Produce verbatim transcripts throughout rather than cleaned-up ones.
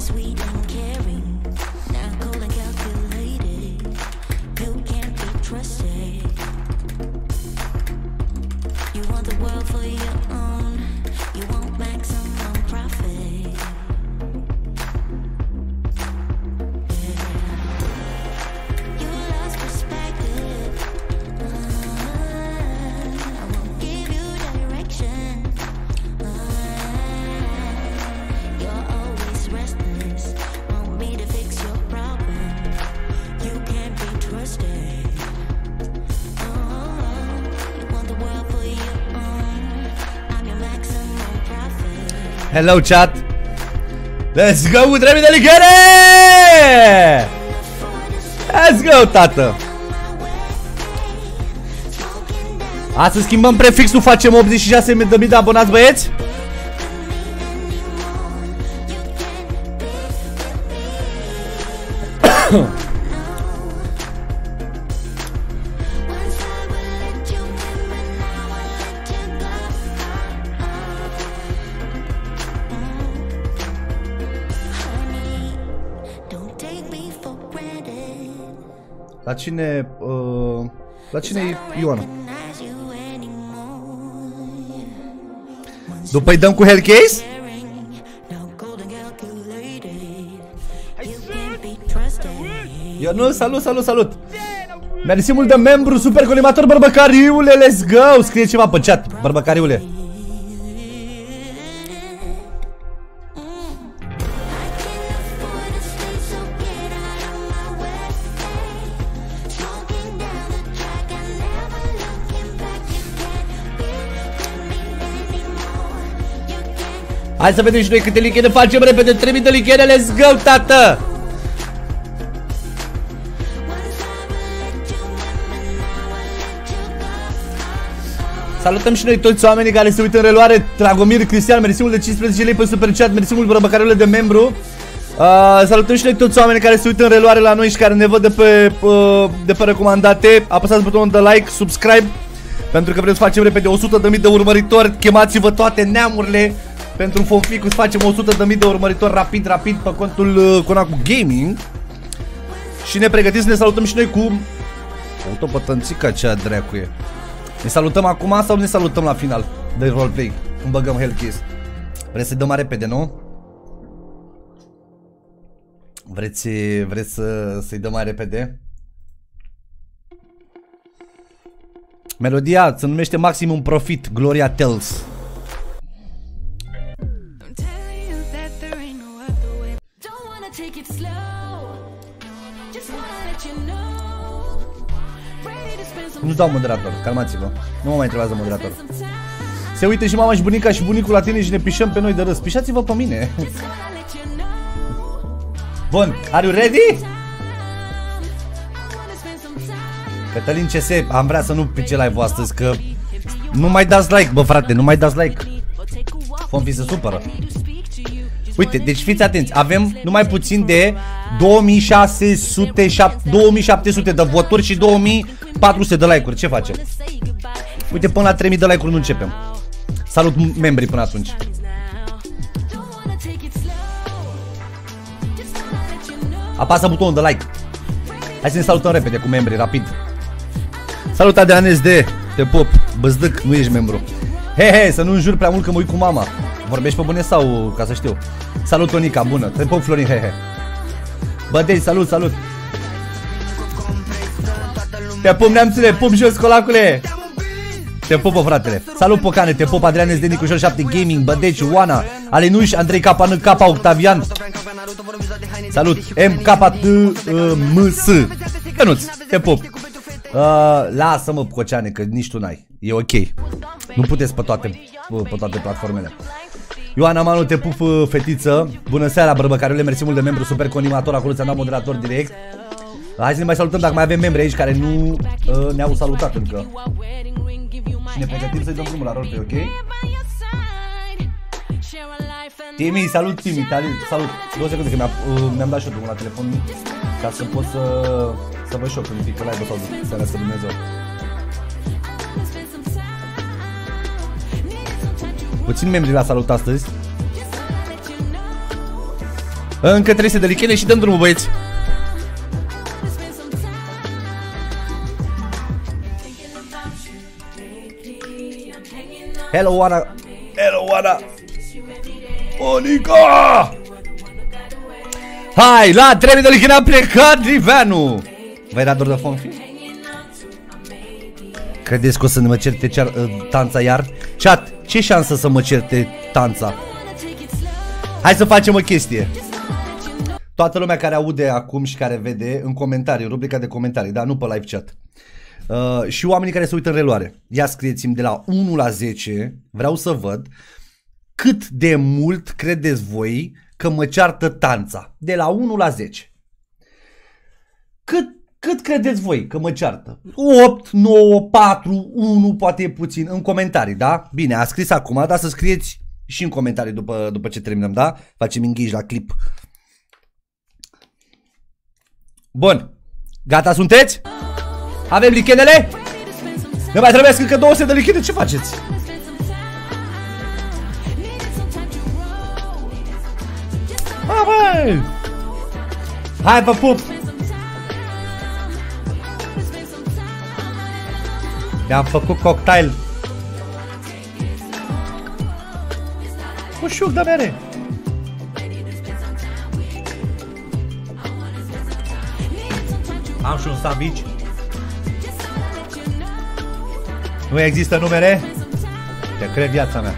Hello chat. Let's go with Remi Delicare! Let's go, tată. Astăzi schimbăm prefixul, facem optzeci și șase de mii de abonați, băieți. La cine, uh, la cine e Ioana? După îi dăm cu Hellcase? Ionul, salut, salut, salut! Mersi mult de membru, super colimator, bărbăcariule, let's go! Scrie ceva pe chat, bărbăcariule. Hai să vedem și noi câte lichene facem repede, trei mii de lichene, let's go, tată! Salutăm și noi toți oamenii care se uită în reluare. Dragomir, Cristian, mersi mult de cincisprezece lei pe super chat, mersi mult bărbăcariule de membru. uh, Salutăm și noi toți oamenii care se uită în reluare la noi și care ne văd de pe, uh, de pe recomandate. Apăsați butonul de like, subscribe, pentru că vrem să facem repede o sută de mii de urmăritori. Chemați-vă toate neamurile pentru Fonficus, facem o sută de mii de urmăritori rapid, rapid pe contul uh, Conacu Gaming. Și ne pregătim să ne salutăm și noi cu autopătănțica cea dracu e. Ne salutăm acum sau ne salutăm la final de roleplay? Când băgăm Hellcase. Vreți să dăm mai repede, nu? Vreți, vreți să, să-i dăm mai repede? Melodia se numește Maximum Profit, Gloria Tells. Nu dau moderator, calmați-vă. Nu mă mai întrebați de moderator. Se uită și mama și bunica și bunicul la tine și ne pișăm pe noi de râs. Pișați-vă pe mine. Bun, are you ready? Cătălin C S, am vrea să nu pice live-ul astăzi, că nu mai dați like, bă frate, nu mai dați like. Vom fi să supără. Uite, deci fiți atenți, avem numai puțin de două mii șase sute, două mii șapte sute de voturi și două mii patru sute de like-uri. Ce facem? Uite, până la trei mii de like-uri nu începem. Salut membrii până atunci. Apasă butonul de like. Hai să ne salutăm repede cu membrii, rapid. Salut Adrian S D, te pop, băzdăc, nu ești membru. He, he, să nu înjuri prea mult că mă uit cu mama. Vorbești pe bune sau ca să știu? Salut Tonica, bună, te pop Florin, he, he. Bă, deci, salut, salut. Te pup, neamțule, pup jos, colacule. Te pupă, fratele. Salut, Pocane, te pup, Adrian S D, Nicușor șapte Gaming, Bădeci, Oana, Alenuș, Andrei K N K, Octavian. Salut, M K T M S. Ionuț, te pup. Uh, Lasă-mă, Coceane, că nici tu n-ai. E ok. Nu puteți pe toate, pe toate platformele. Ioana Manu, te pup, fetiță. Bună seara, bărbăcariule, mersi mult de membru, super conimator. Acolo ți-am dat moderator direct. Hai să ne mai salutăm dacă mai avem membri aici care nu uh, ne-au salutat încă. Și ne pregătim să-i dăm drumul la roleplay, ok? Timi, salut Timi, salut. Două secunde că mi-am uh, mi dat și eu drumul la telefon ca să pot să, să văd și eu când pic pe live sau să lăsă Dumnezeu. Puțin membri la salut astăzi. Încă trei sute de lichene și dăm drumul, băieți. Hello, Oana. Hello, Oana. Monica! Hai, la trei mii de lichene a plecat Liveanu. Vă era dor de fond, fi? Credeți că o să ne mă certe cear, uh, Tanța iar? Chat, ce șansă să mă certe Tanța? Hai să facem o chestie. Toată lumea care aude acum și care vede în comentarii, rubrica de comentarii, dar nu pe live chat. Uh, și oamenii care se uită în reluare. Ia scrieți-mi de la unu la zece, vreau să văd cât de mult credeți voi că mă ceartă Tanța. De la unu la zece. Cât, cât credeți voi că mă ceartă? opt, nouă, patru, unu, poate e puțin. În comentarii, da? Bine, a scris acum, dar să scrieți și în comentarii după, după ce terminăm, da? Facem engage la clip. Bun. Gata sunteți? Avem lichenele? Ne mai trebuie încă două sute de lichene, ce faceți? Ha, băi! Hai, vă pup! Mi-am făcut cocktail cu șuc de mere. Am și un sandwich. Nu există numere? Te cred viața mea.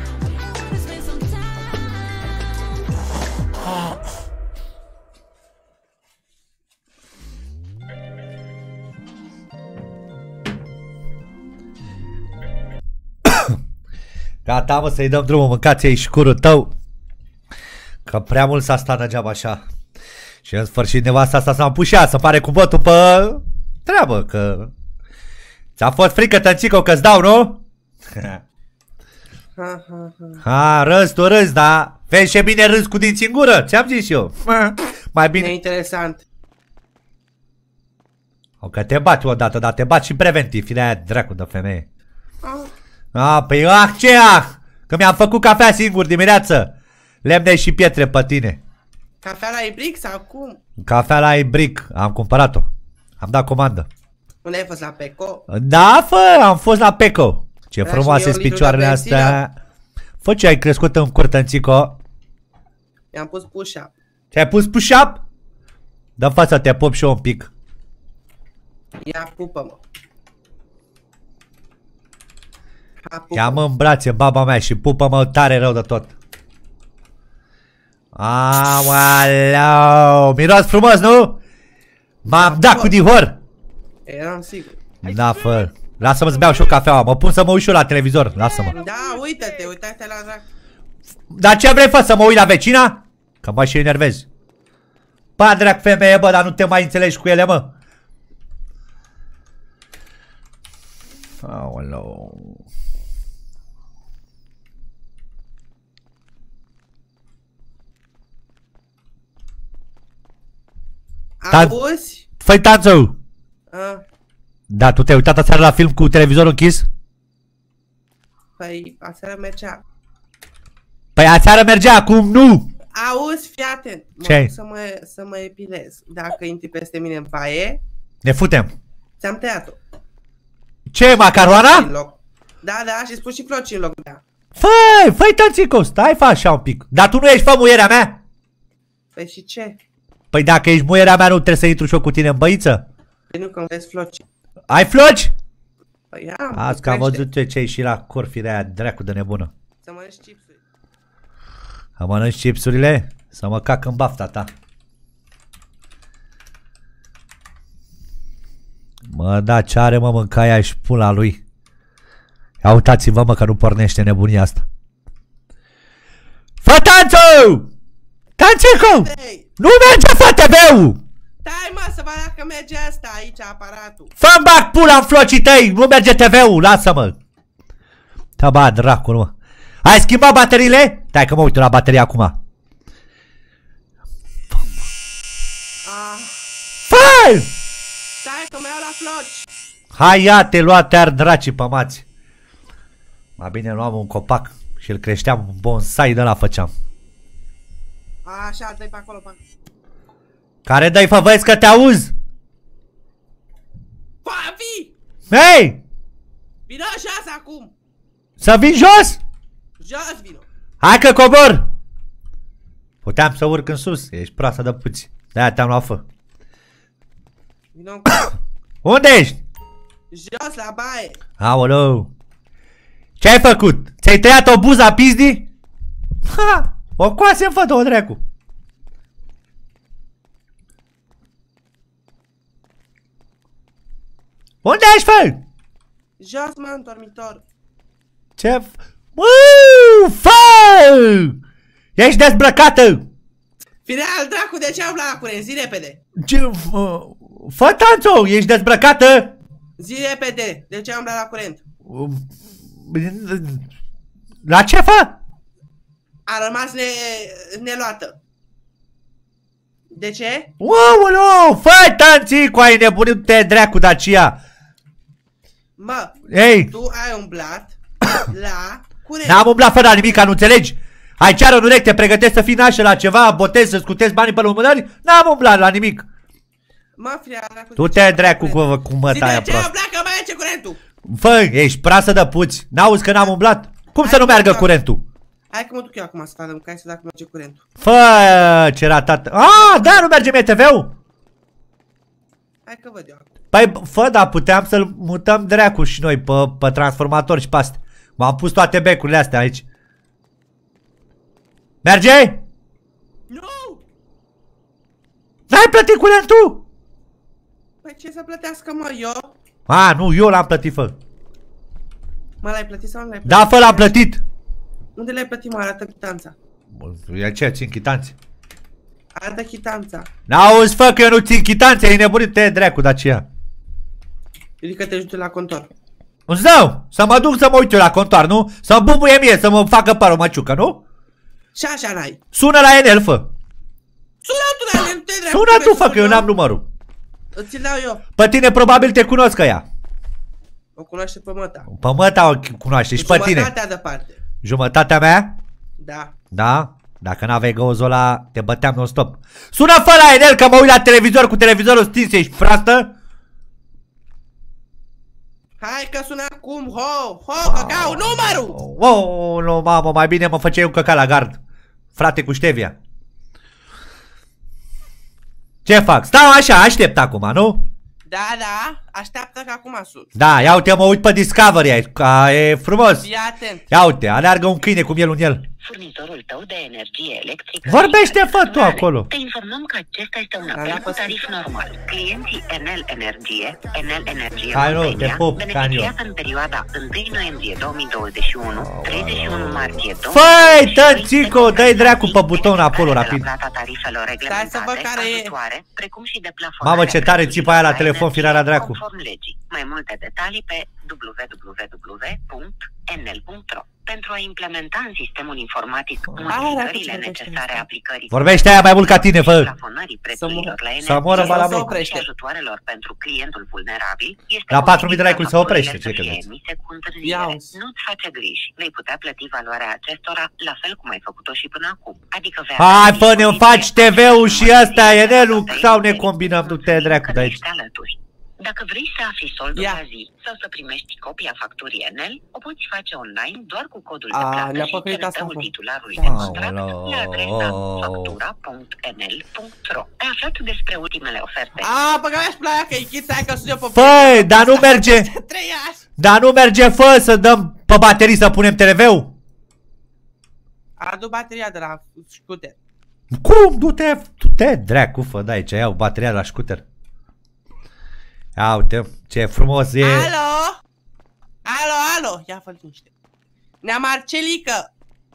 Gata, mă, să-i dăm drumul, mâncați ei și curul tău. Că prea mult s-a stat degeaba așa. Și în sfârșit nevasta asta s-a împușat, să pare cu botul pe treabă, că ți-a fost frică, tățică, că-ți dau, nu? Ha, râzi, tu râzi, da? Vezi ce bine râzi cu dinți în gură, ți-am zis eu. Mai bine. Neinteresant. O, că te bați odată, dar te bați și preventiv, fii de-aia dracu de femeie. Ah. A, păi ah, ce ah? Că mi-am făcut cafea singur dimineață. Lemne și pietre pe tine. Cafea la Ibric sau cum? Cafea la Ibric, am cumpărat-o. Am dat comandă. Unde ai fost, la Peco? Da, fă, am fost la Peco. Ce Era frumoase sunt picioarele astea. Fă, ce ai crescut în curtănțico? I-am pus push-up. Ți-ai pus push-up? Dă-mi fața, te pop și eu un pic. Ia, pupă-mă. Ia-mă în brațe, baba mea, și pupă-mă tare rău de tot. Aoleu, miros frumos, nu? M-am dat cu dihor. Eram sigur. Da, fă. Lasă-mă-ți beau și o cafeaua. Mă pun să mă uit și eu la televizor. Lasă-mă. Da, uită-te, uitați-te la drac. Dar ce vrei, fă, să mă uit la vecina? Că mă și enervezi. Ba, drac femeie, bă, dar nu te mai înțelegi cu ele, mă. Aoleu. Auzi? Fă-i Tanțu. A? Da, tu te-ai uitat aseară la film cu televizorul închis? Păi, aseară mergea. Păi aseară mergea, acum nu! Auzi, fii atent. Ce? Să mă, să mă epilez. Dacă intri peste mine în baie, ne futem. ți-am tăiat-o. Ce, macaroana? Da, da, și spui și floci în loc de ea. Făi, făi Tanțico, stai fă așa un pic. Dar tu nu ești, fă, muierea mea? Păi și ce? Păi dacă ești muierea mea, nu trebuie să intru și eu cu tine în băiță? Păi nu, că îmi vezi floci. Ai floci? Păi am. Azi că am văzut eu ce-ai și la corfirea aia dracu de nebună. Să mănânci chipsuri. Să mănânci chipsurile? Să mă cac în bafta ta. Mă, da, ce are, mă, mâncaia și pula lui. Ia uitați-vă, mă, că nu pornește nebunia asta. Fă Tanțu! Tanțico! Nu merge, fă T V-ul! Stai, mă, să vadă dacă merge asta aici, aparatul. Fă-mi bag pula în flocii tăi! Nu merge T V-ul, lasă-mă! Da, ba, dracu, mă. Ai schimbat bateriile? Stai că mă uit la baterie acum. Ah. Fă! Stai că mă iau la floci. Hai, ia, te lua, te-ar dracii pe mați. Mai bine luam un copac și îl creșteam, un bonsai de ăla făceam. Așa, dă-i pe acolo, pe... Care dai, fă, vezi că te auzi? Favi! Hei! Vino jos acum! Să vin jos? Jos vino! Hai că cobor! Puteam să urc în sus, ești proastă de puți. De-aia te-am luat, fă. Vino în Unde ești? jos la baie! Aoleu! Ce-ai făcut? Ți-ai tăiat o buza, pizdi? Ha! O coase-mi, fă, două dracu! Unde ești, fă? Jos, mă, în dormitor! Ce? Uuuu, fă! Ești dezbrăcată! Final, dracu, de ce am la curent? Zi repede! Ce? Fă, Tanțo, ești dezbrăcată? Zi repede! De ce am la curent? La ce, fă? A rămas ne... neluată. De ce? Uuu, fă, Tanții, cu ai nebunit te dracu de aceea. Mă, Ei, tu ai umblat la curent. n-am umblat fără nimica, nu înțelegi? Ai ceară în urechi, te pregătești să fii nașă la ceva, botezi, să scutezi banii pe lumânări? N-am umblat la nimic. Mă, fria, dracu, Tu te dracu cu, cu măta aia prost. prost. Zi de ce am că mai ce curentul? Fă, ești prasă de puți. N-auzi că n-am umblat? Cum Hai să nu că meargă da. Curentul? Hai că mă duc eu acum să vadă ca să dacă merge curentul. Fă, ce ratat. Ah, da, nu merge M T V-ul? Hai că văd eu acum. Păi, fă, da, puteam să-l mutăm dracu și noi pe, pe transformator și pe astea. M-am pus toate becurile astea aici. Merge? Nu! N-ai plătit curentul? Păi ce să plătească, mă, eu? A, nu, eu l-am plătit, fă. Mă, l-ai plătit sau nu l-ai plătit? Da, fă, l-am plătit. Unde l-ai plătit, mă? Arată chitanța. E ce, țin chitanțe? Arată chitanța. N-auzi, fă, că eu nu țin chitanțe, e nebunit, te dracu de aceea. Ridică-te și tu la contor. Un zău, să mă duc să mă uit eu la contoar, nu? Să-mi bubuie mie, să mă facă părul măciucă, nu? Și așa n-ai. Sună la Enel, fă. Sună tu la el, te dracu. Sună tu, fă, că eu n-am numărul. Îți-l dau eu. Pe tine probabil te cunosc ea. O cunoaște pe măta. Pe măta o cunoaște și pe tine. Jumătatea departe. Jumătatea mea? Da. Da? Dacă n-aveai găuzul ăla, te băteam non-stop. Sună fă la Enel că mă uit la televizor cu televizorul stins, ești proastă? Hai că sună acum, ho, ho, că cau numărul! Oh, nu, mamă, mai bine mă făceai un căcat la gard. Frate cu ștevia. Ce fac? Stau așa, aștept acum, nu? Da, da, așteaptă că acum sun. Da, ia uite, mă uit pe Discovery aici, ca e frumos. Fii atent. Ia uite, aleargă un câine cu miel în el. Furnizorul tău de energie electrică. Vorbește, fă, tu acolo. Te informăm că acesta este un apel cu tarif normal. Clienții Enel Energie, Enel Energie Hai, nu, Muntenia, te pup, beneficiază în perioada întâi noiembrie două mii douăzeci și unu, treizeci și unu martie două mii douăzeci și doi. Făi, tățico, dă-i dracu pe buton acolo, rapid. Plata tarifelor Stai să văd reglementate, care e. ajutoare, precum și de plafonare. Mamă, ce tare țipa aia la telefon, energie firarea dracu. Conform legii. Mai multe detalii pe w w w punct enel punct ro. Pentru a implementa în sistemul informatic modificările necesare aplicării. Vorbește aia mai mult ca tine, fă. Plafonării prețurilor la Să moră energie balamul. și ajutoarelor pentru clientul vulnerabil este La patru mii de like-uri se oprește, ce facturile să fie credeți? emise cu întârziere. Ia-uzi. Nu-ți face griji. Vei putea plăti valoarea acestora la fel cum ai făcut-o și până acum. Adică vei Hai, avea fă, ne dispoziție faci T V-ul și patru ăsta, luni Enelul, de sau ne idei, combinăm, du-te dracu de aici. ești alături. Dacă vrei să afli soldul Ia. la zi sau să primești copia facturii Enel, o poți face online doar cu codul A, de plată ne-a și păcălit asta semnătul acum. titularului Da. de contract Aoleu. la adresa factura punct enel punct ro. Ai aflat despre ultimele oferte. A, băga mea și playa că e chița aia că sun eu pe... Făi, dar nu merge. Trei ași. Dar nu merge, fă, să dăm pe baterii să punem T V-ul. Adu bateria de la scooter. Cum? Du-te, du-te, dracu, fă, da aici, iau bateria la scooter. Ia uite, ce frumos e. Alo? Alo, alo? Ia fă liniște. Nea Marcelică!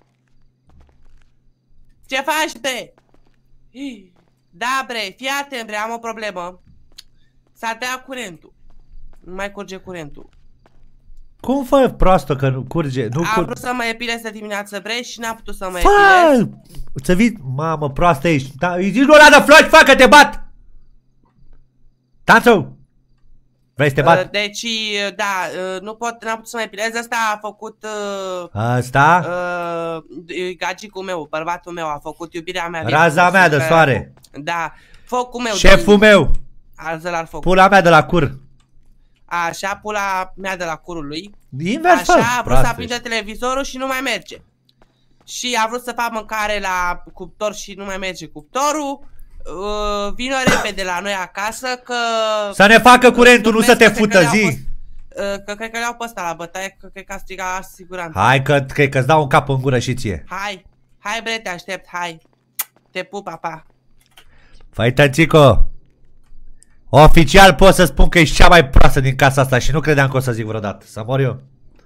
Ce faci, bre? Da, bre, fii atent, bre, am o problemă. S-a tăiat curentul. Nu mai curge curentul. Cum fă, proastă, că nu curge, nu Am curge. vrut să mă epilez de dimineață, bre, și n-am putut să mă epilez. Fă! Să vii, mamă, proastă ești. Da, îi zici lui ăla de floci, fă, că te bat. Tanțu! Vrei să te bat? Deci, da, nu pot, n-am putut să mai pilez. Asta a făcut... Asta? Uh, gagicul meu, bărbatul meu, a făcut iubirea mea. Raza mea de soare. Da, focul meu. Șeful meu. Alzălar foc. Pula mea de la cur. Așa, pula mea de la curul lui. Invers, așa, a vrut să aprinde televizorul și nu mai merge. Și a vrut să fac mâncare la cuptor și nu mai merge cuptorul. Uh, Vino repede la noi acasă că... Să ne facă curentul, nu să te fută, zi! Uh, că cred că le-au pe ăsta la bătaie, că cred că a strigat siguranță. Hai că cred că-ți dau un cap în gură și ție. Hai, hai bre, te aștept, hai. Te pup, papa. Făi, tățico, oficial pot să spun că ești cea mai proastă din casa asta și nu credeam că o să zic vreodată. Să mor eu.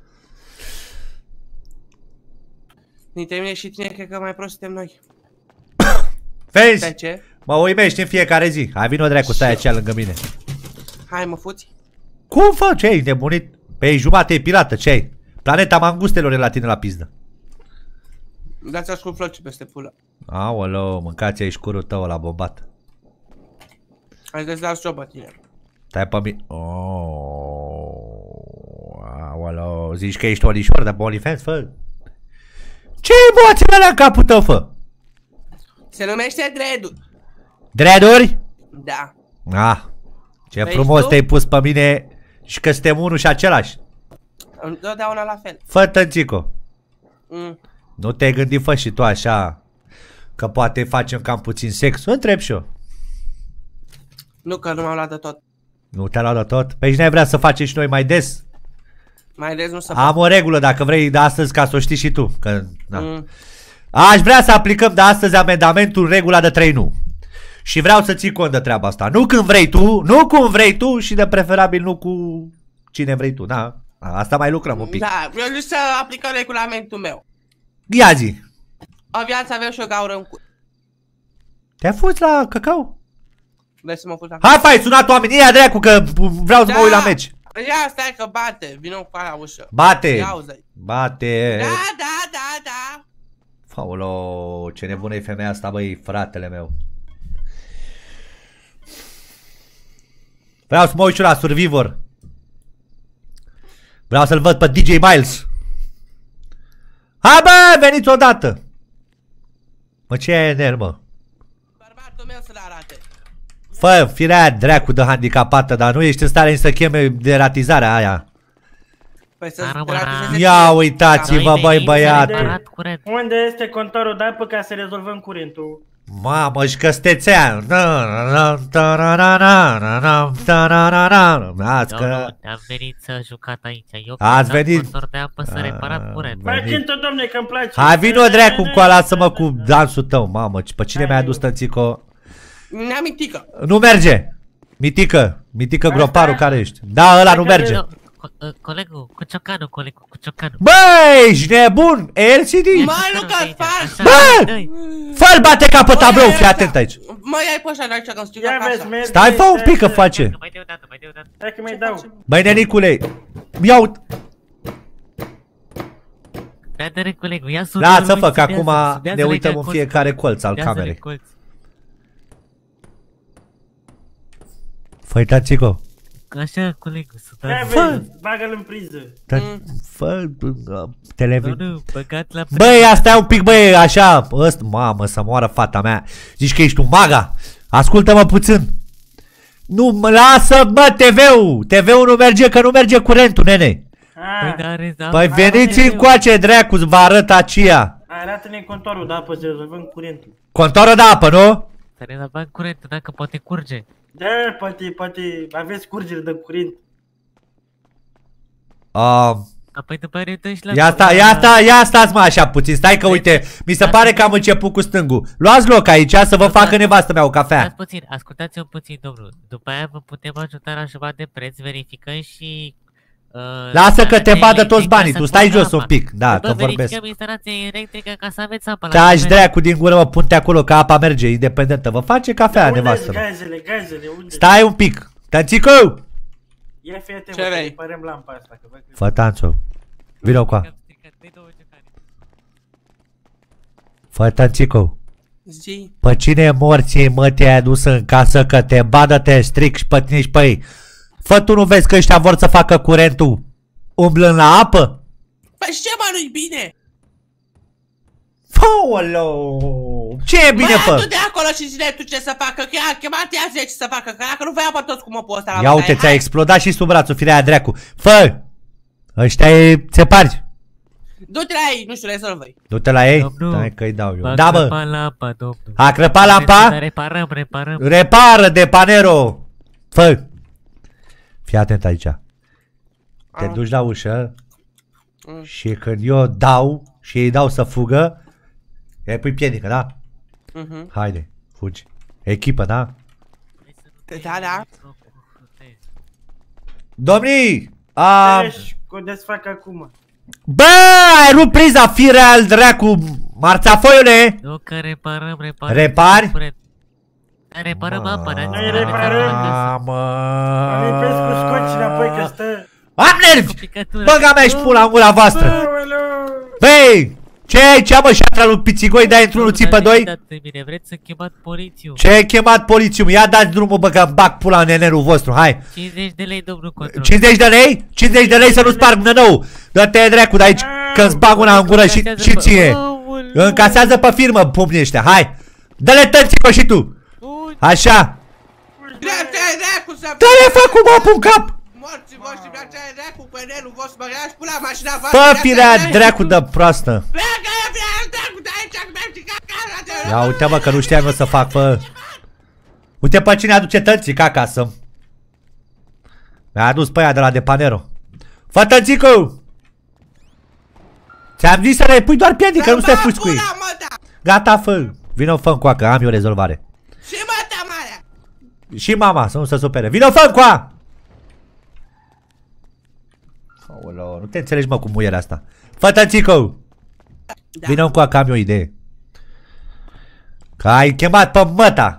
Dintre mine și tine cred că mai prost suntem noi. Vezi? Mă uimești în fiecare zi. Hai, vino dracu, stai aici lângă mine. Hai, mă fuți. Cum fă? Ce ai nebunit? Pe jumate e pirată, ce ai? Planeta mangustelor e la tine la pizdă. Dați ascult floci peste pulă. Aoleu, mâncați aici curul tău la bombat. Hai să-ți dau jobă, tine. Stai pe mine. Oh. Aoleu, zici că ești olișor de pe OnlyFans, fă? Ce emoții alea în capul tău, fă? Se numește dread-uri. Dread-uri? Da. Ah, ce Vezi frumos tu? te-ai pus pe mine și că suntem unul și același. Întotdeauna la fel. Fă, tățico. Mm. Nu te-ai gândit, fă și tu așa, că poate facem cam puțin sex? O întreb și eu. Nu, că nu m-am luat de tot. Nu te-a luat de tot? Păi și n-ai vrea să facem și noi mai des? Mai des nu să Am o regulă, dacă vrei de astăzi, ca să o știi și tu. Că, na. Mm. Aș vrea să aplicăm de astăzi amendamentul regula de trei nu. Și vreau să ții cont de treaba asta. Nu când vrei tu, nu cum vrei tu și de preferabil nu cu cine vrei tu. Da? Asta mai lucrăm un pic. Da, eu vreau să aplicăm regulamentul meu. Ia zi. O viață avem și o gaură în cur. Te-ai fost la cacao? Vrei să mă pun la... Hai, fai, sunat oamenii, ia dracu că vreau să Da. mă uit la meci. Ia, stai că bate, vină cu la ușă. Bate. Ia auzi. Bate. Da, da, da, da. Faolo, ce nebună e femeia asta, băi, fratele meu. Vreau să mă uit și la Survivor. Vreau să-l văd pe D J Miles. Hai, bă, veniți odată. Mă, ce e ner, mă? Bărbatul meu să-l arate. Fă, firea dracu de handicapată, dar nu ești în stare nici să cheme de ratizarea aia. Păi să Ia uitați-vă, băi, băiatul. Unde este contorul de apă ca să rezolvăm curentul? Mamă, și că stețea. Ați că... Am venit să jucat aici. Eu Ați venit? contor de apă să reparat curent. Mai cântă, domne, că-mi place. Hai, vino dracu cu ăla, lasă-mă cu dansul tău, mamă. Pe cine mi-a adus tățico? Ne-am mitică. Nu merge. Mitică, Mitică groparul care ești. Da, ăla nu merge. Colegul, cu ciocanul, colegul, cu ciocanul. Băi, ești nebun? L C D? Mă, nu că-ți faci. Bă! Fă-l bate ca pe tablou, fii atent aici. Mă, ia-i pe ăștia de aici că-mi strică Ia vezi, casa. merge. Stai, fă un pic că face. Mai dai o dată, mai dai o dată. Hai că mai dau. Băi, nenicule, ia uite. Da, dă-le, colegul, ia sună. Lasă-fă că acum ne uităm în fiecare colț al camerei. Fă-i, tațico. Așa, colegul, să Ia dă. vezi, bagă-l în priză. Fă televizor. Nu, nu, băgat la... Băi, asta e un pic, băi, așa. Ăsta, mamă, să moară fata mea. Zici că ești un maga. Ascultă-mă puțin. Nu, mă lasă, mă, T V-ul. T V-ul nu merge, că nu merge curentul, nene. Păi veniți încoace, dracu, vă arăt aceea. Arată-ne contorul de apă să rezolvăm curentul. Contorul de apă, nu? Să rezolvăm curentul, dacă poate curge. Da, poate, poate aveți curgeri de curent. Uh, Apoi după aia ne și la... ia sta, ia sta, ia stați mă așa puțin, stai că uite, mi se pare că am început cu stângul. Luați loc aici să vă facă nevastă mea o cafea. Stați puțin, ascultați-o puțin, domnul. După aia vă putem ajuta la ceva de preț, verificăm și... Uh, Lasă că te badă toți banii, tu stai jos un pic, da, că vorbesc. Verificăm instalația electrică ca să aveți apă la... Taci dracu din gură, mă, pun-te acolo că apa merge, independentă, vă face cafea nevastă mea. Gazele, gazele, unde? Stai un pic, tățicu! Ia fii atent, Ce mă, vrei? că reparăm lampa asta, că văd că... Fă tanțul, vino cu a. Fă tanțicu. Zi. Pe cine morții, mă, te-ai adus în casă că te badă, te stric și pe tine și pe ei? Fă, tu nu vezi că ăștia vor să facă curentul umblând la apă? Păi ce mă, nu-i bine? Făolău! Ce e bine, bă? fă? Bă, tu de acolo și zile tu ce să facă, că i-a chemat ea zece să facă, că dacă nu vă iau pe toți cum o poți ăsta la Ia uite, ți-a explodat și sub brațul, firea dracu. Fă! Ăștia e țepari. Du-te la ei, nu știu, rezolvă-i. Du-te la ei? Domnul, Stai că-i dau eu. v-a Da, bă! crăpat lampa, domnul. A crăpat lampa? Dar reparăm, reparăm. Repară de panero! Fă! Fii atent aici. Te Ah. duci la ușă Mm. și când eu dau și ei dau să fugă, îi pui piedică, da? Mhm. Haide, fugi. Echipă, da? Da, da. Domnii! A... Deci, o desfac acum. Bă, ai rupt priza, firea al dracu, marțafoiule! Nu, că reparăm, reparăm. Repari? Da, reparăm apa, dar Noi reparăm. Mamă! Am lipesc cu scoci înapoi că stă. Am nervi! Complicatură. Băga mea și pula în gura voastră! Aoleu! Băi! Ce e aici, mă, șatra lui Pițigoi, dai într-unul, ții pe doi? De mine, vreți să chemați polițiu? Ce ai chemat polițiul? Ia dați drumul, bă, că bag pula în nenerul vostru, hai! cincizeci de lei, domnul control. cincizeci de lei? cincizeci de lei să nu sparg nănou! Dă-te dracu de aici, că-ți bag una în gură și, și ție! Încasează pe firmă, pumnii ăștia, hai! Dă-le tățico și tu! Așa! Dreapta e dracu să... Dă-le fă cu mopul în cap! Morții voștri, dreapta e dracu, pe nenul vostru, mă ia-și pula mașina voastră! Fă firea dracu de proastă! Pleacă, e firea dracu de aici, că mergi caca! Ia uite, mă, că nu știam eu să fac, fă! Uite pe cine aduce tățica acasă! Mi-a adus pe aia de la Depanero. Fă tățicu! Ți-am zis să le pui doar piedică, nu să te fugi cu ei! Gata, fă! Vino, fă încoa, am eu rezolvare. Și măta marea! Și mama, să nu se supere. Vino, fă încoa! Aoleu, nu te înțelegi, mă, cu muierea asta. Fă tățicu! Da. Vino încoa, că am eu o idee. Că ai chemat pe măta!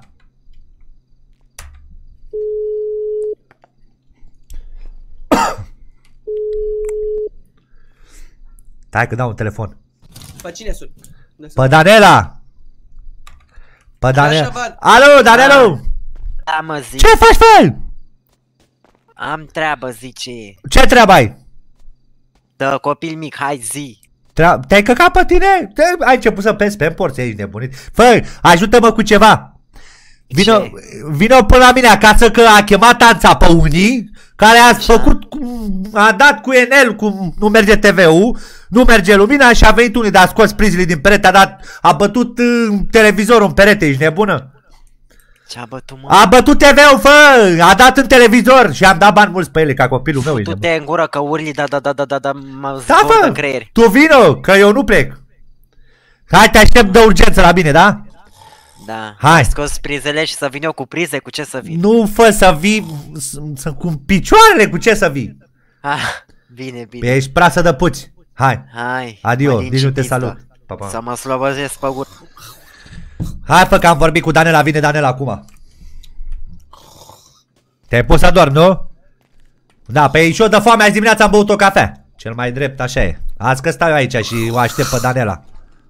Stai că dau un telefon. Pe cine suni? Pe Danela! Pe Danela! Așa văd. Alo, Danelu! Da, mă, zi. Ce faci, fă? Am treabă, zice. Ce treabă ai? Dă, copil mic, hai, zi. Te-ai căcat pe tine? Te ai început să pesi pe porți, ești nebunit. Fă, ajută-mă cu ceva. Vino, Ce? vino până la mine acasă că a chemat Anța pe unii care a făcut, cu, a dat cu Enel, cum nu merge T V-ul, nu merge lumina și a venit unii de a scos prizile din perete, a dat, a bătut uh, televizorul în perete, ești nebună? Ce-a bătut, mă? A bătut T V-ul, fă, a dat în televizor și am dat bani mulți pe ele ca copilul meu. Tu te în gură că urli, da, da, da, da, da, da, mă Da, zbor fă, în creier. tu vino, că eu nu plec. Hai, te aștept de urgență la mine, da? Da. Hai. Scos prizele și să vin eu cu prize, cu ce să vin? Nu fă să vii, să, să, cu picioarele, cu ce să vii? Ah, bine, bine. Ești prasă de puți. Hai, Hai. adio, mă nici nu te liniștiți, salut. da. Pa, pa. Să mă slobozesc pe gură. Hai, fă, că am vorbit cu Danela, vine Danela acum. Te-ai pus să dormi, nu? Da, pe și eu de foame azi dimineața am băut o cafea. Cel mai drept, așa e. Azi că stau eu aici și o aștept pe Danela.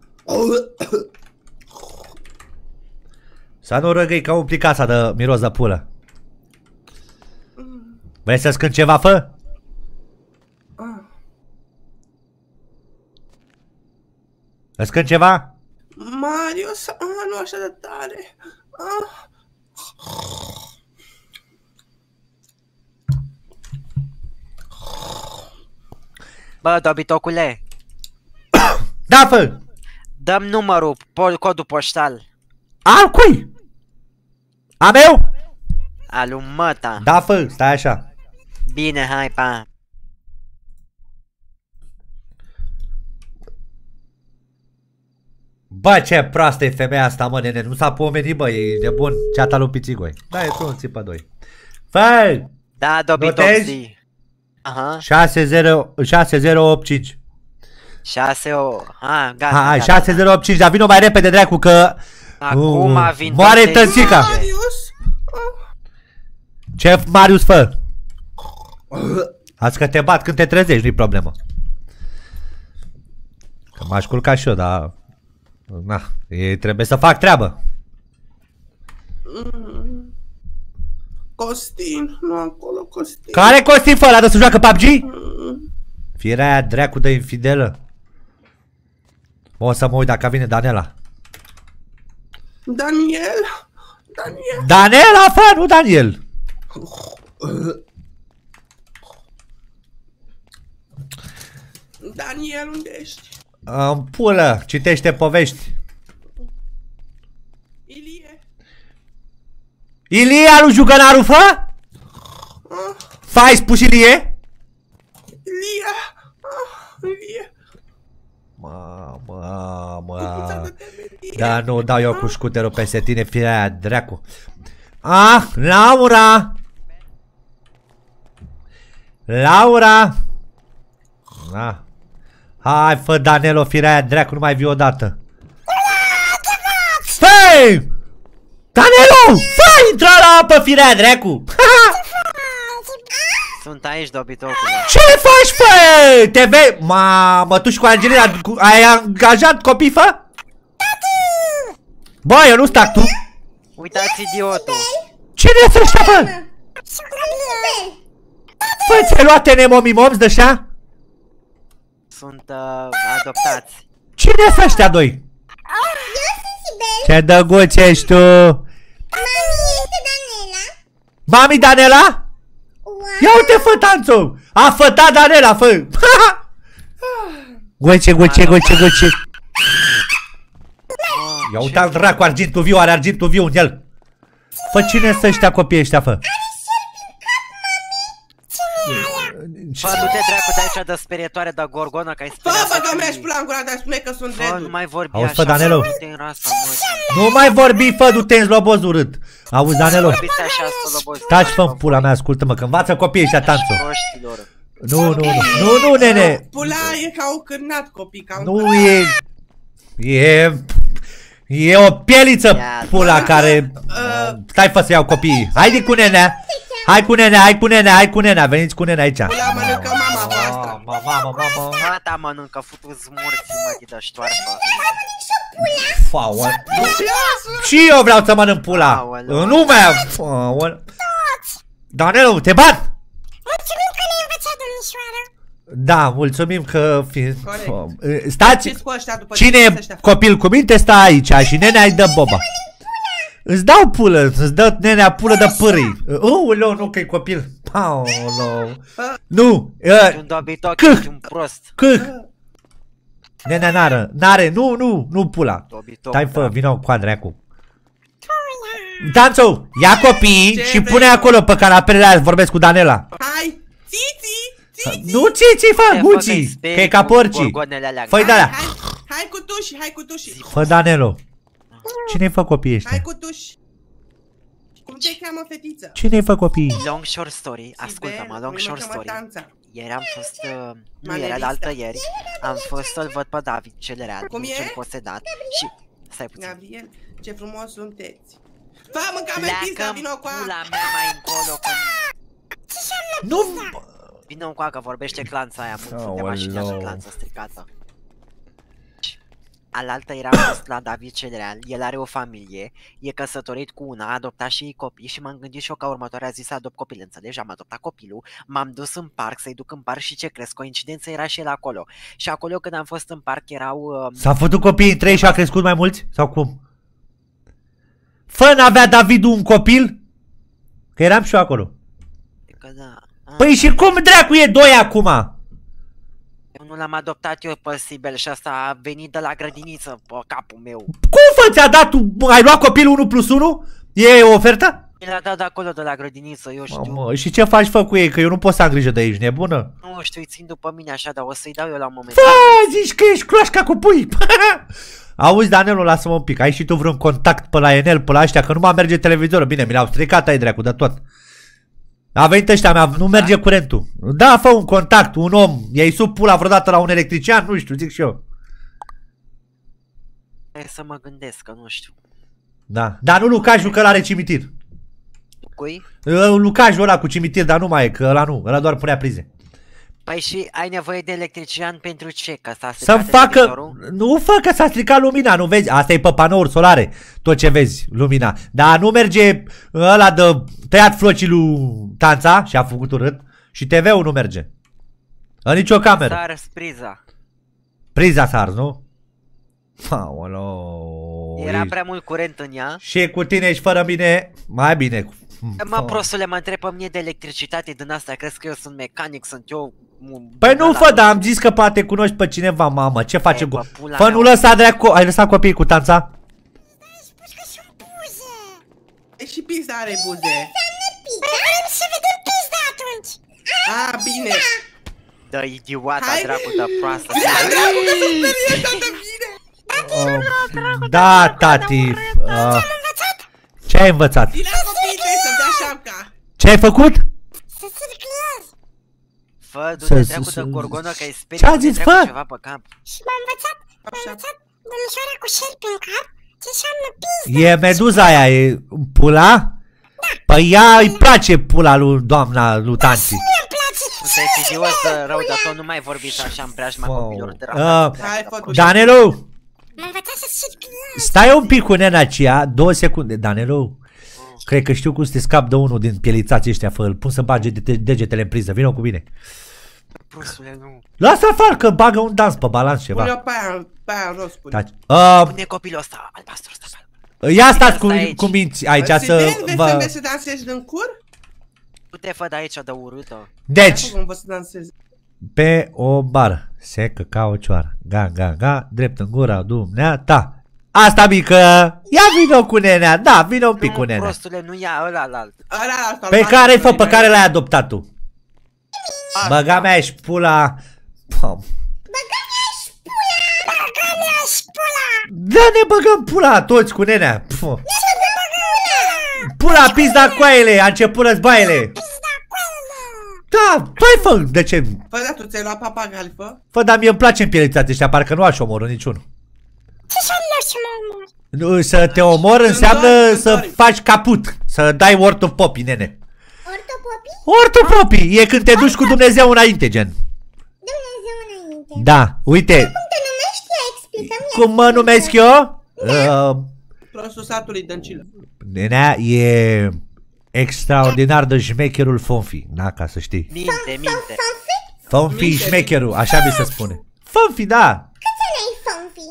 Să nu răgâi ca umpli casa de miros de pulă. Vrei să-ți cânt ceva, fă? Îți cânt ceva? Marius, ah, nu așa de tare. Ah. Bă, dobitocule, Da, fă! dăm numărul, po codul poștal. Al cui? A meu? Al lui măta. Da, fă, stai așa. Bine, hai, pa. Bă, ce proastă e femeia asta, mă, nene. Nu s-a pomenit, bă, e de bun. Ceata lui Pițigoi. Da, e tu un țipă doi. Fă! Da, dobitoc, Notezi? zi. Aha. șase zero opt cinci. șase o... Ha, gata, Hai, gata, șase zero opt cinci, dar vină mai repede, dracu, că... Acum Uh, vin moare toate tățica. zilele. Marius? Ce, Marius, fă? Azi că te bat când te trezești, nu-i problemă. Că m-aș culca și eu, dar... Na, e, trebuie să fac treabă. Costin, nu acolo, Costin. Care Costin, fă, ăla de să joacă P U B G? Mm. Firea aia dracu de infidelă. O să mă uit dacă vine Danela. Daniel? Daniel? Danela, fă, nu Daniel. Daniel, unde ești? În pulă, citește povești. Ilie? Ilie lui Jugănaru, fă? Ah, Fai spus Ilie? Ilie? Ah, Ilie? Mamă, mă. Da, nu, dau eu cu scuterul peste tine, firea aia, dracu. Ah, Laura! Laura! Da. Hai, fă, Danelo, firea aia, dracu, nu mai vii odată. Făi! Danelo! Făi, intră la apă, firea aia, dracu! Sunt aici, dobitocule. Ce faci, fă? Te vei... Mamă, tu și cu Angelina ai angajat copii, fă? Bă, eu nu stac tu. Uitați idiotul. Cine este ăștia, fă? Fă, ți-ai luat tenemomimoms de ăștia? Sunt uh, adoptați. Cine sunt ăștia doi? Ce dăguț ești tu? Mami Danela? Ia uite, fă, Tanțu! A fătat Danela, fă! Goce, goce, goce, goce! Ia uite al dracu, argintul viu, are argintul viu în el! Fă, cine sunt ăștia copiii ăștia, fă? Fă, du-te dracu de aici de sperietoare de gorgonă, că ai Fă, speriat bă, că să mi-aș fii. pula în gura, dar spune că sunt Fă, dreptul. nu mai vorbi Auzi, așa, fă, Danelo. du-te în rasa, mă. Nu mai vorbi, fă, du-te în zloboz urât! Auzi, Danelo? Vorbiți așa, slobos. Taci, fă, pula mea, ascultă-mă, că învață copiii ăștia Tanțu! Proștilor. Nu, nu, nu, nu, nu, nene! Pula e ca o cârnat copii, ca un... Nu e... E... E o pieliță, pula, care... Stai, fă, să iau copiii. Haide cu nenea! Hai cu nenea, hai cu nenea, hai cu nenea, veniți cu nenea aici. Pula mănâncă mama voastră. Mamă, mamă, mamă. Gata, mănâncă, futu-ți morții, mă, de ștoarfă. Faua. Și eu vreau să mănânc pula. Aoleu. Nu mai... Faua. Danelu, te bat! Mulțumim că ne-ai învățat, domnișoară. Da, mulțumim că... fi- Corect. Stați... Ce-ți cu ăștia după Cine ce e sunt ăștia? copil cu minte, stă aici și nenea îi dă boba. Îți dau pulă, îți dă nenea pulă de pârâi. Uuu, nu că e copil. Paolo. Nu. Ești un dobitoc, ești un prost. Câh. Nenea n-are, n-are, nu, nu, nu pula. Dobitoc, Stai, fă, da. vină cu adreacu. Danțu, ia copiii Ce și vrei, pune mă? acolo pe canapelele aia, vorbesc cu Danela. Hai, țiți, țiți. Nu țiți, fă, Te guții, fac că sperii e ca cu porcii. gorgonele alea. Fă-i de-alea. Hai, hai cu tuși, hai cu tuși. Fă, Danelo. Cine-i fă copiii Hai ăștia? cu tuși. Cum te cheamă, fetiță? Cine-i fă copiii? Long short story, ascultă-mă, long short story. Ieri am fost, uh, nu Manelista. era, altă ieri, am fost să-l văd pe David cel real, Cum e? niciun posedat și... Stai puțin. Gabriel, ce frumos sunteți. Fă, mânca mea pizza, Pleacă-mi vino cu a... pula mea mai încolo, că Nu... vină încoacă, vorbește clanța aia, mult de mașina și clanța stricată. Alaltă era fost la David cel real, el are o familie, e căsătorit cu una, a adoptat și copii și m-am gândit și eu ca următoarea zi să adopt copil, înțelegi? Am adoptat copilul, m-am dus în parc să-i duc în parc și ce crezi, coincidență era și el acolo. Și acolo când am fost în parc erau... Uh, S-a făcut copiii în trei și a crescut mai mulți? Sau cum? Fă, n-avea David un copil? Că eram și eu acolo. că da. A, Păi și cum dracu e doi acum? Eu nu l-am adoptat eu posibil și asta a venit de la grădiniță pe capul meu. Cum fă, ți-a dat tu? Ai luat copilul unu plus unu? E o ofertă? Mi l-a dat de acolo de la grădiniță, eu știu. Mamă, și ce faci, fă, cu ei? Că eu nu pot să am grijă de ei, ești nebună? Nu știu, îi țin după mine așa, dar o să-i dau eu la un moment Fă, dat. zici că ești cloașca cu pui. Auzi, Danelu, lasă-mă un pic. Ai și tu vreun contact pe la Enel, pe la ăștia, că nu mai merge televizorul. Bine, mi l-au stricat ai dracu de tot. A venit ăștia mea, nu merge curentul. Da, fă un contact, un om. I-ai sub pula vreodată la un electrician? Nu știu, zic și eu. Trebuie să mă gândesc, că nu știu. Da, dar nu Lucajul, că ăla are cimitir. Cui? Lucajul ăla cu cimitir, dar nu mai e, că ăla nu, ăla doar punea prize. Păi și ai nevoie de electrician pentru ce? Că s-a să facă... Nu fă că s-a stricat lumina, nu vezi? Asta e pe panouri solare, tot ce vezi, lumina. Dar nu merge ăla de tăiat flocii lui Tanța și a făcut urât. Și T V-ul nu merge. În nicio cameră. S-a ars priza. Priza s-a ars, nu? Aoleu. Era prea mult curent în ea. Și cu tine și fără mine, mai bine. Mă, prostule, mă întreb pe mine de electricitate din asta, crezi că eu sunt mecanic, sunt eu... Păi nu, fă, dar am zis că poate cunoști pe cineva, mamă, ce facem cu... Fă, nu lăsa dracu, ai lăsat copiii cu Tanța? E și pizda are buze. Vrem să vedem pizda atunci. A, bine. Dă idiota, dracu de proastă. Da, tati. Ce ai învățat? Dile la copiii tăi să-mi dea șapca. Ce ai făcut? Să circulez. Fă, du-te dracu de gorgonă că ai speriat. Ce-a zis, fă? Ceva pe cap. Și m-a învățat, m-a învățat domnișoara cu șerpi în cap ce înseamnă pizda. E meduza aia, e pula? Păi ea îi place pula lui doamna, lui Tanti. Mie-mi place. Tu te-ai fi ziua să rău, dar tu nu mai vorbiți așa în preajma copilor de uh, Danelu! M-a învățat să circulez. Stai un pic cu nena aceea, două secunde, Danelu. Cred că știu cum să te scap de unul din pielițații ăștia, fă, îl pun să bage de degetele în priză, vină cu mine. Prostule, nu. Lasă afară că bagă un dans pe balans ceva. Pune-o pe aia, pe aia în rost, pune. Uh, Pune copilul ăsta, albastru ăsta. Ia stați cu, cu minți aici să vă... Vezi să dansezi din cur? Nu te făd aici de urâtă. Deci, cum vă să dansezi? Pe o bară, secă ca o cioară, ga, ga, ga, drept în gura dumneata. Asta mică, ia vină cu nenea, da, vină un pic cu nenea. Prostule, nu ia ăla la alt. Pe care-i fă, pe care l-ai adoptat tu? Băga mea ești pula. Băga mea-și pula! Băga mea-și pula! Da, ne băgăm pula toți cu nenea. Ce să te băgă una? Pula, pizda coaile, a început războaiele. Pizda coaile! Da, păi fă, de ce? Fă, da, tu ți-ai luat papagali, fă? Fă, dar mie îmi place în pielițații ăștia, parcă nu aș omoră niciunul. Ce să-mi lași să mă omor? Nu, să te omor înseamnă să faci caput, să dai ortopopii, nene. Ortopopii? Ortopopii, e când te duci cu Dumnezeu înainte, gen. Dumnezeu înainte. Da, uite. Cum te numești? Ia, explică-mi. Cum mă numesc eu? Da. Uh, Prostul satului Dăncilă. Nenea, e extraordinar de șmecherul Fonfi, da, ca să știi. Minte, minte. Fonfi șmecherul, așa mi se spune. Fonfi, da. Câți ani ai, Fonfi?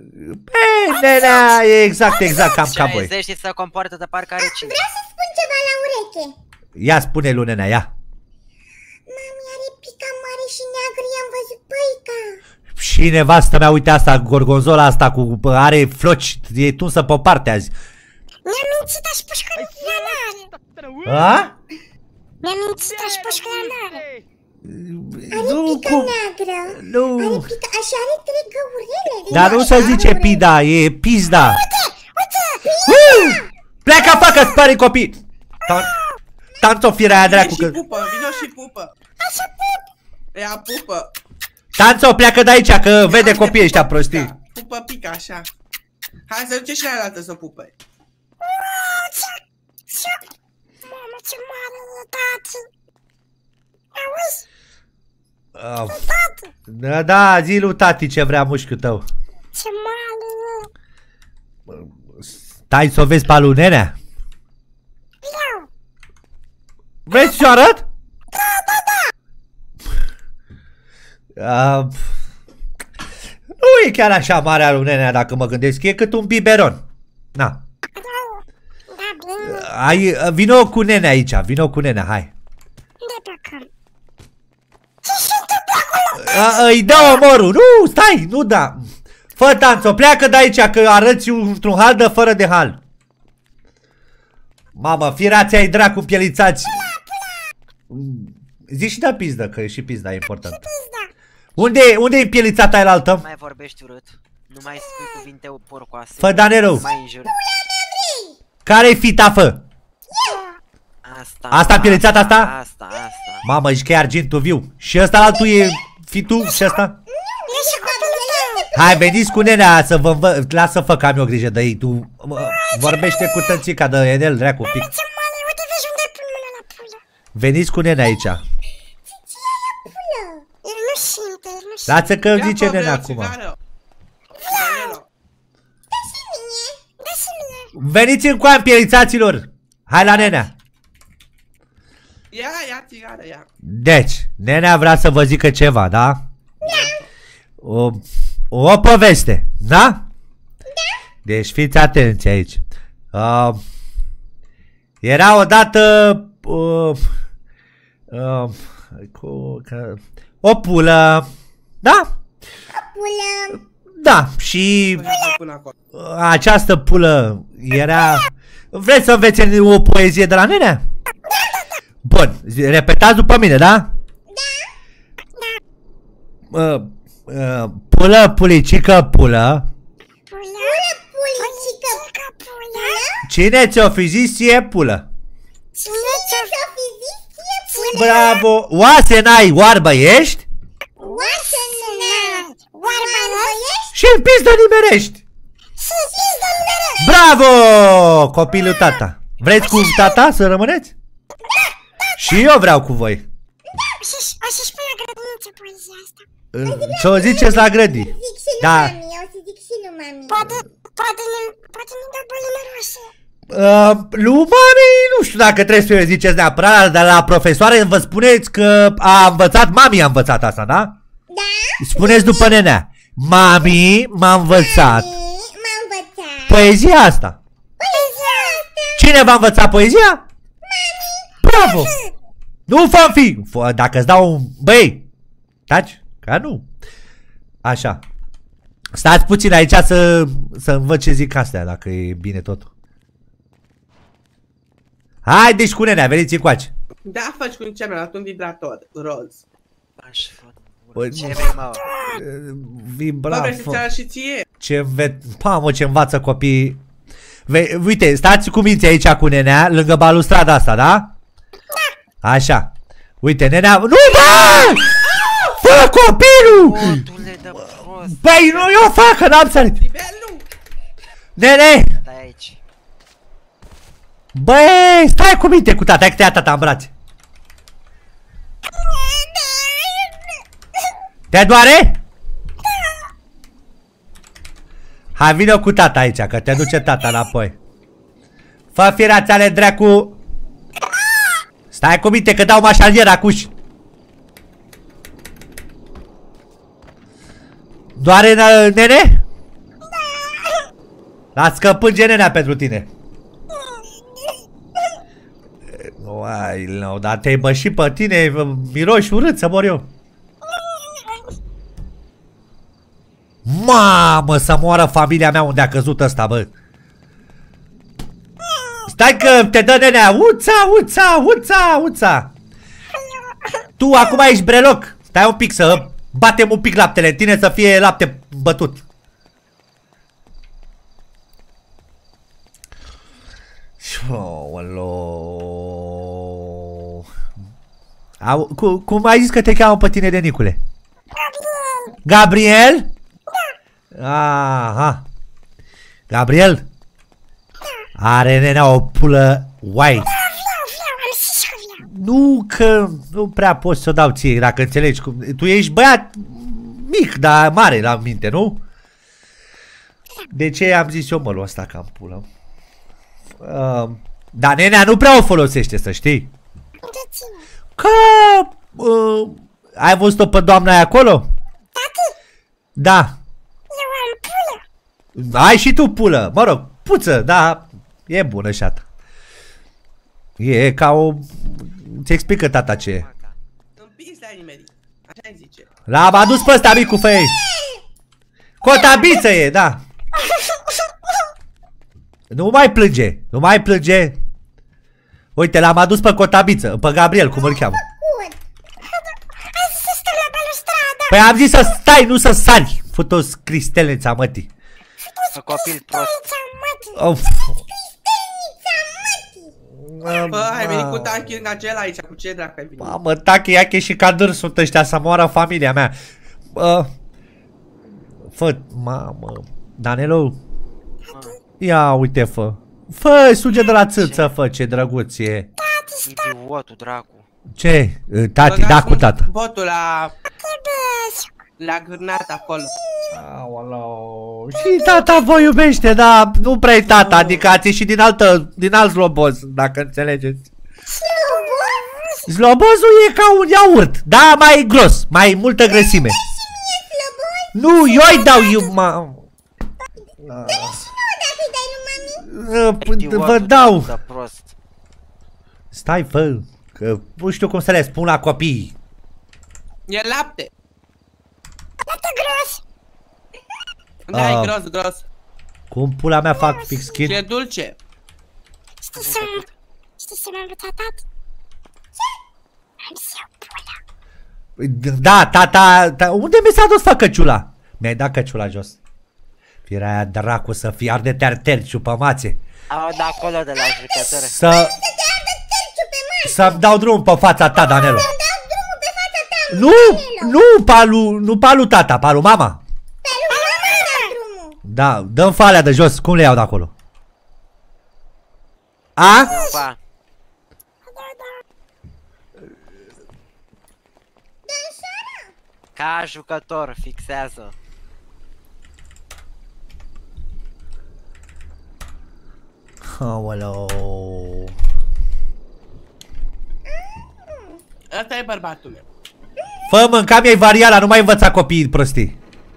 E, nenea, e exact, exact, cam ca voi. șaizeci și se comportă de parcă are cinci. Vreau să spun ceva la ureche. Ia spune lui nenea, ia. Mami are pica mare și neagră, i-am văzut păica. Și nevastă mea, uite asta, gorgonzola asta cu are floci, e tunsă pe parte azi. Mi-a mințit, aș spus că ea n-are. A? Mi-a mințit, aș spus că ea n-are. Are Nu, pica cum? neagră. Nu. Are pica, așa are trei găurele. Dar nu se zice pida, e pizda. Uite, uite, uh! Pleacă, facă, spari copii. Tanto firea aia dracu că... Vino și pupă, vino și pupă. așa pup. Ea pupă. Tanto, pleacă de aici, că vede copiii ăștia prostii. Pupă pica, așa. Hai să duce și la altă să pupă. Mamă, ce mare e, tati. Auzi? Uh, da, da, zi lui tati ce vrea mușchiul tău. Ce mare e. Stai să o vezi pe alu nenea? Vreau. Vrei să-ți arăt? Da, da, da. Uh, nu e chiar așa mare alu nenea dacă mă gândesc, e cât un biberon. Na. Ai, vino cu nenea aici, vino cu nenea, hai. De pe acolo. Ce se întâmplă acolo? A, îi dă omorul, nu, stai, nu da. Fă Tanțo, pleacă de aici că arăți într-un hal de fără de hal. Mamă, firați ai dracu pielițați. Zici și da pizdă, că și pizda e important. Unde, unde e pielițata aia altă? Nu mai vorbești urât. Nu mai spui cuvinte porcoase. Fă Danelu. Mai înjuri. Care-i fita, fă? Asta. Asta pielițata asta? Asta, asta. Mamă, ești că e argintul viu. Și ăsta altul e fitul și ăsta? Hai, veniți cu nenea să vă vă... Lasă fă că am eu grijă de ei. Tu vorbește cu tățica de Enel, dracu, pic. Veniți cu nenea aici. Lasă că Ia, zice bă, nene vreau acum. țigară. Veniți în coa, împielițaților. Hai la nenea. Ia, ia țigară, ia. Deci, nenea vrea să vă zică ceva, da? O, o poveste, da? Da. Deci fiți atenți aici. Uh, era odată uh, uh, cu, că, o pulă, da? Pulă. Da, și Până acolo. această pulă era... Vreți să înveți o poezie de la nenea? Bun, repetați după mine, da? Da. Uh, uh, pulă, pulicică, pulă. Pulă, pulicică, pulă. Cine ți-o fi zis e pulă? Cine ți-o fi zis e pulă? Bravo! Oase n-ai, oarbă ești? Oase n-ai, oarbă ești? Și în pizdă nimerești! Și în pizdă nimerești! Bravo! Copilul tata. Vreți cu tata să rămâneți? Și eu vreau cu voi. O să-și spun la grădiniță poezia asta. Ce-o ziceți la grădini? Zic și lui Da. mami, o să zic și lui mami. Poate, poate ne, poate ne dă bălină roșie. Uh, lui mami, nu știu dacă trebuie să-i ziceți neapărat, dar la profesoare vă spuneți că a învățat, mami a învățat asta, da? Da? Spuneți după nenea. Mami m-a învățat M-a învățat. poezia asta. Poezia asta. Cine v-a învățat poezia? Mami. Bravo! Nu fă fi! Fă, dacă îți dau un... Băi! Taci? Ca nu. Așa. Stați puțin aici să, să văd ce zic astea, dacă e bine totul. Hai, deci cu nenea, veniți încoace. Da, faci cu ce mi-a luat un vibrator roz. Aș Bă, Ce vrei, mă? Bă, Vibra, vrei să-ți arăt și ție? ce înve... Mamă, ce învață copiii. Ve... Uite, stați cu minți aici cu nenea, lângă balustrada asta, da? Așa. Uite, nenea... Nu, bă! Fă copilul! Botule de prost. Băi, nu eu fac, că n-am sărit. Tibelu! Nene! Stai aici. Băi, stai cu minte cu tata, hai că te ia tata în brațe. Te doare? Hai, vină cu tata aici, că te duce tata înapoi. Fă firațele, dracu. Stai cu minte că dau mașalier acuși. Doare, nene? Las că pânge nenea pentru tine. Uai, no, dar te-ai bășit pe tine, miroși urât să mor eu. Mamă, să moară familia mea unde a căzut ăsta, bă. Stai că te dă nenea. Uța, uța, uța, uța. Tu acum ești breloc. Stai un pic să batem un pic laptele în tine, să fie lapte bătut. Au, cu, cum ai zis că te cheamă pe tine de Nicule? Gabriel. Gabriel? Aha. Gabriel? Are nenea o pulă white. Nu că nu prea poți să o dau ție, dacă înțelegi cum. Tu ești băiat mic, dar mare la minte, nu? De ce am zis eu mălul ăsta că am pulă? Uh, dar nenea nu prea o folosește, să știi. Că uh, ai văzut-o pe doamna aia acolo? Tati, Da. eu am pulă. Ai și tu pulă, mă rog, puță, da, e bună și ata. E ca o... Ți explică tata ce e. Împins la nimerit. Așa-i zice. L-am adus pe ăsta mic cu fei. Cotabiță e, da. Nu mai plânge, nu mai plânge. Uite, l-am adus pe Cotabiță, pe Gabriel, cum îl cheamă. Hai să stăm la balustradă. Păi am zis să stai, nu să sari. Futos cristelnița, mătii. Fă copil prost. Of. Bă, ai venit cu tanchi în acela aici, cu ce dracu ai venit? Mamă, tache, iache și cadâr sunt ăștia, să moară familia mea. Uh, fă, mamă, Danelo. Ia uite, fă. Fă, suge de la țâță, fă, ce drăguț e. Idiotul, dracu. Ce? Tati, da cu tata. Botul la... La gârnat acolo. Aoleu. Și tata vă iubește, dar nu prea tata, adică ați ieșit din altă, din alt zloboz, dacă înțelegeți. Zloboz? Zlobozul e ca un iaurt, da, mai gros, mai multă grăsime. Nu, eu îi dau, eu, ma... Vă dau. Stai, fă, că nu știu cum să le spun la copii. E lapte. Lapte gros. Da, e gros, gros. Cum pula mea fac fix skin? Și e dulce. Știi să mă... Știi să mă învăța tati? Ce? Am să iau pula. Da, tata, ta, unde mi s-a dus făcăciula? Mi-ai dat căciula jos. Firea aia dracu să fii arde terteri ciupămațe. Au de acolo de la jucători. Să... Să-mi dau drumul pe fața ta, Danelo. Nu, nu, palu, nu palu tata, palu mama. Da, dă-mi falea de jos, cum le iau de acolo? A? Pa. Ca jucător, fixează. Aoleu. Asta e bărbatul meu. Fă mânca mi-ai variala, nu mai învăța copiii prostii.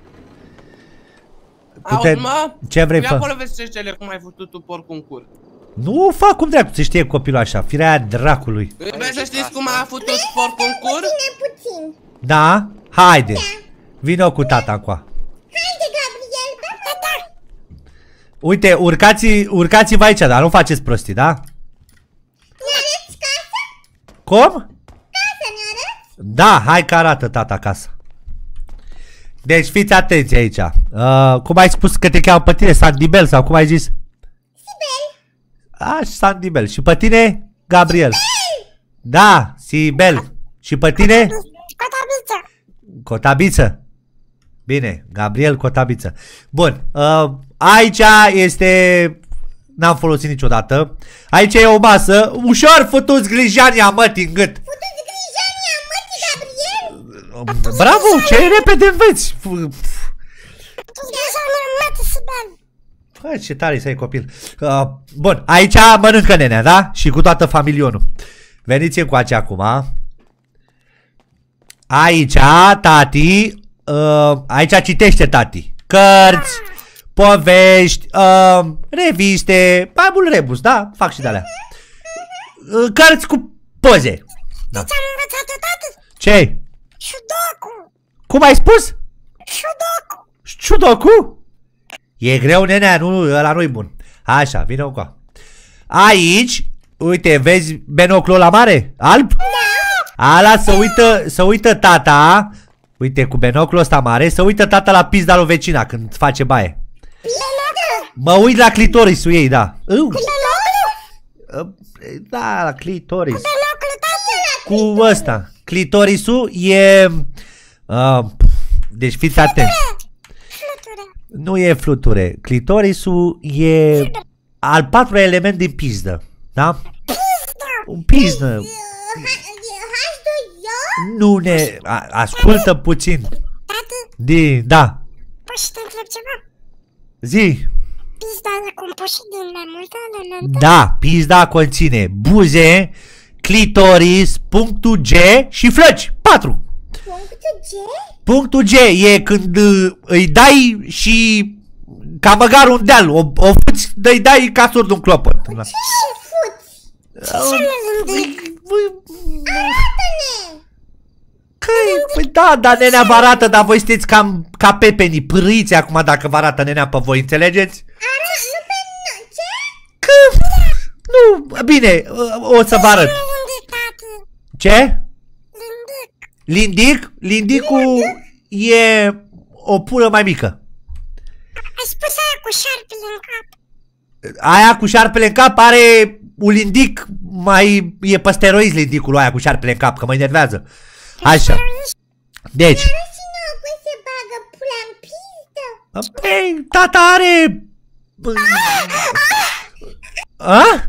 Auzi, mă? Ce vrei, fă? fă? Acolo vezi cecele cum ai făcut tu porc în cur. Nu fac cum dracu, se știe copilul așa, firea aia dracului. Vrei să știți cum a făcut porc în cur? Puțin. Da? Haide. Vino cu tata încoa. Haide, Gabriel, tata. Uite, urcați, urcați-vă aici, dar nu faceți prostii, da? Ne-arăți casa? Cum? Casa ne-arăți? Da, hai că arată tata acasă. Deci fiți atenți aici. Uh, cum ai spus că te cheamă pe tine? Sandibel sau cum ai zis? Sibel. A, și Sandibel. Și pe tine? Gabriel. Sibel. Da, Sibel. Și pe tine? Cotabiță. Cotabiță. Bine, Gabriel Cotabiță. Bun, uh, aici este... N-am folosit niciodată. Aici e o masă. Ușor futu-ți grijania mătii în gât. Futu-ți grijania mătii, Gabriel. Bravo, ce repede înveți. Futu-ți grijania mătii, Sibel. Bă, ce tare să ai copil. uh, Bun, aici mănâncă nenea, da? Și cu toată familionul. Veniți încoace acum. Aici, tati, uh, aici citește tati cărți, povești, uh, reviste, mai mult rebus, da? Fac și de-alea. uh, Cărți cu poze. Da. Deci am învățat-o, tati? Ce? Sudoku. Cum ai spus? Sudoku. Sudoku? E greu, nenea, nu, ăla nu-i bun. Așa, vine încoa. Aici, uite, vezi binoclul ăla mare? Alb? Da. Ala, să uită, să uită tata. Uite, cu binoclul ăsta mare, să uită tata la pizda lui vecina când face baie. Mă uit la clitorisul ei, da. Uh. Da, la clitoris. Cu ăsta. Clitorisul e... Uh, deci fiți atenți. Nu e fluture. Clitorisul e al patrulea element din pizdă. Da? Un pizdă. Nu ne... A, ascultă puțin. Di, da. Poți să te întreb ceva? Zi. Pizda e compusă din mai multe elemente? Da, pizda conține buze, clitoris, punctul G și flăci. Patru. Punctul G? Punctul G e când uh, îi dai și ca măgar un deal, o, o fuți, îi dai ca surd un clopot. Ce și fuți? Ce și le gândic? Arată-ne! Păi da, dar nenea vă arată, dar voi sunteți cam ca pepenii, pârâiți acum dacă vă arată nenea pe voi, înțelegeți? Arată, nu pe nu, ce? Că... Nu, bine, o să vă arăt. Ce? Lindic? Lindicul e o pulă mai mică. Ai spus aia cu șarpele în cap. Aia cu șarpele în cap are un lindic mai... E pe steroizi lindicul aia cu șarpele în cap, că mă enervează. Așa. Deci. Cum se bagă pula în pizdă? Păi, tata are... A?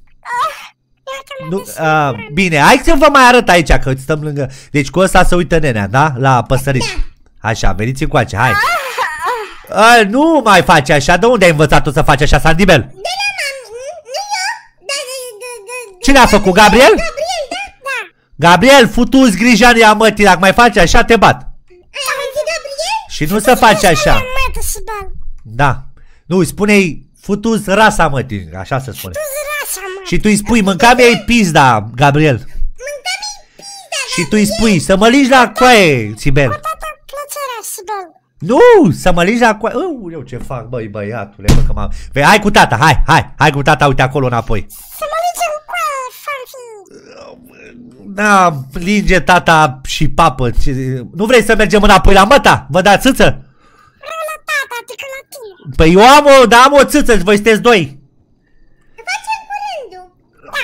Nu, a, bine, hai să vă mai arăt aici, că stăm lângă. Deci cu ăsta se uită nenea, da? La păsărici. Așa, veniți încoace, hai. A, nu mai faci așa, de unde ai învățat-o să faci așa, Sandibel? De la mami, nu eu? Da, da, da, Cine a făcut, Gabriel? Gabriel, da, da. Gabriel, futu-ți grijania mătii, dacă mai faci așa, te bat. Gabriel? Și nu să faci așa. Da. Nu, spune-i futu-ți rasa mătii, așa se spune. Și tu îi spui, mânca-mi-ai pizda, Gabriel. Mânca-mi pizda, Și tu îi spui, să mă ligi la coaie, Sibel. plăcerea, Sibel. Nu, să mă ligi la coaie. Eu ce fac, băi, băiatule, bă, că m-am... Hai cu tata, hai, hai, hai cu tata, uite acolo înapoi. Să mă ligi în coaie, fanfi. Da, linge tata și papă. Nu vrei să mergem înapoi la măta? Vă dați țâță? Vreau la tata, adică la tine. Păi eu am o, da, am o țâță și voi sunteți doi. Facem cu rândul.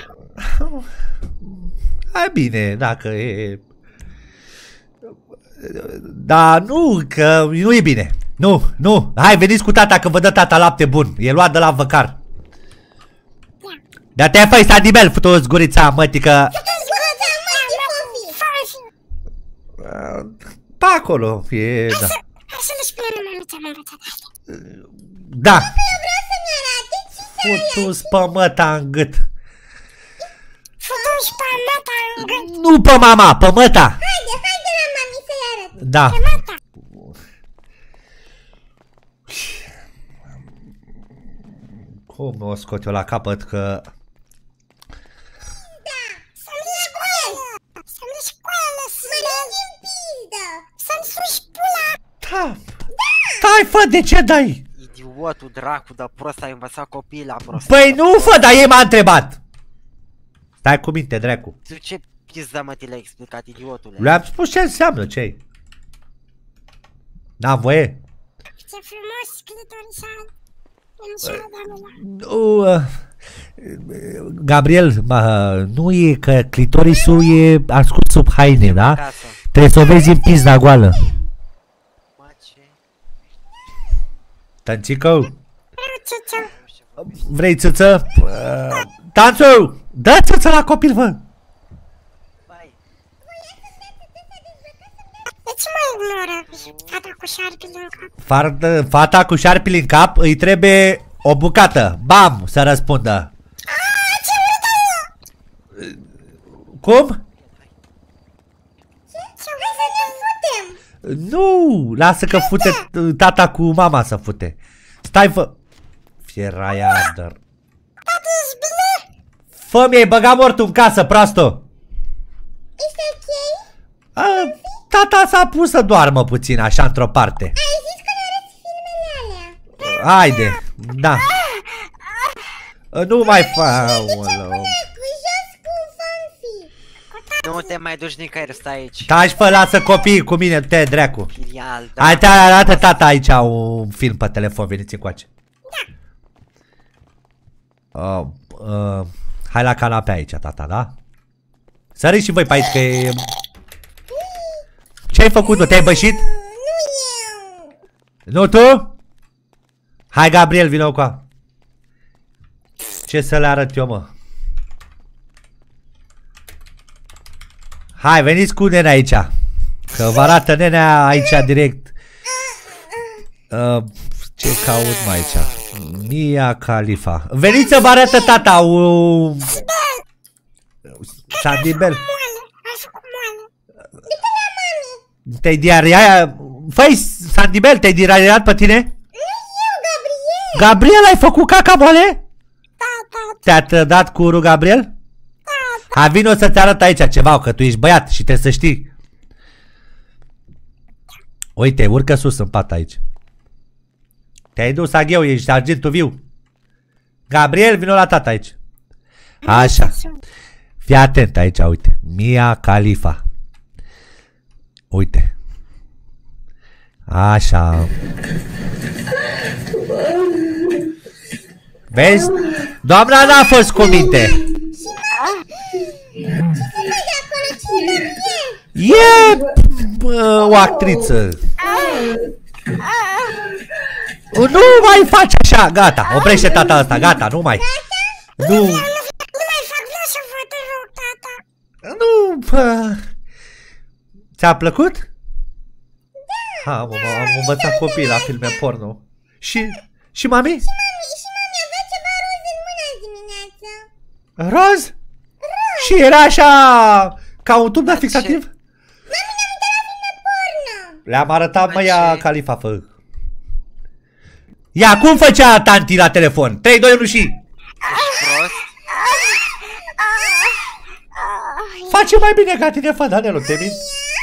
Hai bine, dacă e... Da, nu, că nu e bine. Nu, nu, hai veniți cu tata că vă dă tata lapte bun. E luat de la văcar. Da, te-ai făi, Sandibel, futu-ți gurița mătică. Pe acolo, e, da. Hai să le spune mamița mă învățat. Da. Eu vreau să-mi arate ce Futu-ți pe măta în gât. Futu-și pe măta în gât. Nu pe mama, pe măta. Haide, haide la mami să-i arăt. Da. Pe măta. Cum o scot eu la capăt că... Da, să-mi școală. Să-mi școală, Sibel. Mă legi în pildă. Să-mi suși pula. Da. Stai, fă, de ce dai? Idiotul dracu de prost, ai învățat copiii la prost. Păi nu, fă, dar ei m-a întrebat. Stai cu minte, dracu. Tu ce pizda mă ți l-ai explicat, idiotule? Le-am spus ce înseamnă, ce-i? N-am voie? Ce frumos, clitorișan. Înșoară, doamnelor. Nu, uh, Gabriel, uh, nu e că clitorisul e ascuns sub haine, da? Acasă. Trebuie să o vezi în pizda goală. Mă, ce? Tăncică, Vreau țuță. vrei țâță? Uh, Tanțu, dă țâță la copil, vă! Bai. De ce mă ignoră fata cu șarpile în cap? Fata, fata cu șarpile în cap îi trebuie o bucată. Bam, să răspundă. Aaaa, ce urâtă e! Cum? Ce vrei să ne futem? Nu, lasă că fute tata cu mama să fute. Stai, fă... Fieraia Ander. Tati, ești bine? Fă, mi-ai băgat mortul în casă, prosto. Ești ok? A, tata s-a pus să doarmă puțin, așa, într-o parte. Ai zis că ne-arăți filmele alea. Haide, da. Nu mai fa... Cu jos cu fanfi. Nu te mai duci nicăieri, stai aici. Taci, fă, lasă copiii cu mine, te dracu. Filial, da. Hai, te arată tata aici un film pe telefon, veniți încoace. Uh, uh, hai la canapea aici, tata, da? Săriți și voi pe aici că e... Ce-ai făcut, te-ai bășit? Nu eu. Nu tu? Hai, Gabriel, vină cu a. Ce să le arăt eu, mă? Hai, veniți cu nenea aici. Că vă arată nenea aici direct. Uh, ce caut mai aici? Mia Khalifa. Veniți să vă arătă tata un... Sandibel. Ai făcut moale. Du-te la mami. Te-ai diariat? Făi, Sandibel, te-ai diariat pe tine? Nu eu, Gabriel. Gabriel, ai făcut caca moale? Da, da, Te-a trădat curul, Gabriel? da. Hai, vino să-ți arăt aici ceva, că tu ești băiat și trebuie să știi. Uite, urcă sus în pat aici. Te-ai dus, agheu, ești argintul viu. Gabriel, vino la tata aici. Așa. Fii atent aici, uite. Mia Khalifa. Uite. Așa. Vezi? Doamna n-a fost cu minte. E bă, o actriță. Nu mai faci așa, gata, oprește tata asta, gata, nu mai. Nu. Nu mai fac, vreau să văd în rog, tata. Nu, bă. Ți-a plăcut? Ha, am, am învățat copii la filme porno. Și, și mami? Și mami, și mami avea ceva roz în mână azi dimineață. Roz? Roz. Și era așa, ca un tub de fixativ? Mami, ne-am uitat la filme porno. Le-am arătat, mă, ea, Califa, fă. Ia, cum făcea tanti la telefon? trei, doi, unu și... Prost. Face mai bine ca tine, fă, Danelu, te mint.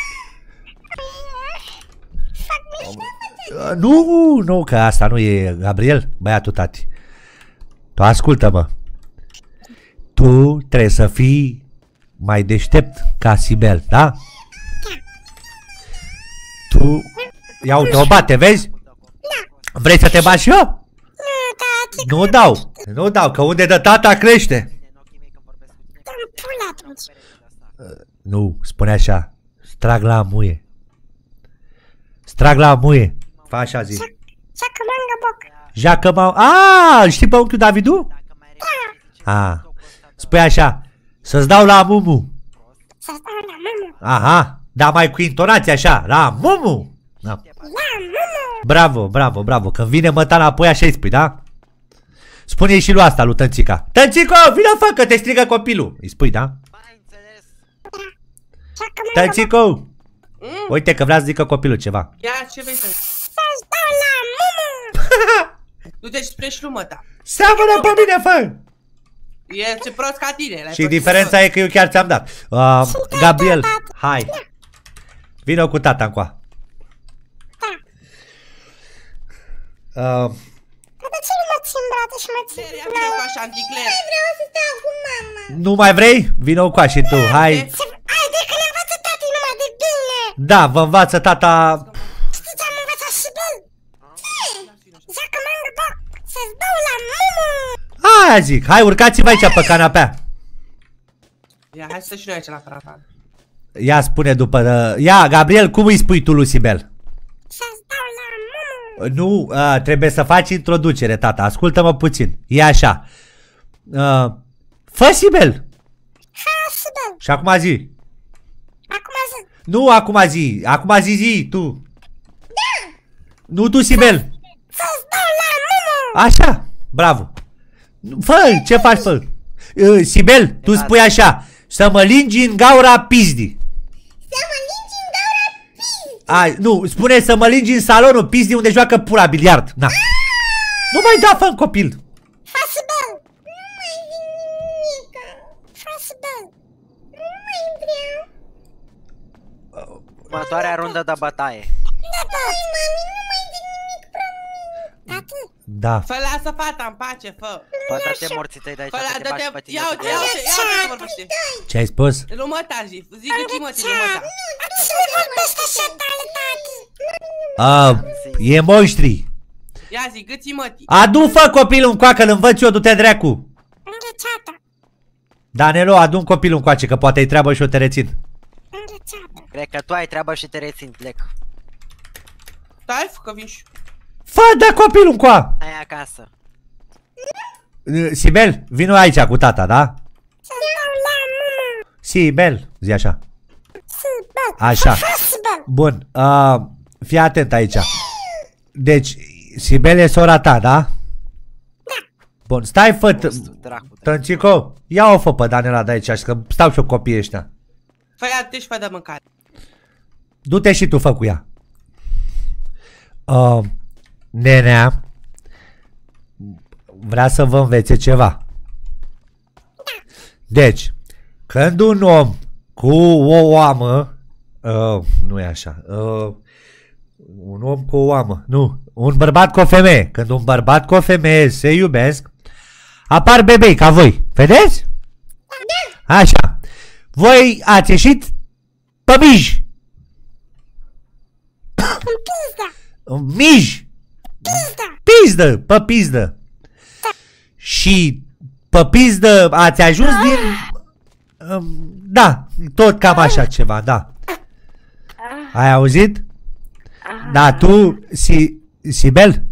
Nu, nu, că asta nu e Gabriel, băiatul tati. Tu ascultă-mă. Tu trebuie să fii mai deștept ca Sibel, da? Tu... Ia uite, o bate, vezi? Vrei să te bați și eu? Nu, tati. Nu dau, nu dau, că unde dă tata crește. Dă-mi pula atunci. Nu, spune așa. Strag la muie. Strag la muie. Fa așa zi. Jacă mangă boc. Jacă mau... Aaaa, știi pe unchiul Davidu? Da. A, spui așa. Să-ți dau la mumu. Să-ți dau la mamă. Aha, dar mai cu intonație așa. La mumu. Da. La mamă. Bravo, bravo, bravo. Când vine măta înapoi așa îi spui, da? Spune-i și lui asta, lui Tănțica. Tănțico, vină fă că te strigă copilul. Îi spui, da? Tănțico. Mm. Uite că vrea să zică copilul ceva. Ia, ce vrei să... Să-ți dau la mamă. Du-te și spre șlumăta. Seamănă pe mine, fă! E ce prost ca tine. Și diferența e că eu chiar ți-am dat. Uh, Gabriel, hai. Vino cu tata încoa. Uh, De ce nu mă țin brată și mă țin? Ia vină cu așa, anticler. Nu vreau să stau cu mama. nu mai vrei? Vino cu și tu, hai. Hai, de că ne învață tati numai de bine. Da, vă învață tata. Știi ce am învățat și bine? Ce? Jacă mangă boc. Să-ți dau la mamă. Aia zic, hai urcați-vă aici pe canapea. Ia, hai să și noi aici la parafan. Ia spune după, uh, ia Gabriel, cum îi spui tu lui Sibel? Să-ți dau la mamă. Nu, uh, trebuie să faci introducere, tata, ascultă-mă puțin. E așa. uh, Fă Sibel. Ha, Sibel. Și acum zi. Acum zi. Nu acum zi, acum zi zi, tu. Da. Nu tu Sibel. Să-ți dau la mamă. Așa, bravo. Fă, ce faci, fă? Uh, Sibel, tu spui așa. Să mă lingi în gaura pizdi. Să mă lingi în gaura pizdi. Ai, nu, spune să mă lingi în salonul pizdi unde joacă pula biliard. Na. Nu mai da, fă copil. Ha, Sibel. Nu mai zic nimica. Ha, Sibel. Nu mai vreau. Următoarea rundă de bătaie. Da, doi, mami, nu mai zic nimic, promis. Tati. Da. Fă, lasă fata în pace, fă. Bă, dă-te morții tăi de aici, Fă, la, să te bași dă-te, pe tine. ia uite, ia uite, ia uite ce vorbește. Ce ai spus? Lumăta, zi, zi gâții mătii, lumăta. Cine vorbește așa tare, tati? Uh, e monștri. Ia zi, gâții mătii. Adu, fă copilul încoacă, îl învăț eu, du-te dracu. Înghețată. Danelo, adu un copil încoace, că poate-i treabă și o te rețin. Înghețată. Cred că tu ai treabă și te rețin, plec. Stai, că vin și... Fă, dă copilul încoa. Hai acasă. Uh, Sibel, vino aici cu tata, da? Să-ți dau la mamă. Sibel, zi așa. Sibel. Așa. Ha, Sibel. Bun, uh, fii atent aici. Deci, Sibel e sora ta, da? Da. Bun, stai, fă, Dracu. Tănțico, ia-o fă pe Danela de aici, că stau și eu copiii ăștia. Fă, ia-te și fă de mâncare. Du-te și tu, fă cu ea. Uh, nenea vrea să vă învețe ceva. Deci, când un om cu o oamă, uh, nu e așa, uh, un om cu o oamă, nu, un bărbat cu o femeie, când un bărbat cu o femeie se iubesc, apar bebei ca voi, vedeți? Așa, voi ați ieșit pe mij. În pizda. În mij. Pizda. Pizdă, pe pizdă. Și pe pizdă ați ajuns din... um, Da, tot cam așa ceva, da. Ai auzit? Da, tu, si, Sibel?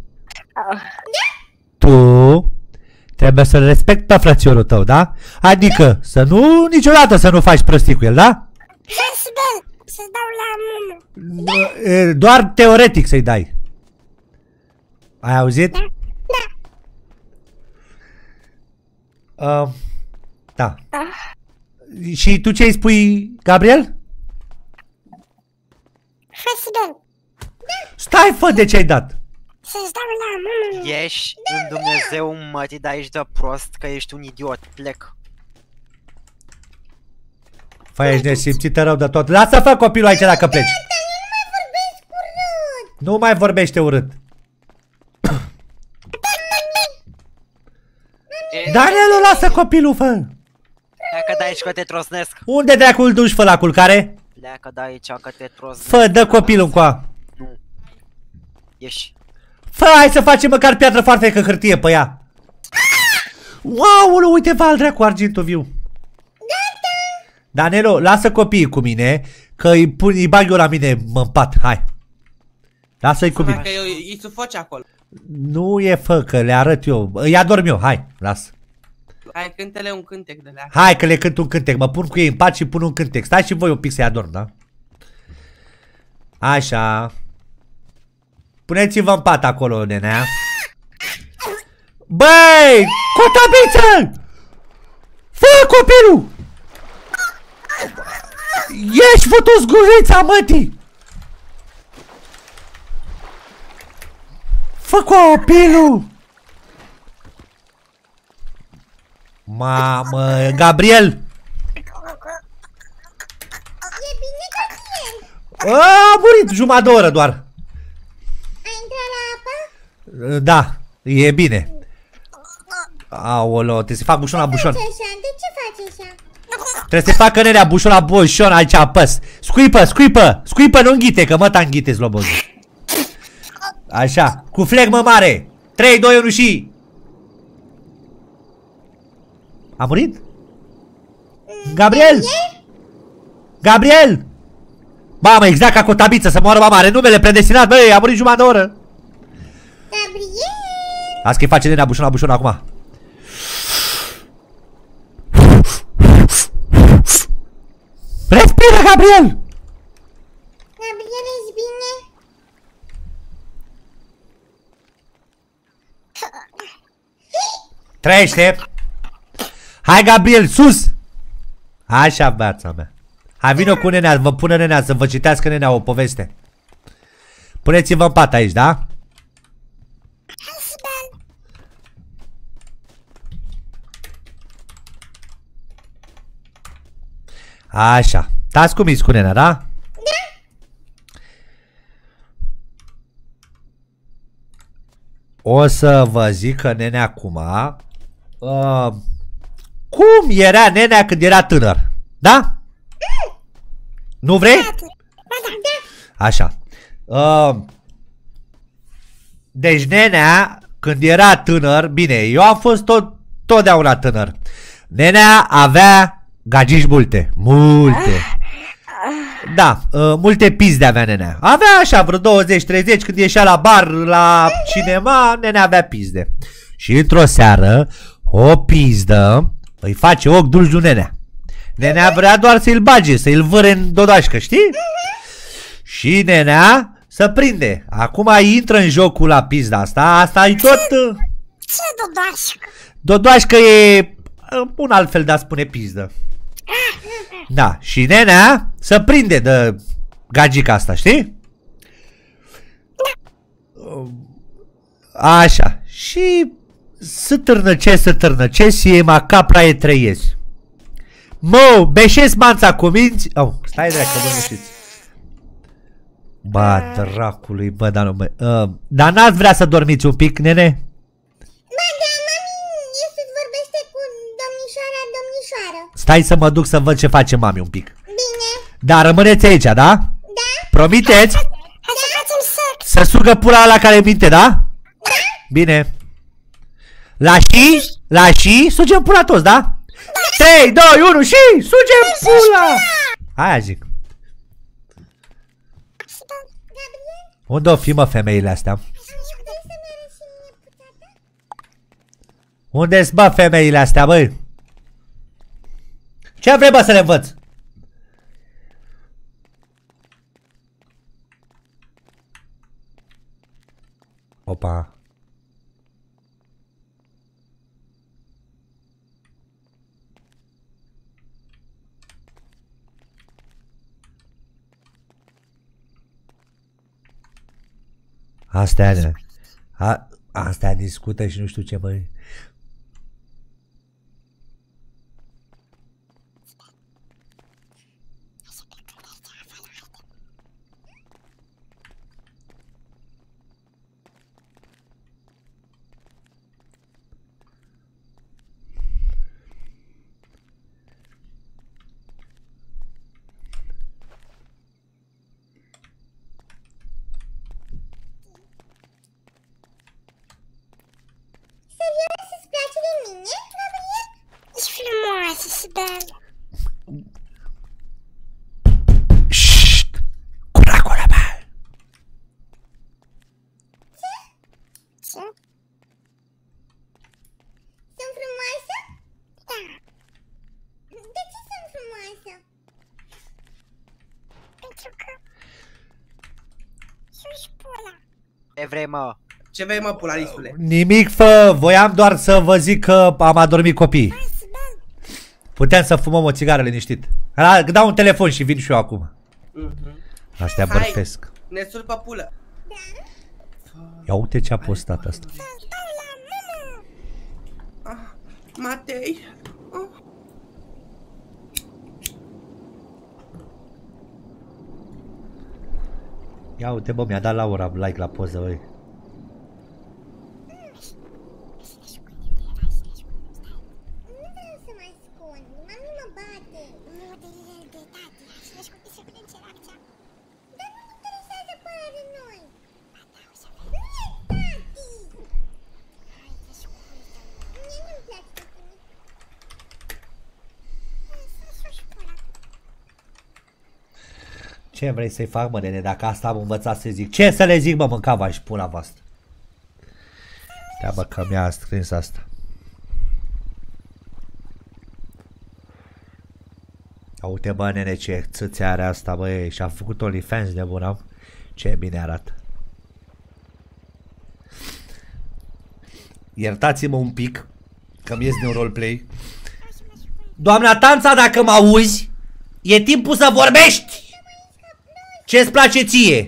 Tu trebuie să-l respecti pe frățiorul tău, da? Adică să nu, niciodată să nu faci prostii cu el, da? Ha, Sibel. Să-ți dau la mână. E, doar teoretic să-i dai. Ai auzit? Da. Uh, da. Ah. Și tu ce îi spui, Gabriel? Fă să dau. Stai, fă, de ce ai dat? Să-ți dau la mână. Ești în Dumnezeu, mătii, dar ești de prost, că ești un idiot. Plec. Fă, ești nesimțită rău de tot. Lasă, fă copilul aici dacă pleci. Nu mai vorbește urât. Danielu, lasă copilul, fă. Pleacă de aici că te trosnesc. Unde dracu îl duci, fă la culcare? Pleacă de aici că te trosnesc. Fă, dă copilul încoa. Nu. Ieși. Fă, hai să facem măcar piatră foarte că hârtie pe ea. Wow, uite, val dracu, argintul viu. Danilo, lasă copiii cu mine, că îi, pun, îi bag eu la mine în pat, hai. Lasă-i cu mine. Că eu îi sufoci acolo. Nu e fă, că le arăt eu. Îi adorm eu, hai, lasă. Hai, cântele un cântec de la. Hai că le cânt un cântec, mă pun cu ei în pat și pun un cântec. Stai și voi un pic să-i adorm, da? Așa. Puneți-vă în pat acolo, nenea. Băi, cotabiță! Fă copilul! Ești fătus gurița, mătii! Fă copilul! Mamă, Gabriel! E bine, Gabriel? A murit jumătate de oră doar. Ai intrat la apă? Da, e bine. Aoleo, trebuie să fac bușon la bușon. Ce așa? De ce faci așa? Trebuie să facă nenea bușon la bușon, aici apăs. Scuipă, scuipă, scuipă, nu înghite, că mă ta înghite slobozul. Așa, cu flegmă mare. trei, doi, unu și... A murit? Gabriel? Gabriel? Mamă, exact ca cotabiță, să moară mama, are numele predestinat, băi, a murit jumătate de oră. Gabriel! Las că-i face nenea bușon la bușon acum. Respiră, Gabriel! Gabriel, ești bine? Trăiește! Hai, Gabriel, sus! Așa, băiața mea. Hai, vină cu nenea, vă pună nenea să vă citească nenea o poveste. Puneți-vă în pat aici, da? Așa. Stați cu mis cu nenea, da? Da. O să vă zic că nenea acum uh, cum era nenea când era tânăr, da? Nu vrei? Așa. Uh, deci nenea când era tânăr, bine, eu am fost tot, totdeauna tânăr. Nenea avea gagici multe, multe. Da, uh, multe pizde avea nenea. Avea așa vreo douăzeci treizeci, când ieșea la bar, la cinema, nenea avea pizde. Și într-o seară, o pizdă îi face ochi dulci lui nenea. Nenea vrea doar să-l bage, să-l vâre în dodașcă, știi? Și nenea să prinde. Acum intră în jocul la pizda asta. Asta e tot... Ce dodașcă? Dodoașcă e un alt fel de a spune pizdă. Da, și nenea să prinde de gagica asta, știi? Așa. Și să târnăce, să târnăce și e ma capra e trăiesc. Mă, beșesc manța cu minți. Oh, stai dracu, bă, nu știți. Bă, dracului, bă, dar nu, bă. Uh, dar n-ați vrea să dormiți un pic, nene? Ba, da, mami, e să-ți vorbește cu domnișoara, domnișoară. Stai să mă duc să văd ce face mami un pic. Bine. Da, rămâneți aici, da? Da. Promiteți? Hai să facem sex. Să sugă pula la care minte, da? Da. Bine. La și? La și? Sugem pula toți, da? trei, doi, unu și sugem pula! Aia zic. Unde o fi, mă, femeile astea? Unde-s, bă, femeile astea, băi? Ce vrei, bă, să le învăț? Opa. Astea, ne. A, astea discută și nu știu ce, băi. Șşt! Cura-cura, bă! Ce? Ce? Sunt frumoasă? Da. De ce sunt frumoasă? Pentru că... și-și pula. Ce vrei, mă? Ce vrei, mă, pularisule? Nimic, fă, voiam doar să vă zic că am adormit copii. Puteam să fumăm o țigară liniștit. Dau un telefon și vin și eu acum. Astea bărfesc. Ne surpă pulă. Ia uite ce a postat asta. Matei. Ia uite, bă, mi-a dat Laura like la poză, băi. Ce vrei să-i fac, mă, nene, dacă asta am învățat să zic? Ce să le zic, mă, mâncava și pula voastră. Ia, bă, că mi-a scris asta. Ia uite, bă, nene, ce țâțe are asta, bă, și-a făcut OnlyFans de bun am. Ce bine arată. Iertați-mă un pic, că-mi ies din roleplay. Doamna Tanța, dacă mă auzi, e timpul să vorbești! Ce-ți place ție?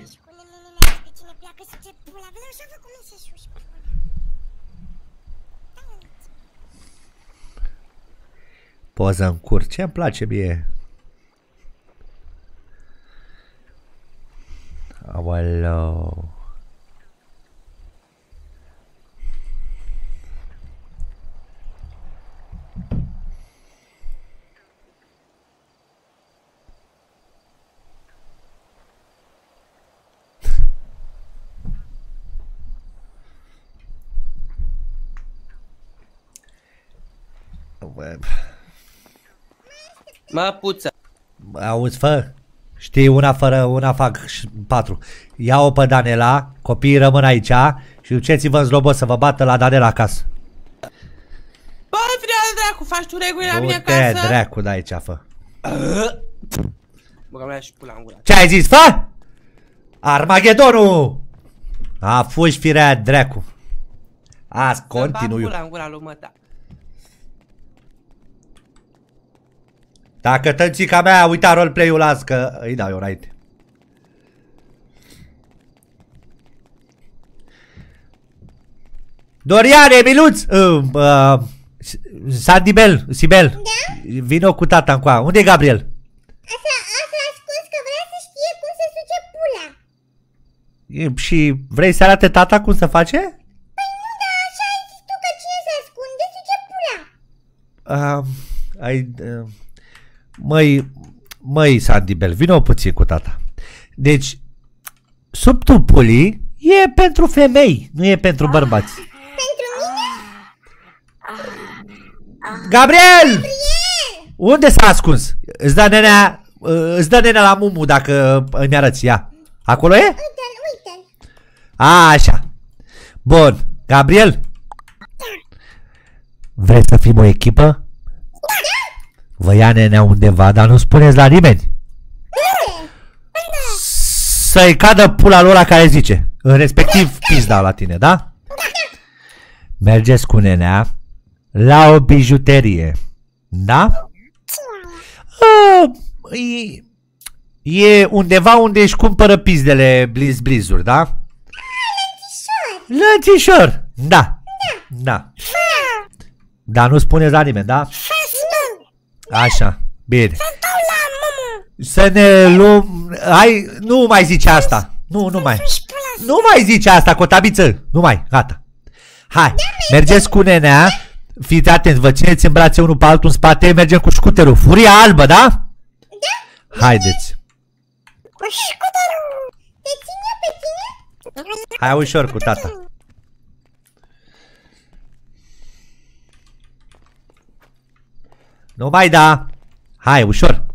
Poză în cur, ce-mi place mie? Aoleu. Mă, puță. Auzi, fă, știi, una fără una fac patru. Ia-o pe Danela, copiii rămân aici și duceți-vă în zlobă să vă bată la Danela acasă. Bă, vrea dracu, faci tu reguli la mine Du-te, acasă? dracu, de aici, fă. Băga mea și pula în gura. Ce ai zis, fă? Armagedonul! A, fugi firea, dracu. Azi, continuu. Pula în gura lui măta. Dacă tățica mea a uitat roleplay-ul azi, că îi dau eu înainte. Doriane, Miluț! Uh, uh, Sandibel, Sibel, da? Vino cu tata încoa. Unde e Gabriel? Asta, asta a spus că vrea să știe cum se suce pula. E, și vrei să arate tata cum se face? Păi nu, dar așa ai zis tu că cine se ascunde suce pula. Uh, ai... Uh, Măi, măi, Sandibel, vino puțin cu tata. Deci, subtupulii e pentru femei, nu e pentru bărbați. Pentru mine? Gabriel! Gabriel! Unde s-a ascuns? Îți dă nenea, îți dă nenea la mumu dacă îmi arăți, ia. Acolo e? Uite-l, uite-l. A, așa. Bun, Gabriel? Vrei să fim o echipă? Vă ia nenea undeva, dar nu spuneți la nimeni. Să-i cadă pula lor la care zice. respectiv pizda la tine, da? Mergeți cu nenea la o bijuterie, da? Uh, e, e undeva unde își cumpără pizdele bliz blizuri, da? Lănțișor, da. Da. Dar nu spuneți la nimeni, da? Așa, bine. Să ne luăm... Hai, nu mai zice asta. Nu, nu mai. Nu mai zice asta, cotabiță. Nu mai, gata. Hai, mergeți cu nenea. Fiți atenți, vă țineți în brațe unul pe altul în spate. Mergem cu scuterul. Furia albă, da? Da. Haideți. Cu scuterul. Te ține pe tine? Hai ușor cu tata. Nu mai da. Hai, ușor.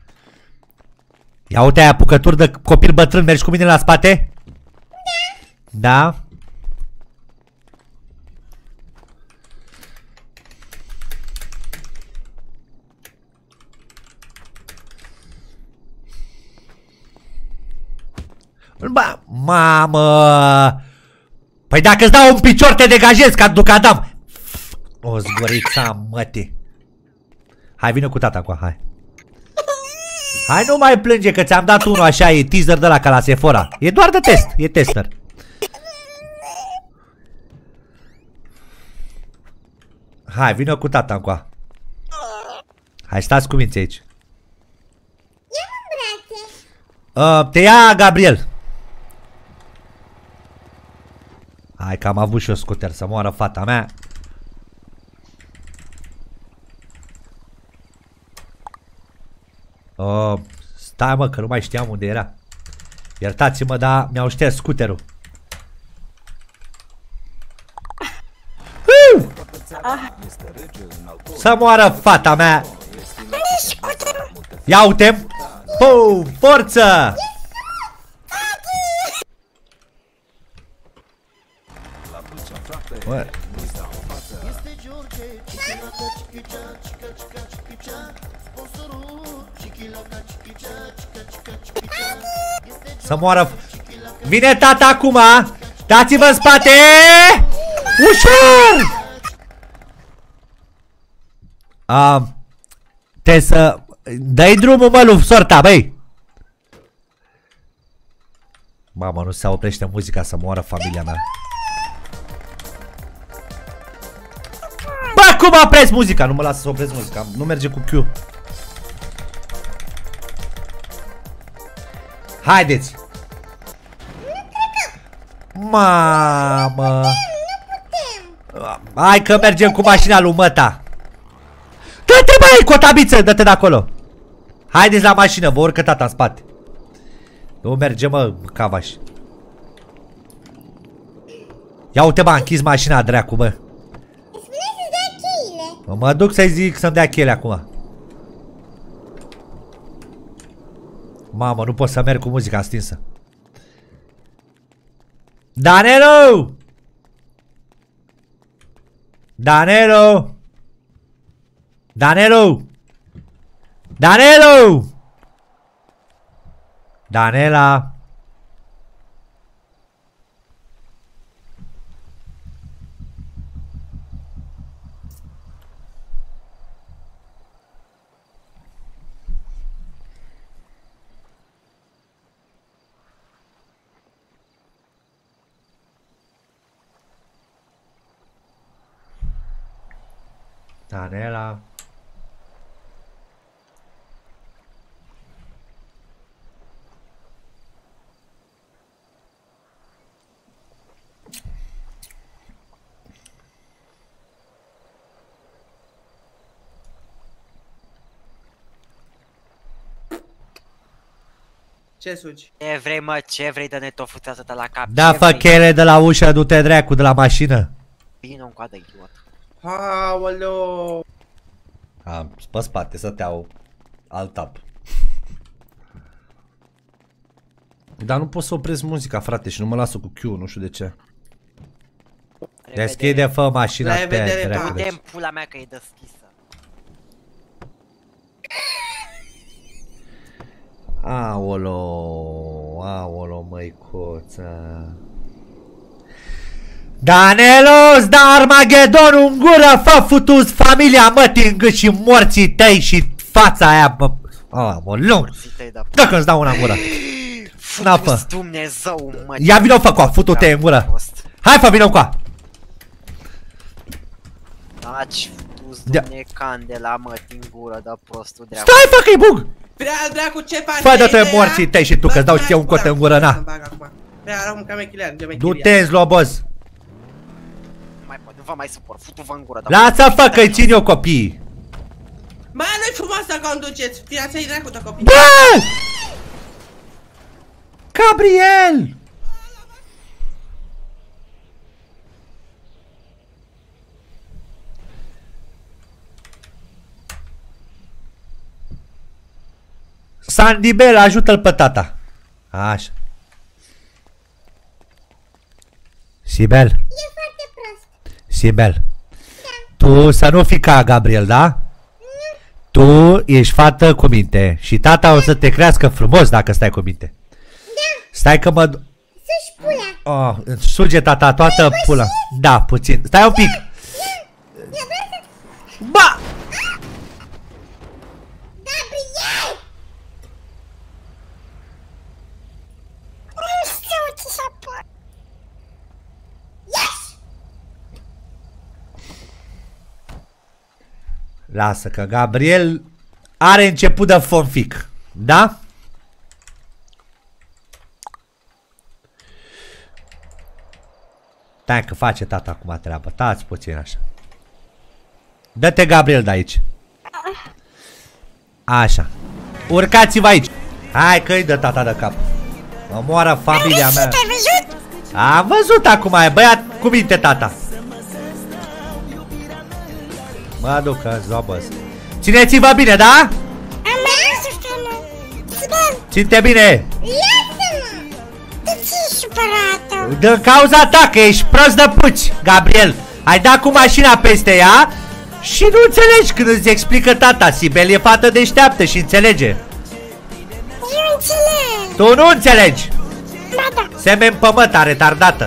Ia uite aia apucături de copil bătrân. Mergi cu mine la spate? Da. Ba, mamă. Păi dacă îți dau un picior te degajezi ca ducadam. O zgurița mătii. Hai, vină cu tata acum, hai. Hai, nu mai plânge că ți-am dat unul așa, e teaser de la ca la Sephora. E doar de test, e tester. Hai, vină cu tata acum. Hai, stați cu minți aici. uh, Te ia Gabriel. Hai că am avut și eu scuter, să moară fata mea. Uh, stai mă că nu mai știam unde era. Iertați-mă, dar mi-au șters scuterul. uh! Să moară fata mea. Ia uite. Pum, forță. Bă. Să moară. Vine tata acum. Dați-vă în spate. Ușor. uh, Te să dai drumul, mă, lui sorta, băi. Mamă, nu se oprește muzica, să moară familia mea. Bă, cum opresc muzica? Nu mă lasă să opresc muzica. Nu merge cu Q. Haideți. Mamă. Hai că mergem cu mașina lui măta. Dă-te, băi, cotabiță, dă-te de acolo. Haideți la mașină, vă urcă tata în spate. Nu merge, mă, cavaș. Ia uite, bă, a închis mașina, dracu, bă. Mă duc să-i zic să-mi dea cheile acum. Mamă, nu pot să merg cu muzica stinsă. Danelo! Danelo! Danelo! Danelo! Danela! Danela. Ce sugi? Ce vrei, mă, ce vrei de netofuțează de la cap? Da, fă chele de la ușă, du-te dracu de la mașină. Vino în coadă, idiot. Aoleo. Am pe spate să te iau alt tap. Dar nu pot să opresc muzica, frate, și nu mă lasă cu Q, nu știu de ce. Deschide, fă mașina, te dracu. Uite-mi pula mea că e deschisă. Aolo, aolo, măicuță. Danelos, da Armagedonul în gură, fă futus familia mătii în gât și morții tăi și fața aia, bă. Oh, mă, lung. Dacă îți dau una în gură. Futus Dumnezeu, mă. Ia vină-o, fă coa, futu-te în gură. Hai, fă, vină-o coa. Taci, futus, dumne, candela, mă, din gură, da prostul dreapta. Stai, fă, că-i bug. Prea dracu, ce faci? Fă, dă-te morții tăi și tu, că-ți dau și eu un cot în gură, na. Du-te, zloboz. Mai pot, nu vă mai suport, futu-vă în gură. Lasă, fă, că-i țin eu copiii. Bă, nu-i frumos să conduceți, tirați-i dracu de copii. Bă! Gabriel! Sandy Bell, ajută-l pe tata. Așa. Sibel. E foarte prost. Sibel. Tu să nu fii ca Gabriel, da? Tu ești fată cu minte și tata o să te crească frumos dacă stai cu minte. Da. Stai că mă... Suși pula. Oh, îți suge tata toată pula. Da, puțin. Stai un pic. Ba! Gabriel! Nu știu ce să pot. Yes! Lasă că Gabriel are început de fonfic. Da? Stai că face tata acum treabă. Tați puțin așa. Dă-te Gabriel de aici. Așa. Urcați-vă aici. Hai că-i dă tata de cap. Mă moară familia mea. Ai văzut? Am văzut acum, e băiat cu minte tata. Mă duc că zobăs. Țineți-vă bine, da? Am mai văzut frumos. Sibel, Ține bine. lasă-mă. De ce ești supărată? Din cauza ta, că ești prost de puci, Gabriel. Ai dat cu mașina peste ea și nu înțelegi când îți explică tata. Sibel e fată deșteaptă și înțelege. Eu înțeleg. Tu nu înțelegi. Ba da. Semen pămăta retardată.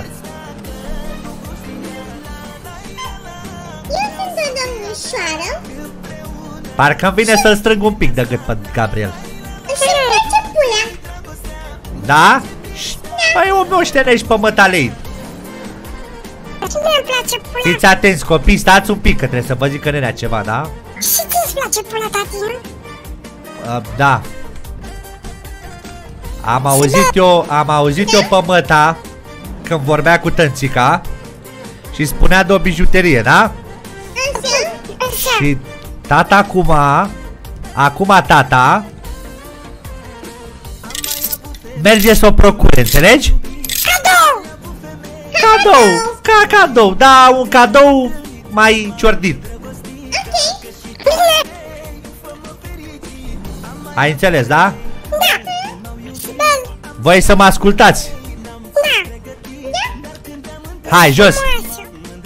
Eu sunt o domnișoară. Parcă-mi vine să-l strâng un pic de gât pe Gabriel. Și îmi place pula. Da? Păi o moștenești pe mătalei. Și mie îmi place pula. Fiți atenți copii, stați un pic că trebuie să vă zică nenea ceva, da? Și ți-ți place pula, tati, nu? Uh, da. Am auzit eu, am auzit eu pe măta când vorbea cu tănțica și spunea de o bijuterie, da? Așa? Așa. Și tata acum, acum tata merge să o procure, înțelegi? Cadou! Cadou, ca cadou, da, un cadou mai ciordit. Ok. Bine. Ai înțeles, da? Da. Sibel. Voi să mă ascultați. Da. Da? Hai, jos. Frumoasă.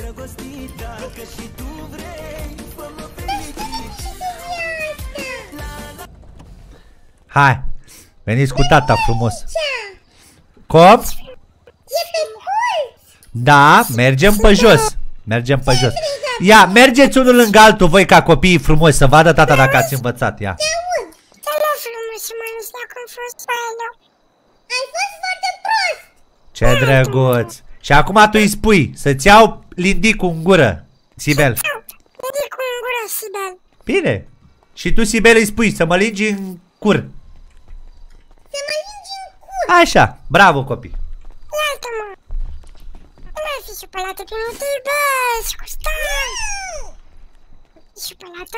Hai. Veniți cu tata frumos. Ce? Cum? E pe cul. Da, mergem pe jos. Mergem pe jos. Ia, mergeți unul lângă altul, voi ca copiii frumoși, să vadă tata dacă ați învățat, ia. Te aud. Te rog frumos să mă ales dacă am fost pe alo. Ai fost foarte prost. Ce drăguț. Și acum tu îi spui să-ți iau lindicul în gură, Sibel. Lindicul în gură, Sibel. Bine. Și tu, Sibel, îi spui să mă lingi în cur. Să mă lingi în cur. Așa, bravo copii. Iartă-mă. Nu mai fi supărată pe mine, te iubesc. Stai. E supărată?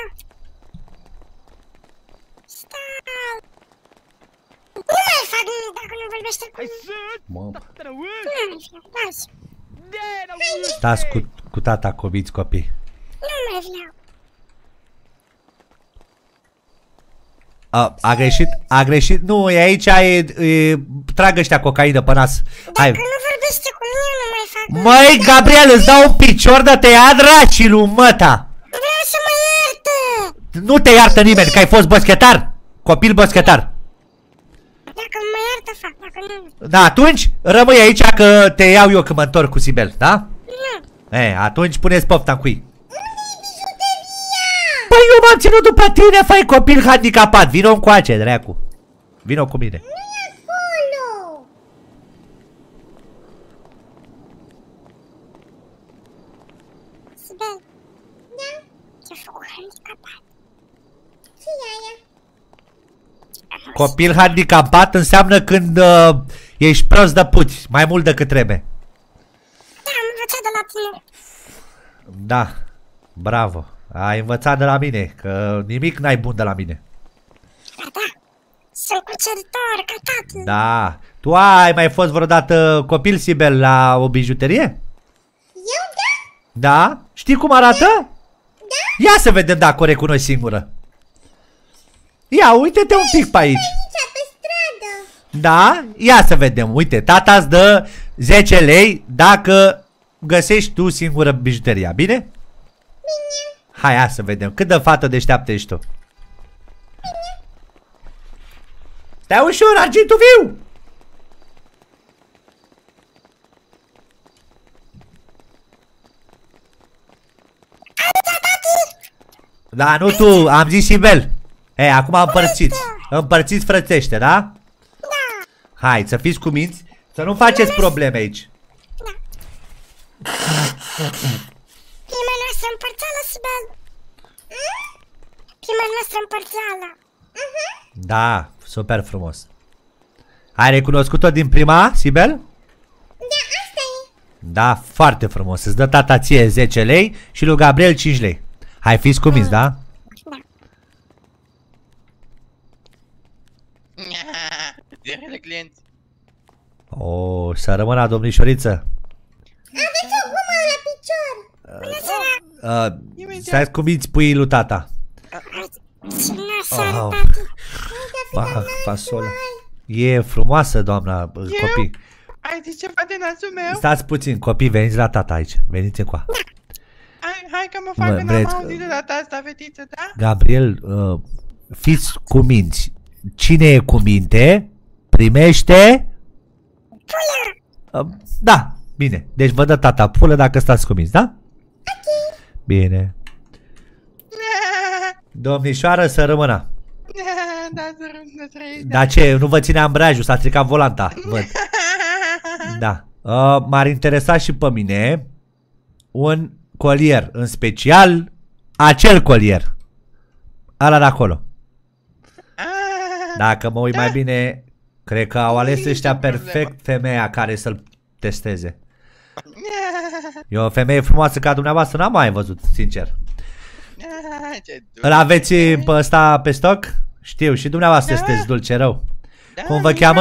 Stai. Nu mai fac nimic dacă nu vorbește cu mine. Mamă. Nu mai vreau, lasă. Stați cu, cu tata cobiți copii. Nu mai vreau. A, a greșit, a greșit, nu, e aici, e, e, trag ăștia cocaină pe nas. Hai. Dacă nu vorbește cu mine, nu mai fac nimic. Măi, Gabriel, îți dau un picior de te ia dracilul, măta. Vreau să mă ierte. Nu te iartă nimeni, că ai fost boschetar. Copil boschetar. Dacă mă iartă, fac, dacă nu... Da, atunci rămâi aici că te iau eu când mă întorc cu Sibel, da? Nu. E, atunci puneți pofta în cui. Păi eu m-am ținut după tine, fai copil handicapat. Vino încoace, dracu. Vino cu mine. Acolo. Sibel. Da? Ce-a făcut handicapat? Ce e aia? Copil handicapat înseamnă când uh, ești prost de puți, mai mult decât trebuie. Da, am învățat de la tine. Da, bravo. Ai învățat de la mine, că nimic n-ai bun de la mine. Da, da. Sunt cuceritor, ca tatăl. Da. Tu ai mai fost vreodată copil, Sibel, la o bijuterie? Eu da? Da? Știi cum arată? Da. Ia să vedem dacă o recunoști singură. Ia, uite-te un pic pe aici. Aici, pe stradă. Da? Ia să vedem. Uite, tata îți dă zece lei dacă găsești tu singură bijuteria. Bine? Bine. Hai, ia să vedem. Cât de fată deșteaptă ești tu? Bine. Stai ușor, argintul viu! Da, nu tu, am zis Sibel. Ei, acum împărțiți. Împărțiți frățește, da? Da. Hai, să fiți cuminți. Să nu faceți probleme aici. Prima noastră împărțeală, Sibel. Prima noastră împărțeală. Da, super frumos. Ai recunoscut-o din prima, Sibel? Da, asta e. Da, foarte frumos. Îți dă tata ție zece lei și lui Gabriel cinci lei. Hai, fiți cuminți, da? Zerele clienți. O, să rămână domnișoriță. Aveți o gumă la picior. Bună seara. Uh, Stai cuminți puii lui tata. Bună seara, Oh. tati. Bah, fasolă. E frumoasă, doamna, copii. Ai zis ceva de nasul meu? Stați puțin, copii, veniți la tata aici. Veniți încoa. Hai, hai că mă fac Mă, că n-am vreți- auzit de data asta, fetiță, da? Gabriel, uh, fiți cuminți. Cine e cu minte, primește... Uh, da, bine. Deci vă dă tata pulă dacă stați cuminți, da? Ok. Bine. Domnișoară, să rămână. Da, să rămână trăiți. Dar ce, nu vă ține ambrajul, s-a stricat volanta, văd. Da. Uh, M-ar interesa și pe mine un colier, în special acel colier. Ala de acolo. Dacă mă uit mai bine, cred că au ales ăștia perfect femeia care să-l testeze. E o femeie frumoasă ca dumneavoastră, n-am mai văzut, sincer. Îl aveți pe ăsta pe stoc? Știu, și dumneavoastră sunteți dulce rău. Cum vă cheamă?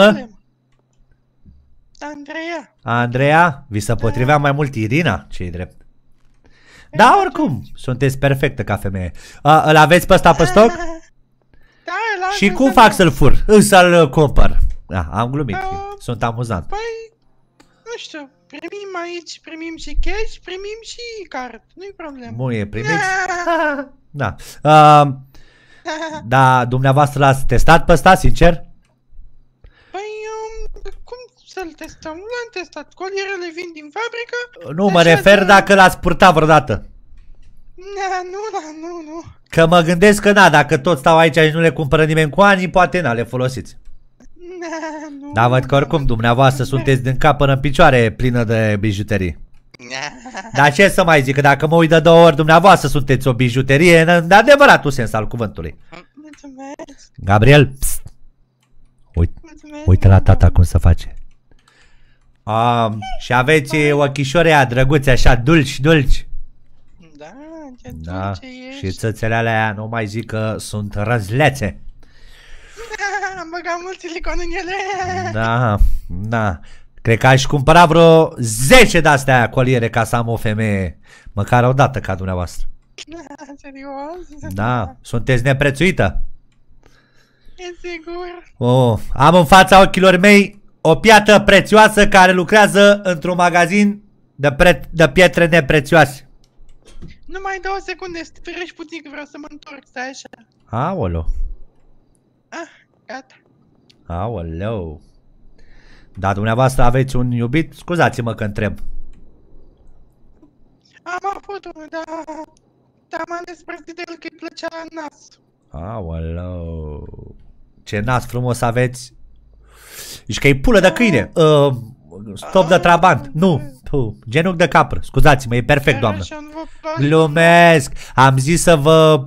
Andreea. Andreea? Vi se potrivea mai mult Irina? Ce-i drept. Da, oricum, sunteți perfectă ca femeie. A, îl aveți pe ăsta pe stoc? Da, îl am Și pe cum ăsta. fac să-l fur? Să-l cumpăr. Da, am glumit. Uh, Sunt amuzant. Păi, nu știu, primim aici, primim și cash, primim și card, nu-i problemă. Bun, e primiți? Da. Uh, da, dumneavoastră l-ați testat pe ăsta, sincer? Păi, um, cum să-l testăm? Nu l-am testat, colierele vin din fabrică. Nu, mă Deci refer asta- dacă l-ați purtat vreodată. Na, nu, da, nu, nu. Că mă gândesc că da, dacă tot stau aici și nu le cumpără nimeni cu ani, poate n-a le folosiți. Na, nu. Dar văd că oricum dumneavoastră sunteți din cap până în picioare plină de bijuterii. Na. Dar ce să mai zic, că dacă mă uit de două ori dumneavoastră sunteți o bijuterie în adevăratul sens al cuvântului. Mulțumesc, Gabriel, pst. Uite, mulțumesc. uite la tata cum se face. Um, și aveți ochișorii aia drăguți, așa, dulci, dulci. Da, ce Da, dulce și ești. țățele alea nu mai zic că sunt răzlețe. Am băgat mult silicon în ele. Da, da. Cred că aș cumpăra vreo zece de-astea coliere ca să am o femeie, măcar o dată ca dumneavoastră. Serios? Da, sunteți neprețuită. E sigur. Oh, am în fața ochilor mei o piatră prețioasă care lucrează într-un magazin de, pre de pietre neprețioase. Numai două secunde, ferești puțin că vreau să mă întorc, stai așa. Aoleu, Ah, gata. aoleu. Da, dumneavoastră aveți un iubit? Scuzați-mă că întreb. Am avut unul, dar... Dar m-am despărțit de el că îi plăcea nas. Aoleu. Ce nas frumos aveți. Ești că e pulă de câine. Uh, stop de trabant. Nu. Puh. Genunchi de capră. Scuzați-mă, e perfect, doamnă. Glumesc. Am zis să vă...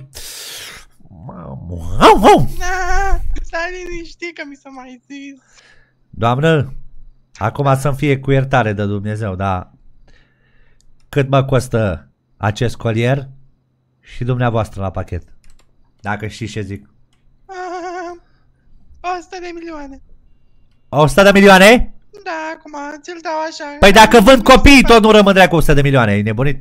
Au, au. Stai liniștit că mi s-a mai zis. Doamnă, acum să-mi fie cu iertare de Dumnezeu, dar cât mă costă acest colier și dumneavoastră la pachet? Dacă știți ce zic. o sută de milioane. o sută de milioane? Da, acum ți-l dau așa. Păi dacă vând copiii, tot nu rămân dracu o sută de milioane, e nebunit?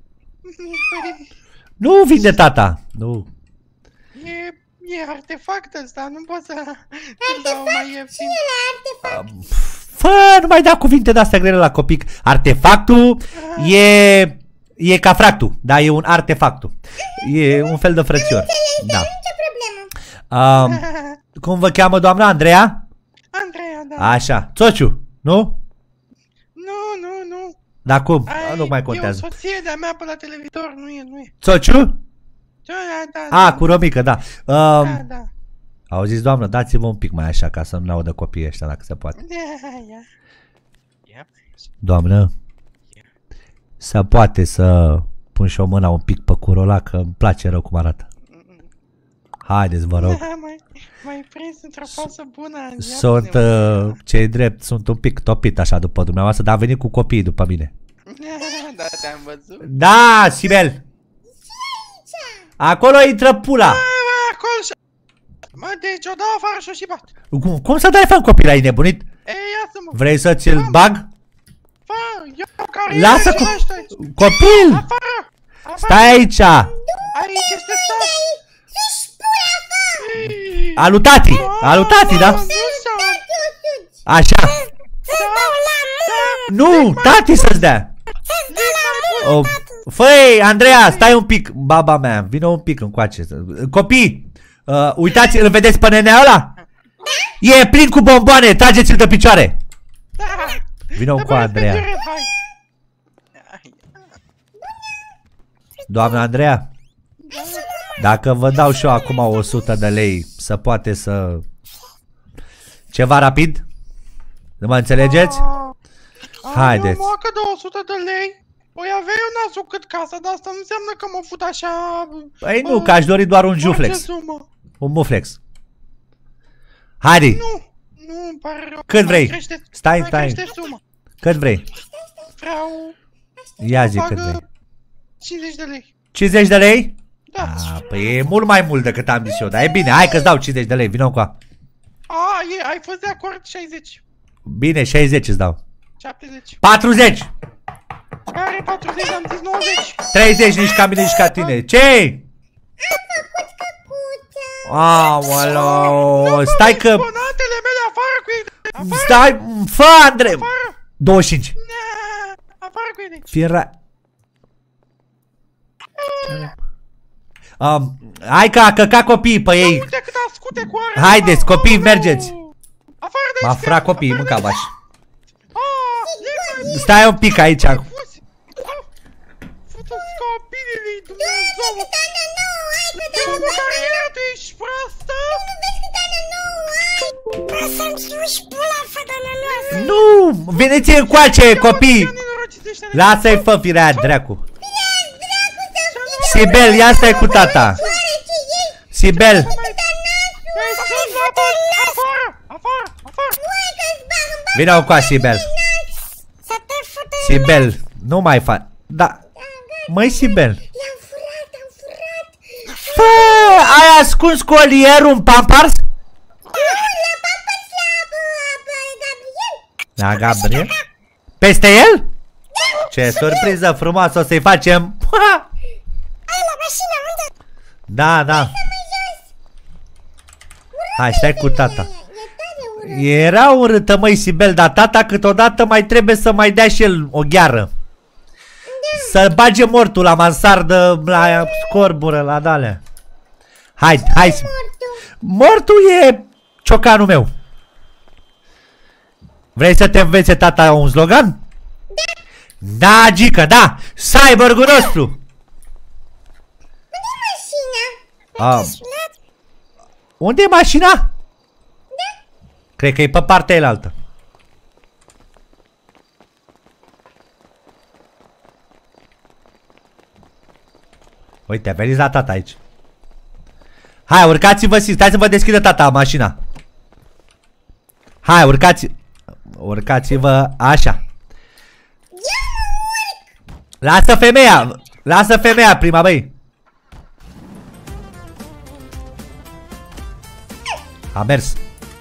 Nu vinde tata, nu. E, e artefact ăsta, nu pot să ți-l dau mai ieftin. Fă, nu mai da cuvinte de-astea grele la copii. Artefactul e... E ca fractul, da, e un artefactul. E un fel de frățior. Da. Um, cum vă cheamă doamna? Andreea? Andreea, da. Așa. Țociu, nu? Nu, nu, nu. Dar cum? Ai, nu mai contează. E o soție de-a mea pe la televizor, nu e, nu e. Țociu? Da, da, da. A, cu Romică, da. Um, Da, da. Auziți, doamnă, dați-vă un pic mai așa ca să nu ne audă copiii ăștia, dacă se poate. Ia, ia. Doamnă, se poate să pun și o mâna un pic pe curola, că îmi place rău cum arată. Haideți, vă rog. Da, mai, mai prins într-o fază bună. Sunt, uh, ce-i drept, sunt un pic topit așa după dumneavoastră, dar am venit cu copiii după mine. Da, te-am văzut. Da, Sibel! Acolo intră pula! Acolo și... Mă, deci o dau afară și o și bat. Cum, cum să dai afară copil, ai nebunit? Ei, ia-să-mă. Vrei să ți-l bag? Fă, eu care Lasă e, co aici. copil! Afară! Afară! Stai aici! Aici este stat! Alu tati! Alu tati, da? Așa! Nu! Tati să-ți dea! Oh, făi, Andreea, stai un pic! Baba mea, vină un pic încoace. Copii! Uh, uitați, îl vedeți pe nenea ăla? E plin cu bomboane, trageți-l de picioare! Vină cu Andreea. Doamna Andreea, dacă vă dau și eu acum o sută de lei, să poate să... Ceva rapid? Nu mă înțelegeți? Haideți. Nu mă că de o sută de lei. Păi avea eu nasul cât casa, dar asta nu înseamnă că mă fut așa... Păi nu, că aș dori doar un juflex. Un muflex. Haide. Nu, nu, îmi pare rău. Cât vrei? Stai, stai. Cât vrei? Vreau... Ia zi cât vrei. cincizeci de lei. cincizeci de lei? Da. A, păi e mult mai mult decât am zis eu, dar e bine, hai că-ți dau cincizeci de lei, vină cu a. A, e, ai fost de acord șaizeci. Bine, șaizeci îți dau. șaptezeci. patruzeci. Care patruzeci? Am zis nouăzeci. treizeci, nici ca mine, nici ca tine. Ce? Aoleu, stai că... Exponatele mele afară cu ei. Stai, fă, Andrei. douăzeci și cinci. Afară cu ei. Fiera... Um, hai că a căcat copiii pe ei. Haideți, copii, mergeți. M-a furat copiii, mâncam așa. Stai un pic aici. Nu, veniți încoace, copii. Lasă-i fă firea, dracu. Sibel, ia stai cu tata. Sibel. Vino cu a Sibel. Sibel, nu mai fac. Da. Măi, Sibel. Fă, ai ascuns colierul în Pampers? La Gabriel? Peste el? Ce surpriză frumoasă o să-i facem. Da, da. Hai, stai cu tata. Era urâtă, măi, Sibel, dar tata câteodată mai trebuie să mai dea și el o gheară. Să bage mortul la mansardă, la scorbură, la dalea. Hai, hai. Mortul e ciocanul meu. Vrei să te învețe tata un slogan? Da, Gica, da! Cyborgul nostru! Unde e mașina? Ah. Unde e mașina? Da. Cred că e pe partea elaltă. Uite, a venit la tata aici. Hai, urcați-vă, stai să vă deschidă tata mașina. Hai, urcați. Urcați-vă, așa. Lasă femeia. Lasă femeia prima, băi. A mers.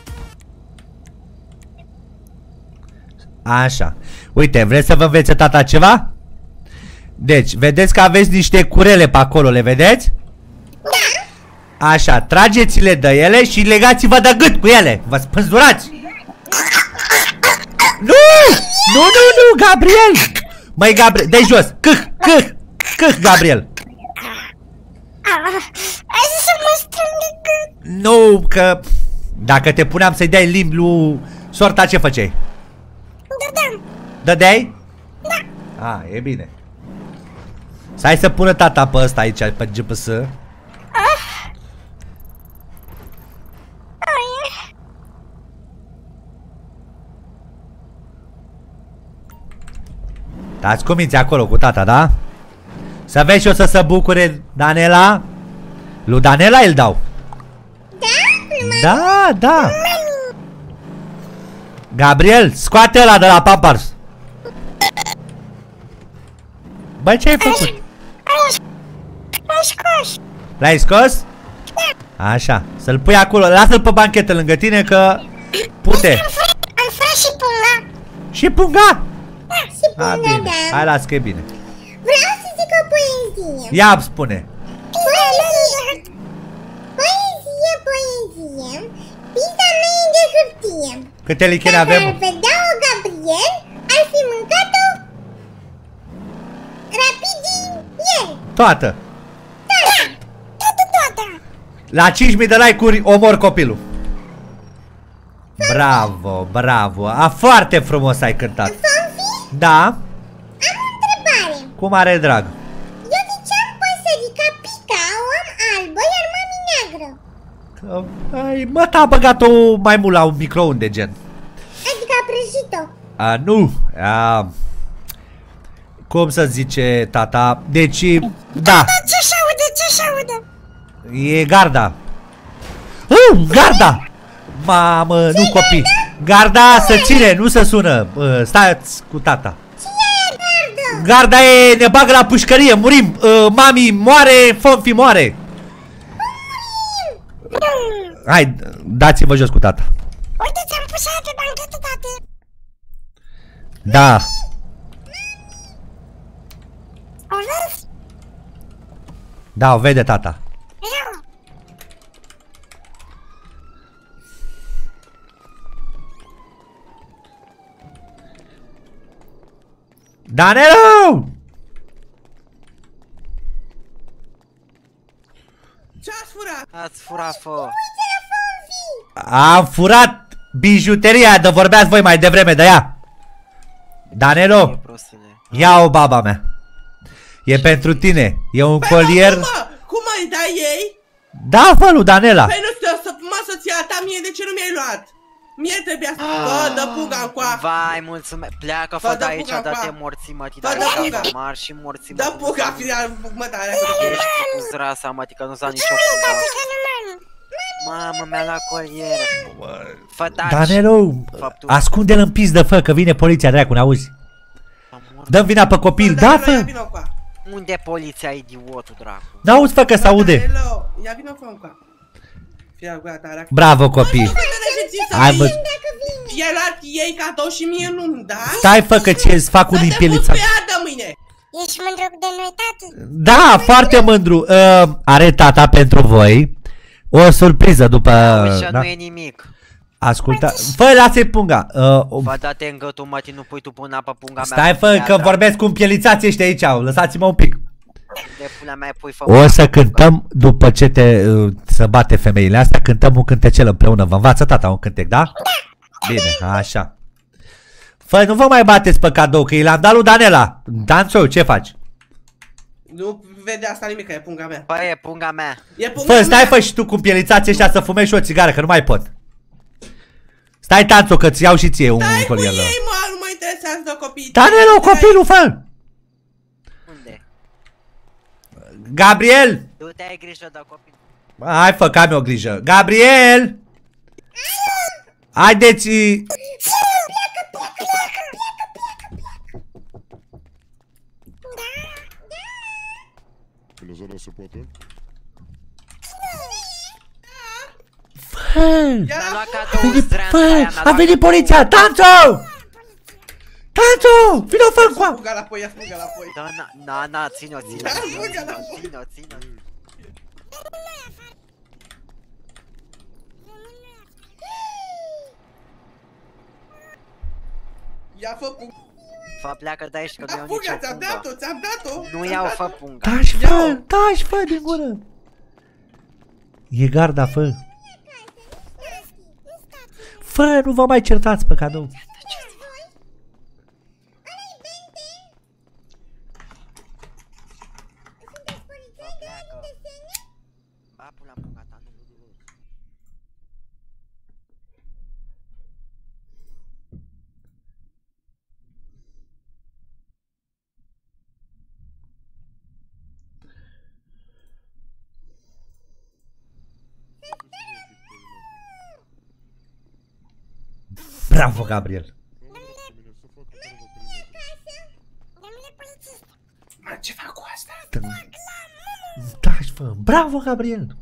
Așa. Uite, vreți să vă învețe tata ceva? Deci, vedeți că aveți niște curele pe acolo, le vedeți? Da. Așa, trageți-le de ele și legați-vă de gât cu ele. Vă spânzurați. Nu! Nu, nu, nu, Gabriel! Măi, Gabriel, dă-i jos! Câh, câh, câh, Gabriel! Ai zis să mă strâng de gât. Nu, că dacă te puneam să-i dai limbi lui Sorta, ce făceai? Dădeam. Dădeai? Da. A, e bine. Stai să pună tata pe ăsta aici, pe G P S. Dați cu minți acolo cu tata, da? Să vezi și o să se bucure Danela. Lui Danela îl dau. Da, da. Gabriel, scoate ăla de la Pampers. Băi, ce ai făcut? L-ai scos. L-ai scos? Așa, să-l pui acolo, lasă-l pe banchetă lângă tine că pute. Am furat și punga. Și punga? Da, și punga, A, bine, da. hai, las că e bine. Vreau să zic o poezie. Ia spune. Poezie. Poezie, poezie. Pizza mea e de hârtie. Câte lichene Dacă avem? ar vedea-o Gabriel, ar fi mâncat-o rapid din el. Toată. Toată. Toată, toată. La cinci mii de like-uri omor copilul. Bravo, bravo. A, foarte frumos ai cântat. Fonfi, Da, am o întrebare. cu mare drag. Eu de ce am păsărica pica, o am albă, iar mami neagră? Ai, mă, t-a băgat-o mai mult la un microunde, gen. Adică a prăjit-o. A, nu. A, cum să zice tata? Deci, da. Ce-și audă, ce-și audă? E garda. Uh, garda! Mamă, nu copii. Garda să ține, nu să sună. Uh, stați cu tata. Cine e gardă? Garda e, ne bagă la pușcărie, murim. Uh, mami moare, Fonfi moare. Hai, dați-vă jos cu tata. Uite, ți-am pus aia pe banchetă, tate. Da. O vezi? Da, o vede tata. Ia-o. Danelu! Ce-ați furat? Ați furat, fă. Am furat bijuteria de vorbeați voi mai devreme de ea. Danelo, ia-o, baba mea. E pentru tine. E un Păi, colier. Cum, mă? Cum îi dai ei? Da, fă lui Danela. Păi nu știu, să mă soția ta mie, de ce nu mi-ai luat? Mie trebuia să... Bă, dă puga încoa. Vai, mulțumesc. Pleacă, Fă, fă dă de aici, puga dă-te încoa. morții, mă, ti Fă, dai dă puga. așa mari și morții, Dă mă. puga, firea, mă, dar Ești cu zrasa, mă, adică nu-ți da nicio puga. Mamă, mi-a luat colier. Fă taci. Danelo, Faptul. ascunde-l în pizdă, fă, că vine poliția, dracu, n-auzi? Dă-mi vina pe copil, da, fă. Unde e poliția, idiotul, dracu? N-auzi, fă, că s-aude. Ia vină fă încoa. Fia gura ta, dacă... Bravo, copii. Hai, bă. I-ai luat ei cadou și mie nu, da? Stai, fă, că ți-e fac un Să te impielițat. pus pe ea de mâine. Ești mândru de noi, tată? Da, foarte mândru. Uh, are tata pentru voi o surpriză după... Așa da? nu e nimic. Asculta, fă, lasă-i punga. Uh, Vă date în gâtul, mă, nu pui tu până pe punga mea. stai, fă, că vorbesc cu împielițații ăștia aici. Lăsați-mă un pic. De pula mea pui, fă. O să cântăm după ce te uh, să bate femeile astea, cântăm un cântecel împreună. Vă învață tata un cântec, da? Bine, așa. Fă, nu vă mai bateți pe cadou, că i l-am dat lui Danela. Danțo, ce faci? Nu vede asta nimic, că e punga mea. Bă, e punga mea. E punga Fă, stai mea. fă și tu cu pielițații ăștia să fumezi și o țigară, că nu mai pot. Stai, Tanțo, că ți iau și ție un Stai cu colier. ei, mă, nu mă interesează de copii. Danelo, copilul, fă! Unde? Gabriel! Tu te ai grijă de copil. Hai, fă, că am eu grijă. Gabriel! Haideți! Filozora se poate? Fă! Mi-a luat A cadou venit, strand, fă! aia, mi-a A luat venit cadou. poliția! Tanțo! Tanțo! Vino, fă încoa! Fuga la poi, ia fuga la poi. Da, na, na, na, ține-o, ține-o, Da, ține-o, fuga la ține-o, ține-o, ține-o. Ia fă punga. Fă, pleacă de aici, că nu Da, iau fuga, nicio ți-am pungă. dat-o, ți-am dat-o. Nu ți-am iau, dat-o. fă punga. Taci, fă! Ia-o. Taci, fă, din gură! E garda, fă! Fă, nu vă mai certați pe cadou! Fă, pleacă. Ba, pula punga ta, nu. Bravo, Gabriel! Mă, ce fac cu asta? Taci, fă! Bravo, Gabriel!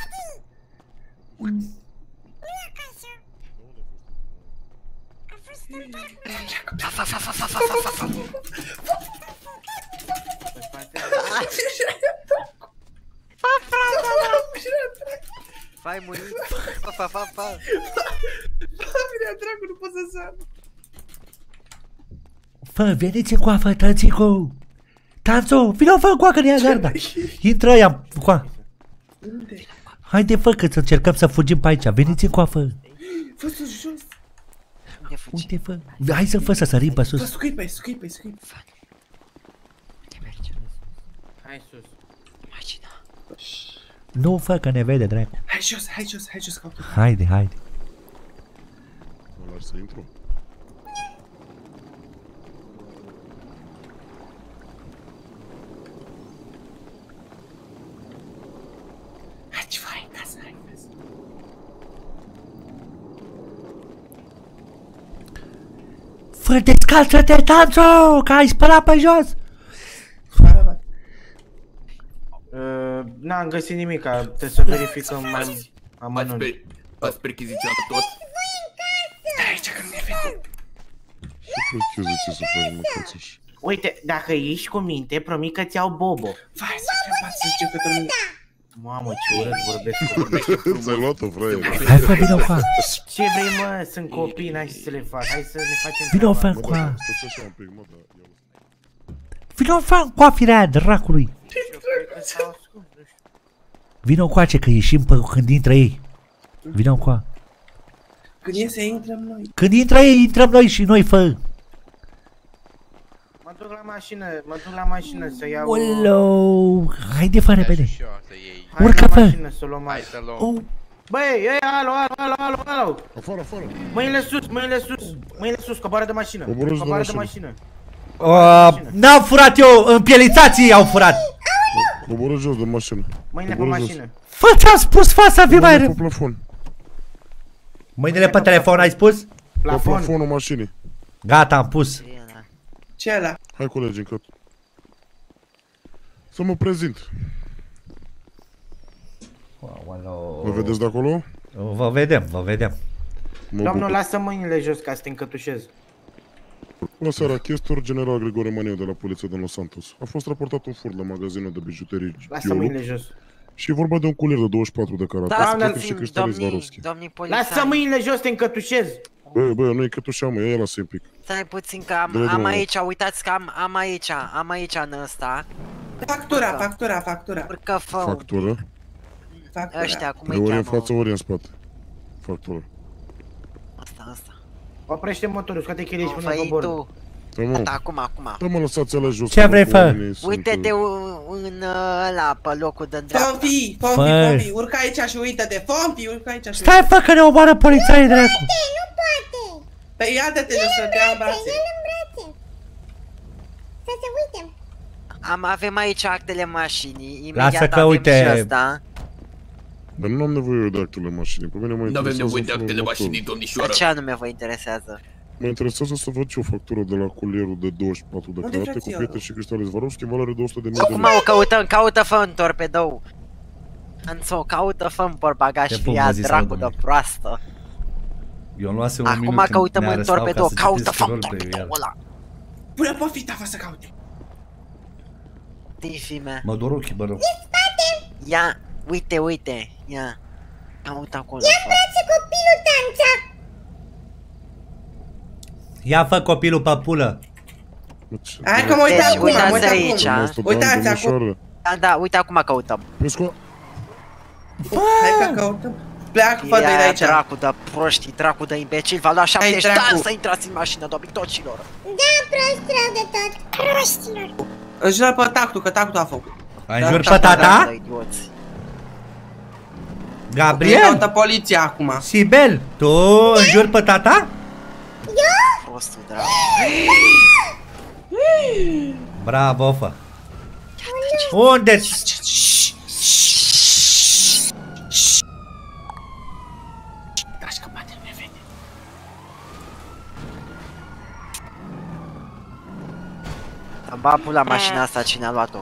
Fai murit. Fă, fă, fă, fă. Vine dracu, nu pot să sar. Fă, veniți încoa, fă, tățicu! Tanțo, vină, fă încoa, că ne ia garda! Intră ăia, încoa! Unde? Haide, fă, că să încercăm să fugim pe aici, veniți încoa, fă! Fă sus, jos. Unde fugi? Uite, fă! Hai să fă să sărim pe Fă, sus! scuip pe scuip pe scuip. Unde merge? Hai sus. Mașina. Nu, fă, că ne vede, dracu! Hai jos, hai jos, hai jos, caută. Haide, haide! Mă lași să intru? Hai, ce faci în casă, hai în casă. Fă, descalță-te, Tanțo, că ai spălat pe jos! Uh, N-am găsit nimic, trebuie să verificăm mai amănunt. Ați perchiziționat tot? Stai aici că nu mi-e vedere. Ce prechiziție să faci, mă, cățăși? Uite, dacă ești cu minte, promit că ți-au bobo. Vai, să fim pat să zicem că domnul... Mamă, ce urât vorbesc cu vorbești. Ți-ai luat-o, fraier. Hai, fă, vină încoa! Ce vrei, mă? Sunt copii, n-ai ce să le fac. Hai să ne facem Vină, fă treaba. încoa! Stați așa un pic, mă, dar... Vină, fă încoa, firea dracului! Eu cred că s-au ascuns, nu știu. Vină încoace, că ieșim pe când intră ei! Vină încoa! Când iese, intrăm noi. Când intră ei, intrăm noi și noi, fă! Mă duc la mașină, mă duc la mașină să iau... Oleu! Haide, fă repede! Hai Urcă, la fă! mașină să o luăm mai. Hai să luăm. Oh. Băi, ei, alo, alo, alo, alo, alo! Afară, afară! Mâinile sus, mâinile sus, mâinile sus, coboară de mașină. Coborâți de Coboară de mașină. mașină. Uh, n-am furat eu, împielițații au furat! Coboră jos de mașină. Mâinile pe Coboră jos. mașină. Fă, ți-am spus, fă să fii Mâinile mai... pe plafon. Mâinile pe telefon, ai spus? Pe Plafon. plafonul mașinii. Gata, am pus. Ce ăla? Hai, colegi, încă. Să mă prezint. Vă vedeți de acolo? Vă vedem, vă vedem. Mă Domnul, bucur. lasă mâinile jos ca să te încătușez. Bună seara, chestor general Grigore Maniu de la Poliția din Los Santos. A fost raportat un furt la magazinul de bijuterii Lasă Giolo mâinile jos. și e vorba de un culier de douăzeci și patru de carat. Da, Respectiv și cristali domnii, Swarovski. domnii Lasă polițai. mâinile jos, te încătușez. Bă, bă, nu-i cătușa, mă, ia lasă un pic. Stai puțin că am, Dă-i am drumul. aici, uitați că am, am aici, am aici în ăsta. Factura, factura, factura. Urcă fă Factură. Factura. ăștia, cum E îi ori în cheamă? față, ori în spate. Factură. Asta, asta. Oprește motorul, scoate cheile și pune Făi pe bord. tu. Da, Gata, acum, acum. Da, mă, lăsați alea jos. Ce vrei, fă? Uite-te în ăla, pe locul de dreapta. Fomfi, Fomfi, Fomfi, urcă aici și uită-te, Fomfi, urcă aici și Stai, fă, că ne omoară polițaii, dracu. Nu poate! Păi ia-te-te jos să te ia în brațe. Ia-l în brațe! Să se uite! Am, avem aici actele mașinii, imediat Lasă că avem uite. și ăsta. Dar nu am nevoie de actele mașinii, pe mine mă Nu avem interesează nevoie de felul actele următor. mașinii, domnișoară. Ce anume vă interesează? Mă interesează să văd ce o factură de la culierul de douăzeci și patru de carate cu frățioară? pietre și cristale Swarovski, valoare de o sută de mii de Acum lei. o căutăm, caută fă în torpedou. Înțo, caută fă în porbagaj, Te pup, fia vă zi, dracu salut, de domnule. proastă. Eu îmi luasem un Acum minut când căutăm ne în arestau ca torpedou, să caută citesc fă în roleplay-ul torpedou iar. ăla. Pune pofita, fă să caute. Tifi mea. Mă dor ochii, bă, rău. Ia, uite, uite, ia. Caută acolo. Ia în brațe copilul, Tanța! Ia, fă, copilul pe pulă. Hai că mă uit Deci, acum, mă uitați uit aici, acum. a? Uitați acum. Da, da, uite acum căutăm. Hai că căutăm. Pleacă, fă de Ia, aici. dracu de proști, dracu de imbecil, v-a luat șaptezeci de dracu. ani să intrați în mașină, dobitocilor. Da, prost rău de tot! Proștilor! Înjură pe tactul, că tactul a făcut. Ai înjur pe tata? Idioți. Ne Gabriel? caută poliția acum. Sibel, tu înjuri pe tata? Prostul, dracu. Bravo, fă. Unde-ți? Dași că bate, ne vede. Îmi bag pula mașina asta, cine a luat-o?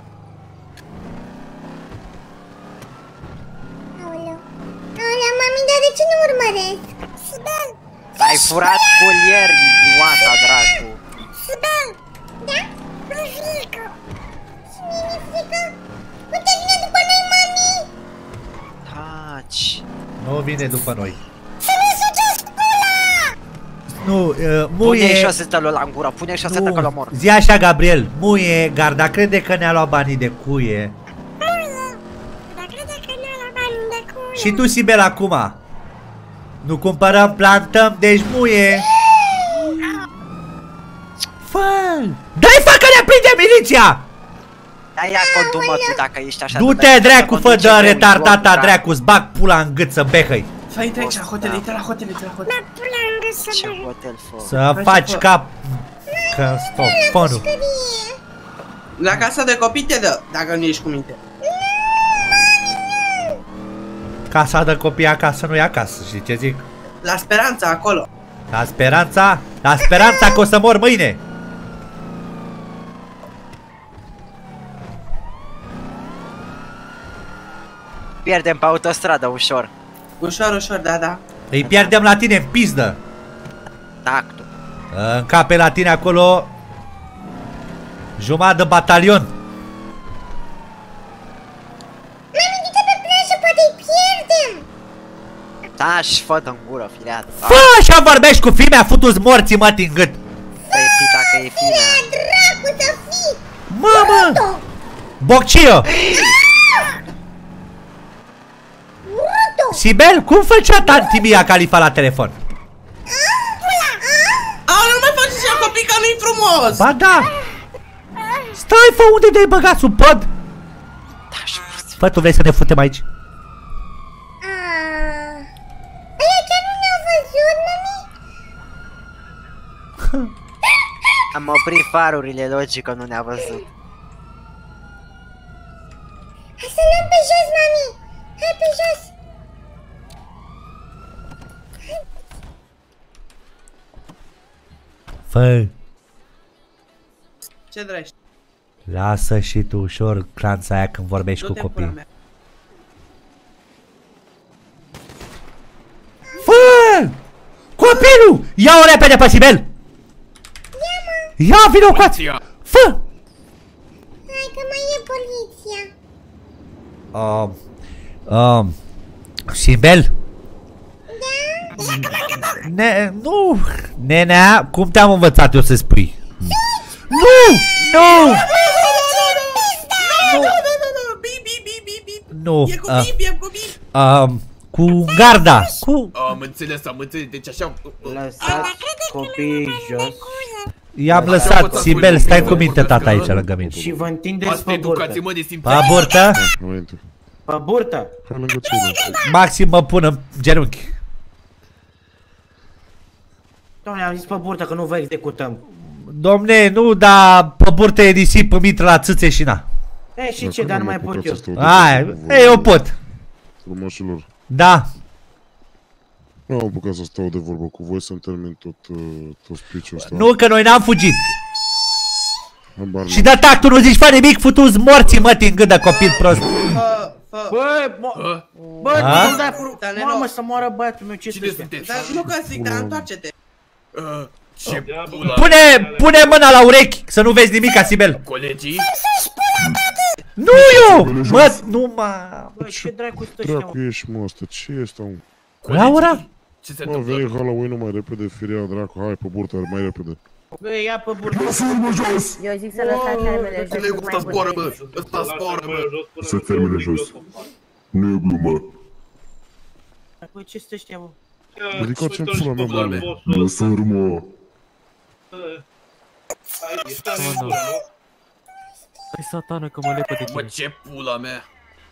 Aoleu! Aoleu, mami, dar de ce nu urmăresc? Sibel! Ai furat colier, idioata, dracu. Sibel! Da? Mi-e frică! Și mie mi-e frică! Uite, vine după noi, mami! Taci. Nu vine după noi. Să ne sugeți pula! Nu, uh, Pune muie... șosetelul ăla în gură, pune șosetă că l-omor. Zi așa, Gabriel, muie, garda crede că ne-a luat banii de cuie. Muie! Dar crede că ne-a luat banii de cuie. Și tu, Sibel, acum. Nu cumpărăm, plantăm, deci muie. Fă! Dai, fă, că ne prinde miliția! Da, ia condumă tu dacă ești așa. Du-te, dracu, fă de retardata, dracu, ți bag pula în gât să behăi. Fă, intră aici la hotel, intră la hotel, intră la hotel. Da, pula în gât să Ce bag. hotel fă? Să faci cap... Că stofonul. La casa de copii te dă, dacă nu ești cu minte. Casa de copii acasă nu e acasă, știi ce zic? La Speranța, acolo. La Speranța? La Speranța că o să mor mâine! Pierdem pe autostradă ușor. Ușor, ușor, da, da. Îi pierdem la tine în pizdă! Tactul. Încape la tine acolo jumătate de batalion. Mami, du-te pe plajă, poate îi pierdem! Da, și fă în gură, fireată. Fă, așa vorbești cu fimea, futu-ți morții, mă, din gât! Păi fi dacă e fine. Dracu să fii! Mamă! Boccio! Sibel, cum făcea tanti Mia Khalifa la telefon? Aoleu, nu mai faci așa copii, că nu-i frumos! Ba da! Stai, fă, unde te-ai băgat sub pod? Fă, tu vrei să ne futem aici? Aia chiar nu ne-au văzut, mami? Am oprit farurile, logic că nu ne-a văzut. Hai să luăm pe jos, mami! Hai pe jos! Fă, Ce dragi? lasă și tu ușor clanța aia când vorbești cu copii. Fă! Copilul! Ia-o repede pe Sibel! Ia, vino cu ați! Fă! Hai că mai e poliția! Um, um, Sibel? Ne, nu! Nenea, cum te-am învățat eu să spui? Nu! Nu! Nu! Nu! E cu uh, bip, e cu bip! um, Cu garda. Cu... Am înțeles, am înțeles, deci așa... Lăsați copiii jos. I-am lăsat, Sibel, stai cu minte, tata, aici lângă mine. Și vă întindeți pe burtă. Educație, mă, de simțare. Pe burtă? Pe burtă. Maxim mă pun în genunchi. Doamne, am zis pe burtă că nu vă executăm. Domne, nu, dar pe burtă e nisip, îmi intră la țâțe și na. E, și ce, dar nu mai pot eu. Hai, e, eu pot. Frumoșilor. Da. Nu am apucat să stau de vorbă cu voi să-mi termin tot, uh, tot speech-ul ăsta. Nu, că noi n-am fugit. Habar Și de tactul nu zici, fă nimic, futu-ți morții, mă, din gândă, copil prost. Bă, bă, bă, nu dai furu... Mamă, să moară băiatul meu, ce sunteți? Dar nu că zic, dar întoarce-te. Ce pula. Pune, pune mâna la urechi, să nu vezi nimica, Sibel. Colegii? Nu eu! Mă, nu mă... Bă, ce dracu stă Dracu ești, mă, ăsta, ce este, mă? Laura? Ce se întâmplă? Mă, veni Halloween mai repede, firea, dracu, hai pe burtă, mai repede. Bă, ia pe burtă. Lasă-mă jos! Eu zic să lăsați termenele jos. Colegul ăsta zboară, bă! Ăsta zboară, bă! Să termine jos. Nu e glumă. Bă, ce stă ăștia, bă? Ridicați-mi pula mea, mă. Lăsă-mi, mă. Hai satană că mă lepă de tine. Mă, ce pula mea!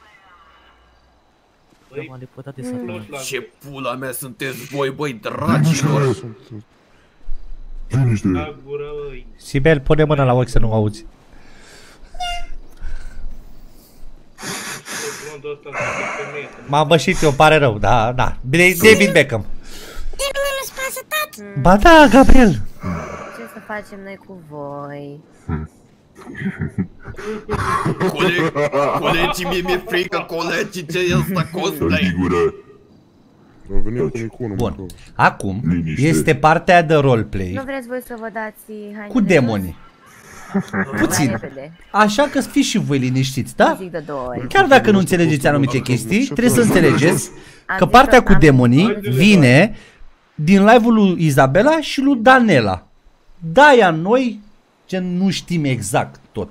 Eu m-am lepădat de satană. Ce pula mea sunteți voi, băi, dragilor! Liniște! Sibel, pune mâna la ochi să nu auzi. M-am bășit eu, pare rău, da, da. Bine, David Beckham. De mine nu-ți pasă, tată? Ba da, Gabriel. Ce să facem noi cu voi? Coleg, colegii, mie mi-e frică, colegii, ce e ăsta, cosplay? A venit cu iconul. Bun, acum este partea de roleplay. Nu vreți voi să vă dați hainele cu demonii. Puțin. Așa că fiți și voi liniștiți, da? Chiar dacă nu înțelegeți anumite chestii, trebuie să înțelegeți că partea cu demonii vine din live-ul lui Izabela și lui Danela. De-aia noi gen nu știm exact tot.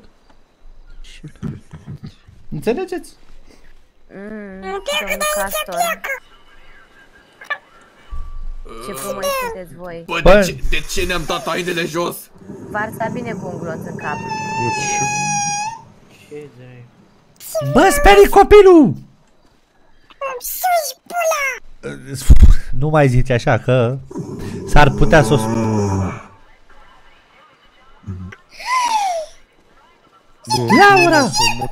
Înțelegeți? Mm, domnul Castor. Ce frumos sunteți voi. Bă, de ce, de ce ne-am dat hainele jos? V-ar sta bine cu un glonț în cap. Bă, sperii copilul! Sus, pula! Nu mai zici așa că s-ar putea să o Laura!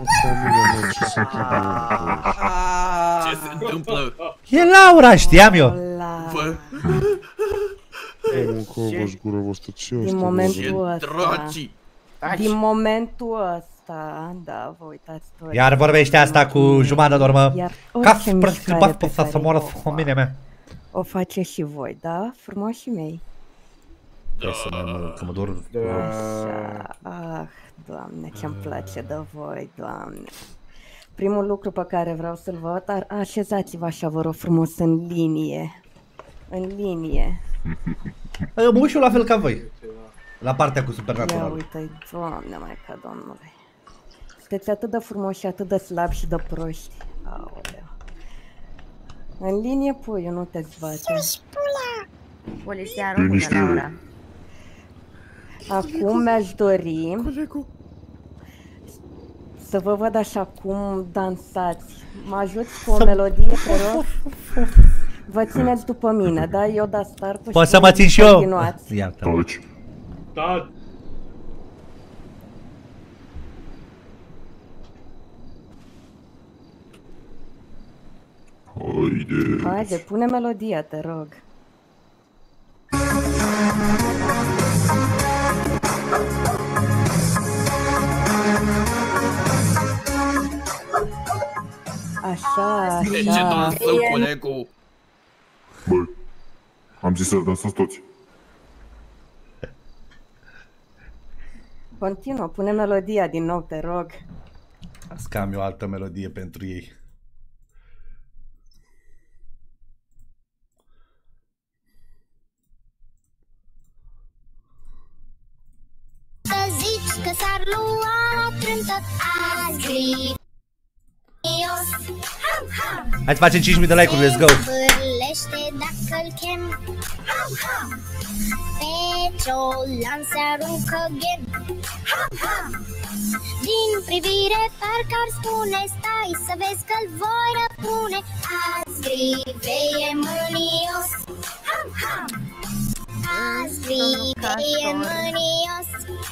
Ce se întâmplă? E Laura, știam eu. Bă. Din momentul ăsta, din momentul ăsta, da, vă uitați tot. Iar vorbește asta cu jumătate de urmă. Iar Ca orice mișcare pe care să moră familia mea. o faceți și voi, da? Frumoșii mei. Da, să mă, că mă dor. Așa, ah, Doamne, ce-mi place de voi, Doamne. Primul lucru pe care vreau să-l văd, dar așezați-vă așa, vă rog frumos, în linie. În linie. Mă uit și eu la fel ca voi. La partea cu Ia Supernatural. uite-i, Doamne, Maica Domnului. Sunteți atât de frumoși și atât de slabi și de proști. Aoleu. În linie, puiu, nu te zbate. Polițiarul de Laura. Acum mi-aș dori să vă văd așa cum dansați. Mă ajuți cu o melodie, te rog? Vă țineți după mine, da? Eu da startul. Poți să mă țin și eu? Iartă. Da. Haide. Haide, pune melodia, te rog. Așa, așa. De ce dansăm, colegul? Bă, am zis să dansați toți. Continuă, pune melodia din nou, te rog. Scam eu altă melodie pentru ei. Să zici că s-ar lua trântă azi. Ham, ham. Hai să facem cinci mii de like-uri, let's go. Dacă-l chem Petrol se aruncă gen. Din privire parcă ar spune stai să vezi că-l voi răpune. Azi grive e mânios. Azi grive e mânios.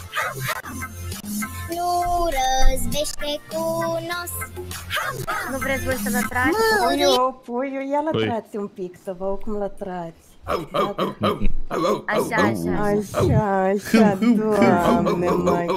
Nu răzbește cu nos. Nu vreți voi să lătrați? Puiu, puiu, ia lătrați un pic să văd cum lătrați. Așa, așa. Așa, așa, Doamne, mai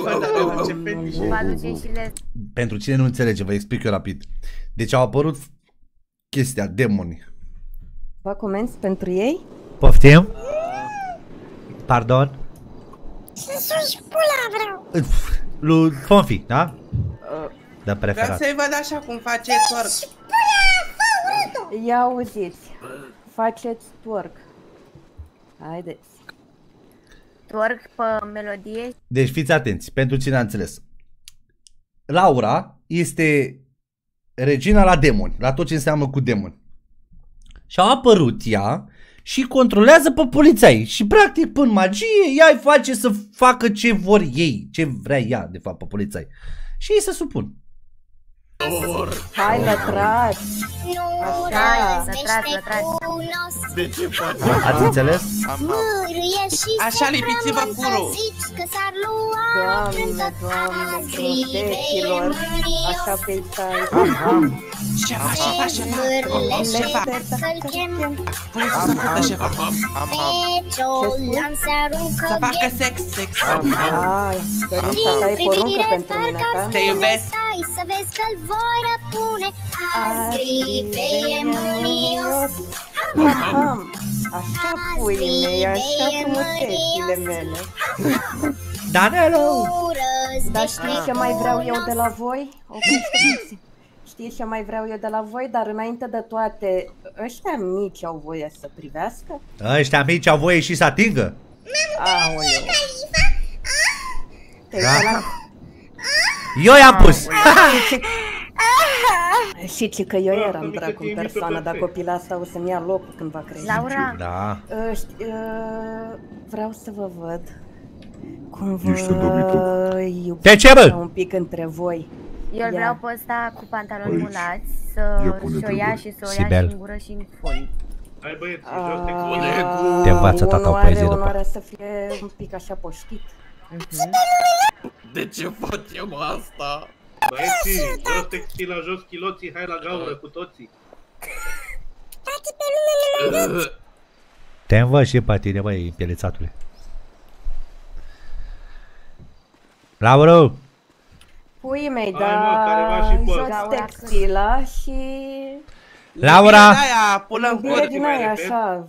Pentru cine nu înțelege, vă explic eu rapid. Deci au apărut chestia, demoni. Vă comenzi pentru ei? Poftim? Pardon? Să suși pula vreau. Lui Fonfi, da? Da, Vreau preferat. să-i văd așa cum face twerk. Ia auziți, faceți twerk. Haideți. Twerk pe melodie. Deci fiți atenți, pentru cine a înțeles. Laura este regina la demoni, la tot ce înseamnă cu demoni. Și a apărut ea și controlează pe polițai. Și practic prin magie ea îi face să facă ce vor ei, ce vrea ea de fapt pe polițai. Și ei se supun. Hai, lătrați! Așa, lătrați, lătrați. De ce faci? Ați înțeles? Așa lipiți-vă curul. Doamne, Doamne, frunzeților, așa pe stai. Șefa, șefa, șefa. Șefa. Șefa. Să facă sex, sex. Ah, Dorița, ai poruncă pentru mine, da? Te iubesc. Să vezi că-l voi răpune. Azi grive e mânios. Așa, puii mei, așa frumusețile mele. Danelo! Dar știi ce mai vreau eu de la voi? Oprește-te. Știi ce mai vreau eu de la voi? Dar înainte de toate, ăștia mici au voie să privească? Ăștia mici au voie și să atingă? Aoleu. Da. Eu i-am pus! Și ce că eu eram dracu în persoană, dar copila asta o să-mi ia locul când va crește. Laura? Da. Vreau să vă văd cum Ești îndormită. vă De ce, bă? iubiți un pic între voi. Eu îl Ia. vreau pe ăsta cu pantaloni Aici. mulați Ia să pune și-o ia întrebări. și să o ia Sibel. și în gură și în fund. Hai băieți, jos Ah, Te învață tata o unul poezie are după. onoarea să fie un pic așa poștit. De ce facem asta? Băieții, jos textila, jos chiloții, hai la gaură cu toții. Tati, pe mine nu mă Te învăț și pe tine, băi, pielețatule. Laura! Puii mei, Hai, mă, careva da, și pe jos ăsta. textila și... Laura! Aia, până în Bine cur. din aia, așa.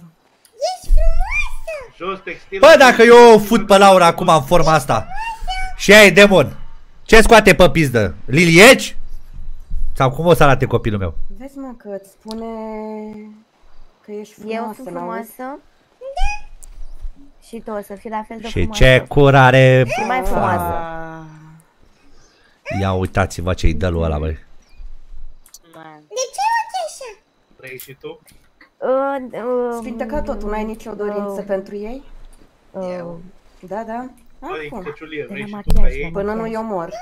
Jos textila. Bă, dacă eu o fut pe Laura acum în forma asta și ea e demon, ce scoate pe pizdă? Lilieci? Sau cum o să arate copilul meu? Vezi, mă, că îți spune că ești Eu frumoasă, sunt n-auzi? frumoasă. Și tu o să fii la fel de Și frumoasă. ce cur are... Și mai frumoasă. Ah. Ia uitați-vă ce-i dă lui ăla, băi. De ce faci așa? Vrei și tu? Uh, uh, Sfinte ca tot, nu ai nicio dorință uh, pentru ei? uh, Da, da. Hai, Acum. căciulie, vrei la și tu ca machiaj, ei? mă. Până nu-i omor.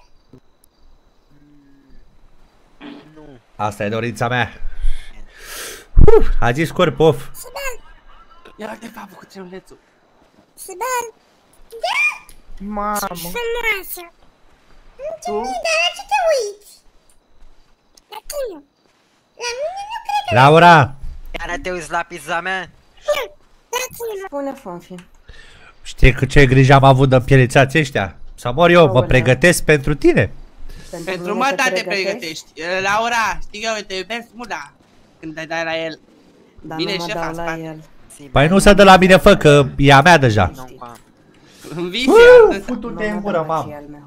Asta e dorința mea. Uf, a zis Corpov. Ia uite papă cu triunghiulețul. Sibel, Mamă. frumoasă. Tu? Dar la ce te uiți? La tine. La mine nu cred că... Laura! Iar te uiți la pizza mea? La tine, mă. Spune, Fonfi. Știi că ce grijă am avut de pielețați ăștia? Să mor eu, mă Aoleu. pregătesc pentru tine. Pentru mine măta te pregătești? pregătești. Laura, știi că eu te iubesc mult, da. Când te dai la el. Dar Bine, nu mă șefa, dau la spate. el. Păi nu se dă la mine, fă, că e a mea deja. Nu, cu În visie, atâta. Futu-te Nu în mă gură, dau la mam. cel meu.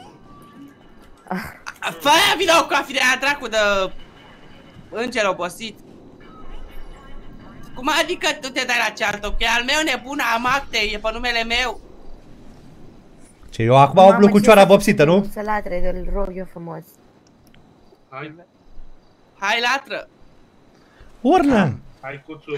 Fă-aia vină cu afirea dracu de înger obosit. Cum adică tu te dai la ceartă? Că e al meu nebună, am acte, e pe numele meu. Ce, eu acum umplu cu cioara vopsită, nu? Să latre, îl rog eu frumos. Hai. Hai, latră. Urlă! Hai cuțu.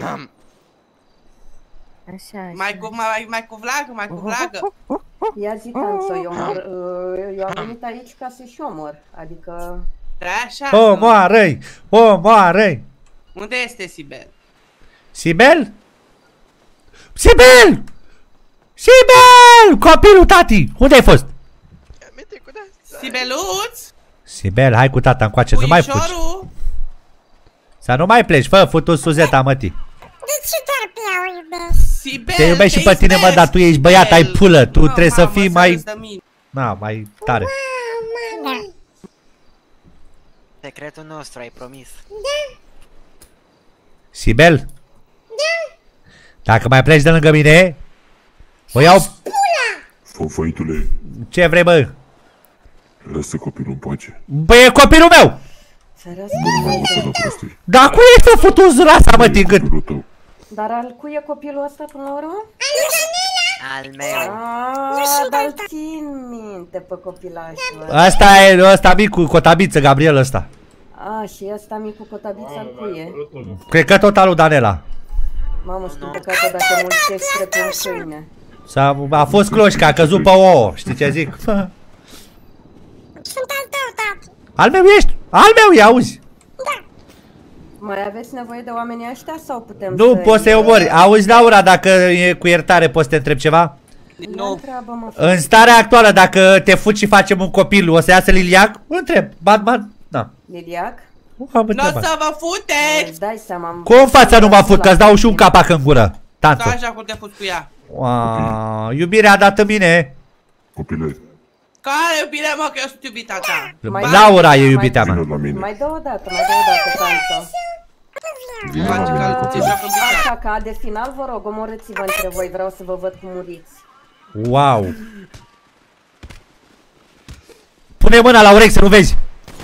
Așa, așa. Mai cu, mai, mai cu vlagă, mai cu vlagă. Ia zi, Tanțo, eu, mor, eu am venit aici ca să-și omor, adică... Da, așa. Omoară-i! Omoară-i! Unde este Sibel? Sibel? Sibel! Sibel! Copilul tati! Unde ai fost? Sibeluț? Sibel, hai cu tata încoace, nu mai fugi. Puișorul? Să nu mai pleci, fă, fă-tu Suzeta, mătii. De ce doar pe ea o iubesc? Sibel, Te iubești și pe tine, mă, dar tu ești băiat, ai pulă, tu trebuie să fii mai... Na, mai tare. Secretul nostru, ai promis. Da. Sibel? Da. Dacă mai pleci de lângă mine, o iau... Fofăitule, Ce vrei, bă? lasă copilul în pace. Băi, e copilul meu! Nu mă să dă prostii. Dar cui e să futu rasa, mă, din gât? Dar al cui e copilul ăsta până la urmă? Al meu. Aaa, dar țin minte pe copilașul. Asta e, ăsta micu, cotabiță, Gabriel ăsta. A, și ăsta micu cotabiță al cui e? Cred că tot alu Danela. Mamă, știu păcate dacă mulțești precum câine. S-a, a fost cloșca, a căzut pe ouă, știi ce zic? Sunt al tău, tati. Al meu ești, al meu, ia auzi. Mai aveți nevoie de oamenii ăștia sau putem Nu să... poți să-i omori. Auzi, Laura, dacă e cu iertare, poți să te întreb ceva? Nu. Întreabă-mă. În starea actuală, dacă te fugi și facem un copil, o să iasă Liliac? Întreb, Batman, da. Liliac? Nu o să vă futeți! Îți dai seama... Cum fața nu mă fut, că-ți dau și un capac în gură. Tanță. Așa cum te fuți cu ea. Ua, iubirea a dat în mine. Copile. Care iubire, mă, că eu sunt iubita ta? Laura e iubita mea. Mai dă o dată, mai dă o dată, Tanță. Așa, ca de final, vă rog, omorâți-vă între voi, vreau să vă văd cum muriți. Wow. Pune mâna la urechi să nu vezi.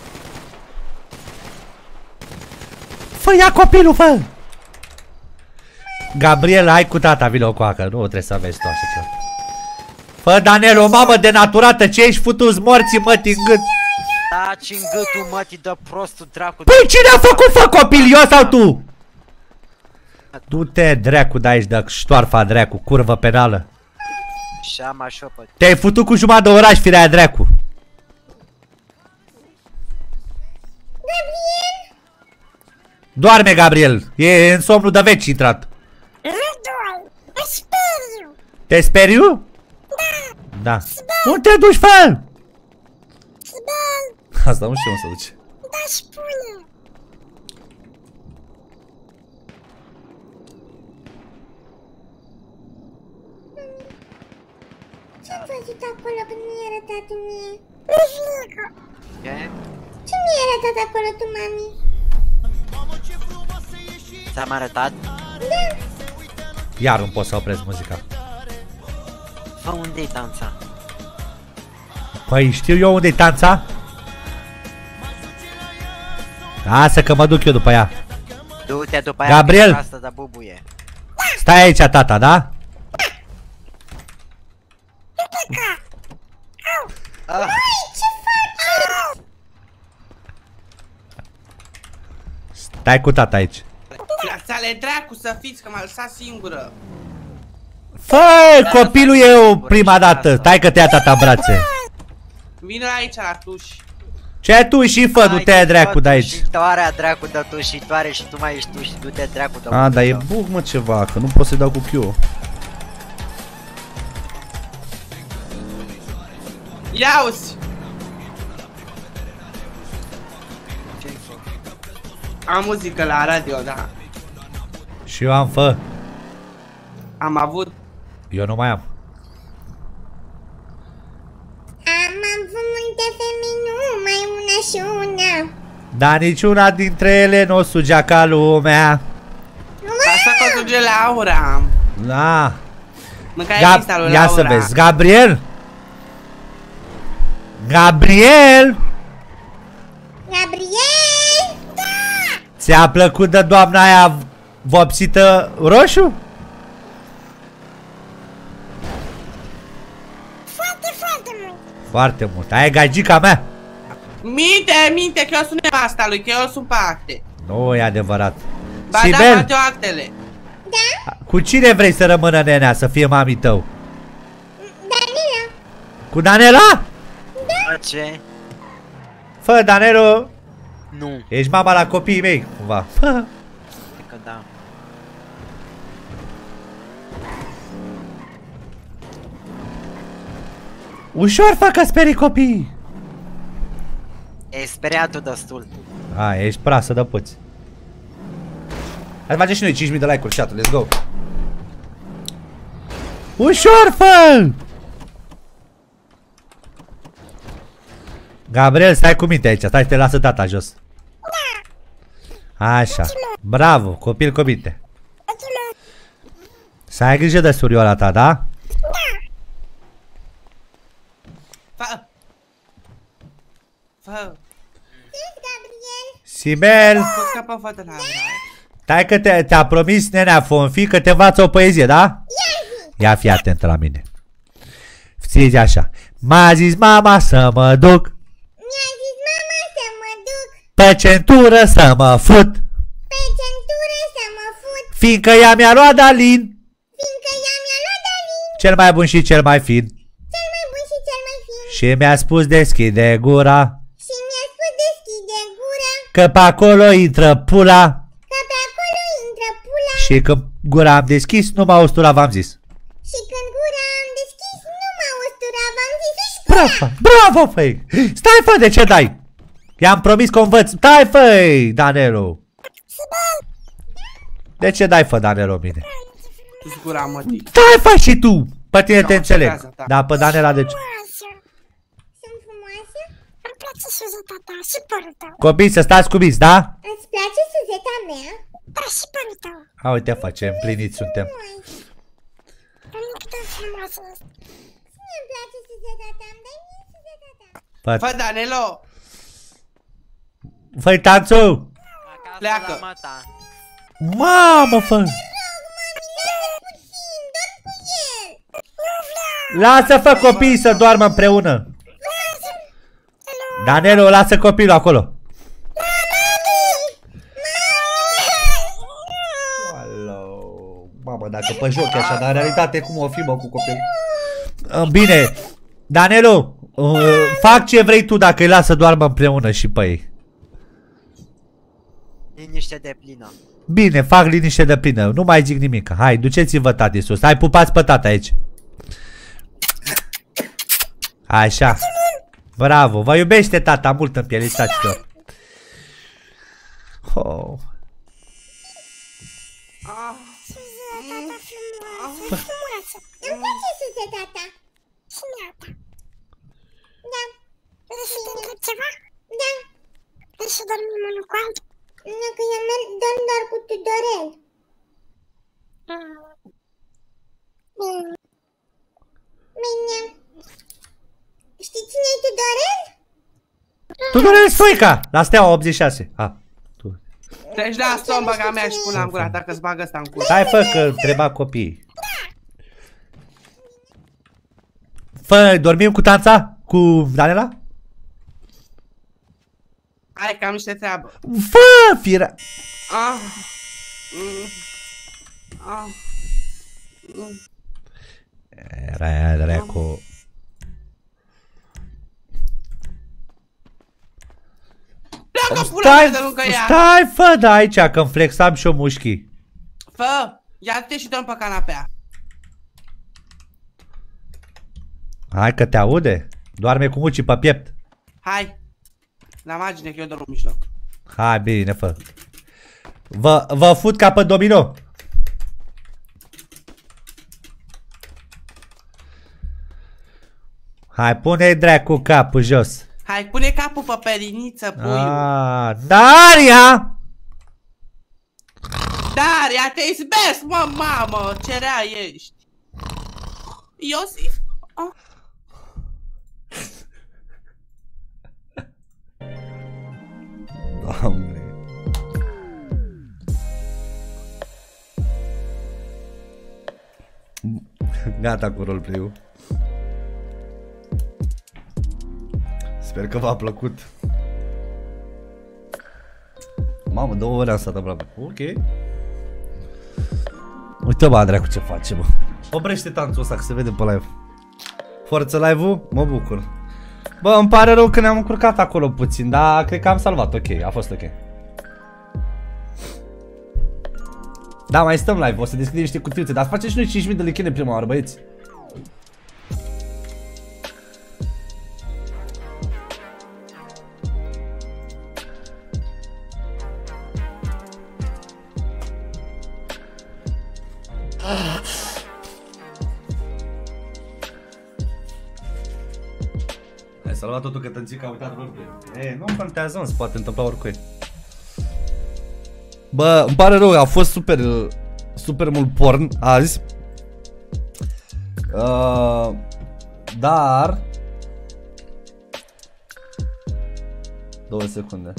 Fă, ia copilul, fă. Gabriel, hai cu tata, vino o coacă. Nu trebuie să vezi tu așa ceva. Fă, Daniel, o mamă denaturată, ce ești futu-ți morții, mă, din gât. Taci în gâtul, mătii, dă prostul dracu. Păi cine a făcut, fă, copil, eu sau tu? Du-te, dracu, de aici, de ștoarfa, dracu, curvă penală. Șama șopă. Te-ai futut cu jumătate de oraș, firea dracu. Gabriel? Doarme, Gabriel, e în somnul de veci intrat. Nu doi, mă speriu. Te speriu? Da. Da. Unde te duci, fă? Sibel. Asta nu știu unde se duce. Da, spune. Ce-am văzut acolo când mi-ai arătat tu mie? Mijlică. Ce? Ce mi-ai arătat acolo tu, mami? Ți-am arătat? Da. Iar nu pot să opresc muzica. Fă, unde-i Tanța? Păi știu eu unde-i Tanța? Lasă că mă duc eu după ea. Du-te după ea. Gabriel! Asta de bubuie. Stai aici, tata, da? Ah. Ce faci? Stai cu tata aici. Lasă-le dracu să fiți, că m-a lăsat singură. Fă, copilul e eu prima dată. Stai că te ia tata în brațe. Vino aici la tuși. Ce tu și fă, du-te dracu de aici. Tușitoarea dracu de tușitoare și tu mai ești tu și du-te dracu de... A, dar e bug, mă, ceva, că nu pot să-i dau cu Q. Ia-uzi! Am muzică la radio, da. Și eu am fă. Am avut. Eu nu mai am. Am avut multe femei, numai una și una. Dar niciuna dintre ele nu o sugea ca lumea. Asta că o suge Laura. Da. Mâncare Gab lista lui Ia Laura. să vezi, Gabriel. Gabriel. Gabriel? Da! Ți-a plăcut de doamna aia vopsită roșu? Foarte, foarte mult. Foarte mult. Aia e gagica mea. Minte, minte, că eu sunt nevasta lui, că eu sunt pe acte. Nu e adevărat. Ba Sibel? da, bate actele. Cu cine vrei să rămână nenea, să fie mami tău? Danila. Cu Danela? Bă, ce? Fă, Danelo. Nu. Ești mama la copiii mei, cumva. Fă. Că da. Ușor, fă, că sperii copiii. E speriat-o destul. A, ești prasă de puți. Hai să facem și noi cinci mii de like-uri, chat, let's go. Ușor, fă! Gabriel, stai cu minte aici, stai, te lasă tata jos. Așa, bravo, copil cu minte. Să ai grijă de surioara ta, da? Fă. Fă. Sibel! Scapă fata la Stai că te, te-a promis nenea Fonfi că te învață o poezie, da? Ia fi atent la mine. Ți-i așa. M-a zis mama să mă duc. Mi-a zis mama să mă duc. Pe centură să mă fut. Pe centură să mă fut. Fiindcă ea mi-a luat Dalin. Fiindcă ea mi-a luat Dalin. Cel mai bun și cel mai fin. Cel mai bun și cel mai fin. Și mi-a spus deschide gura. Și mi-a spus deschide gura. Că pe acolo intră pula. Că pe acolo intră pula. Și când gura am deschis, nu m-a ustura, v-am zis. Și când gura am deschis, nu m-a ustura, v-am zis și Bravo, bravo, făi. Stai, fă, de ce dai? I-am promis că o învăț. Stai, făi, Danelo. De ce dai, fă, Danelo, bine? Tu-ți gura, mătii. Stai, fă și tu. Pe tine No, te înțeleg. asta, da. Da, pe Danela de ce? Sunt frumoasă? Îmi place suzeta ta și părul tău. Copii, să stați cubiți, da? Îți place suzeta mea? Da, și părul tău. A, uite, face, împliniți suntem. Doamne, cât de frumoasă ești. Mie-mi place suzeta ta, îmi dai mie suzeta ta. Fă, Fă, Danelo. fă-i tanțul. Pleacă. Mamă, fă. Lasă, fă, copiii să doarmă împreună. Danelo, lasă copilul acolo. Mamă, dacă pe joc e așa, dar în realitate cum o fi, mă, cu copilul? Bine, Danelo, uh, fac ce vrei tu dacă îi lasă doarmă împreună și pe ei. Liniște de plină. Bine, fac liniște de plină, nu mai zic nimic. Hai, duceți-vă tati sus. Hai, pupați pe tata aici. Așa. Bravo, vă iubește tata mult în pielistaților. Oh. Frumoasă. Îmi place suzeta ta. Și mea ta. Da. Vrei să te întreb ceva? Da. Vrei să dormim unul cu altul? Nu, că eu dorm doar cu Tudorel. Bine. Știi cine e Tudorel? Tudorel Stoica, la Steaua optzeci și șase. Ha. Treci la stombaga mea și până în gura dacă-ți bagă ăsta în cur. Stai, fă, că întreba copiii. Fă, dormim cu Tanța? Cu Danela? Hai că am niște treabă. Fă, fira. Ah. Mm. Ah. Mm. Era aia dracu. Pleacă pula mea de lângă ea. Stai, fă, da, aici, că-mi flexam și-o mușchii. Fă, ia-te și dorm pe canapea. Hai că te aude. Doarme cu mucii pe piept. Hai. La margine că eu dorm în mijloc. Hai, bine, fă. Vă, vă fut ca pe domino. Hai, pune-i dracu capul jos. Hai, pune capul pe periniță, puiul. Ah, Daria! Daria, te izbesc, mă, mamă, ce rea ești. Iosif? Oh. Doamne. Gata cu roleplay-ul. Sper că v-a plăcut. Mamă, două ore am stat aproape. Ok. Uite bă, dracu, ce face, bă. Oprește tanțul ăsta, că se vede pe live. Forță live-ul? Mă bucur. Bă, îmi pare rău că ne-am încurcat acolo puțin, dar cred că am salvat. Ok, a fost ok. Da, mai stăm live, o să deschidem niște cutiuțe, dar facem și noi cinci mii de lichene prima oară, băieți. Ai salvat totul că Tănțica a uitat roleplay. Ei, nu contează, mă, se poate întâmpla oricui. Bă, îmi pare rău, a fost super, super mult porn azi. Uh, dar... Două secunde.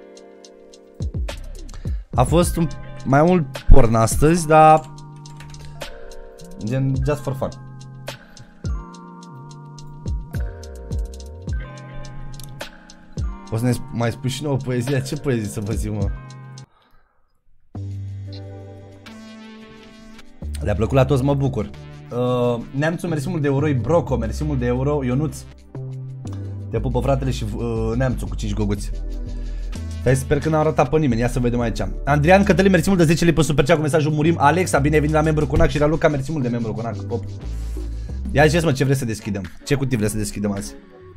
A fost un, mai mult porn astăzi, dar... Gen, just for fun. O să ne mai spui și nouă poezia? Ce poezie să vă zic, mă? Le-a plăcut la toți, mă bucur. uh, Neamțu, mersi mult de euro, Broco, mersi mult de euro, Ionuț. Te pupă fratele și uh, Neamțu cu cinci goguți. Hai, sper că n-am ratat pe nimeni, ia să vedem aici. Andrian Cătălin, mersi mult de zece lei pe Super Chat cu mesajul Murim. Alexa, bine ai venit la membru Conac și Raluca, mersi mult de membru Conac, pop. Ia ziceți, mă, ce vreți să deschidem? Ce cutii vreți să deschidem azi?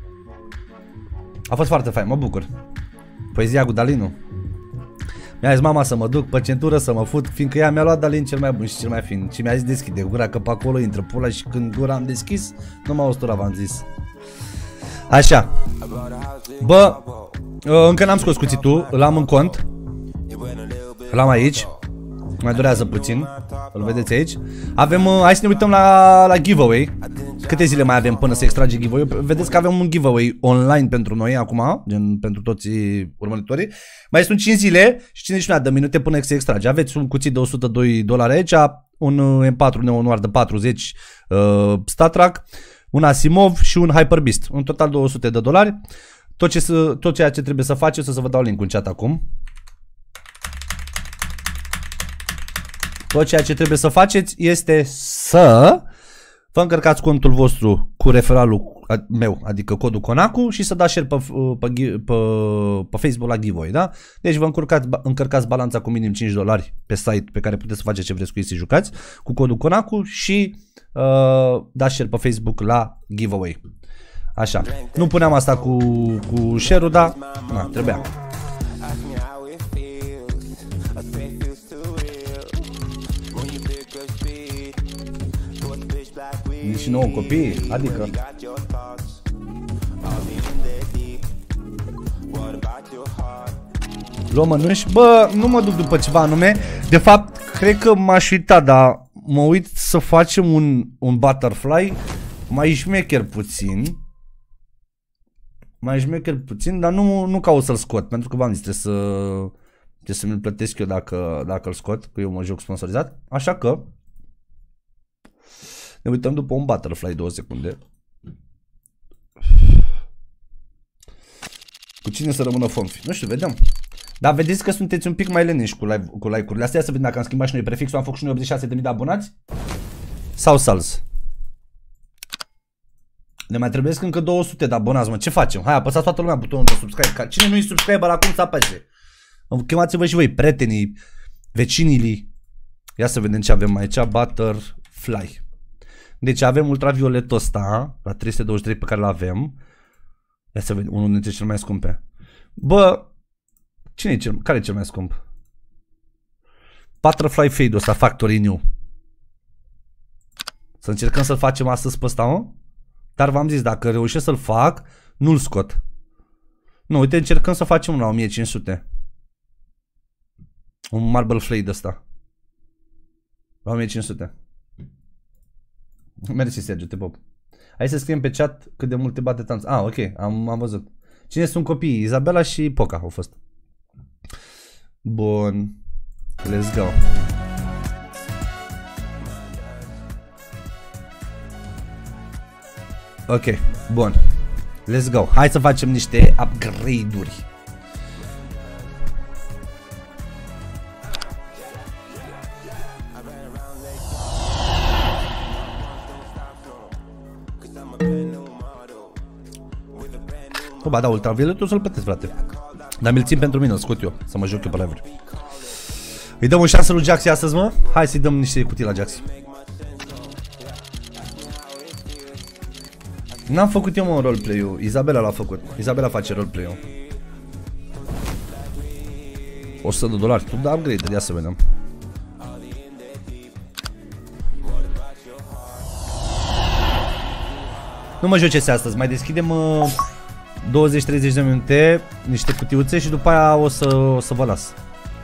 A fost foarte fain, mă bucur. Poezia cu Dalinu. Mi-a zis mama să mă duc pe centură să mă fut, fiindcă ea mi-a luat Dalin cel mai bun și cel mai fin. Și mi-a zis deschide gura că pe acolo intră pula și când gura am deschis, nu m-a ustura, v-am zis. Așa. Bă, încă n-am scos cuțitul, îl am în cont. Îl am aici. Mai durează puțin. Îl vedeți aici. Avem, hai să ne uităm la, la giveaway. Câte zile mai avem până să extrage giveaway? Vedeți că avem un giveaway online pentru noi acum, gen pentru toți urmăritorii. Mai sunt cinci zile și cincizeci și unu de minute până se extrage. Aveți un cuțit de o sută doi dolari aici, un M patru Neo Noir de patruzeci uh, StatTrak, un Asimov și un Hyper Beast. În total două sute de dolari. Tot, ce, tot ceea ce trebuie să faceți, o să vă dau link în chat acum. Tot ceea ce trebuie să faceți este să vă încărcați contul vostru cu referalul meu, adică codul Conacu, și să dați share pe, pe, pe, pe Facebook la giveaway, da? Deci vă încărcați, încărcați balanța cu minim cinci dolari pe site pe care puteți să faceți ce vreți cu ei să jucați, cu codul Conacu și uh, dați share pe Facebook la giveaway. Așa, nu puneam asta cu, cu share-ul, dar na, trebuia. Nici nouă copii, adică luăm mănânci. Bă, nu mă duc după ceva anume. De fapt, cred că m-aș uita, dar mă uit să facem un, un butterfly mai șmecher puțin. Mai șmecher puțin, dar nu, nu caut să-l scot, pentru că v-am zis, trebuie să, trebuie să mi-l plătesc eu dacă, dacă îl scot, că eu mă joc sponsorizat. Așa că ne uităm după un butterfly, două secunde. Cu cine să rămână fonfi? Nu știu, vedem. Dar vedeți că sunteți un pic mai leniși cu, live, cu like-urile astea. Să vedem dacă am schimbat și noi prefixul. Am făcut și noi optzeci și șase de mii de abonați. Sau sals. Ne mai trebuie încă două sute de abonați, mă. Ce facem? Hai, apăsați toată lumea butonul de subscribe. Cine nu-i subscriber acum să apăse. Chemați-vă și voi prietenii, vecinii. Ia să vedem ce avem aici. Butterfly. Deci avem ultravioletul ăsta la trei sute douăzeci și trei pe care l-avem. Ia să vedem, unul dintre cele mai scumpe. Bă, cine e cel, care e cel mai scump? Butterfly Fade-ul ăsta, Factory New. Să încercăm să-l facem astăzi pe ăsta, mă? Dar v-am zis, dacă reușesc să-l fac, nu-l scot. Nu, uite, încercăm să facem una la o mie cinci sute. Un Marble Flade ăsta. La o mie cinci sute. Mersi, Sergiu, te pop. Hai să scriem pe chat cât de multe bate tanț. Ah, ok, am, am văzut. Cine sunt copiii? Izabela și Poca au fost. Bun. Let's go. Ok, bun. Let's go. Hai să facem niște upgrade-uri. O, ba da, ultravioletul să-l plătesc, frate. Dar mi-l țin pentru mine, îl scot eu, să mă joc eu pe live-uri. Îi dăm o șansă lui Jaxi astăzi, mă? Hai să-i dăm niște cutii la Jaxi. N-am făcut eu, mă, un roleplay-ul. Izabela l-a făcut. Izabela face roleplay-ul. o sută de dolari. Tu da upgrade, ia să vedem. Nu mă jocese astăzi, mai deschidem uh, douăzeci treizeci de minute, niște cutiuțe și după aia o să, o să vă las.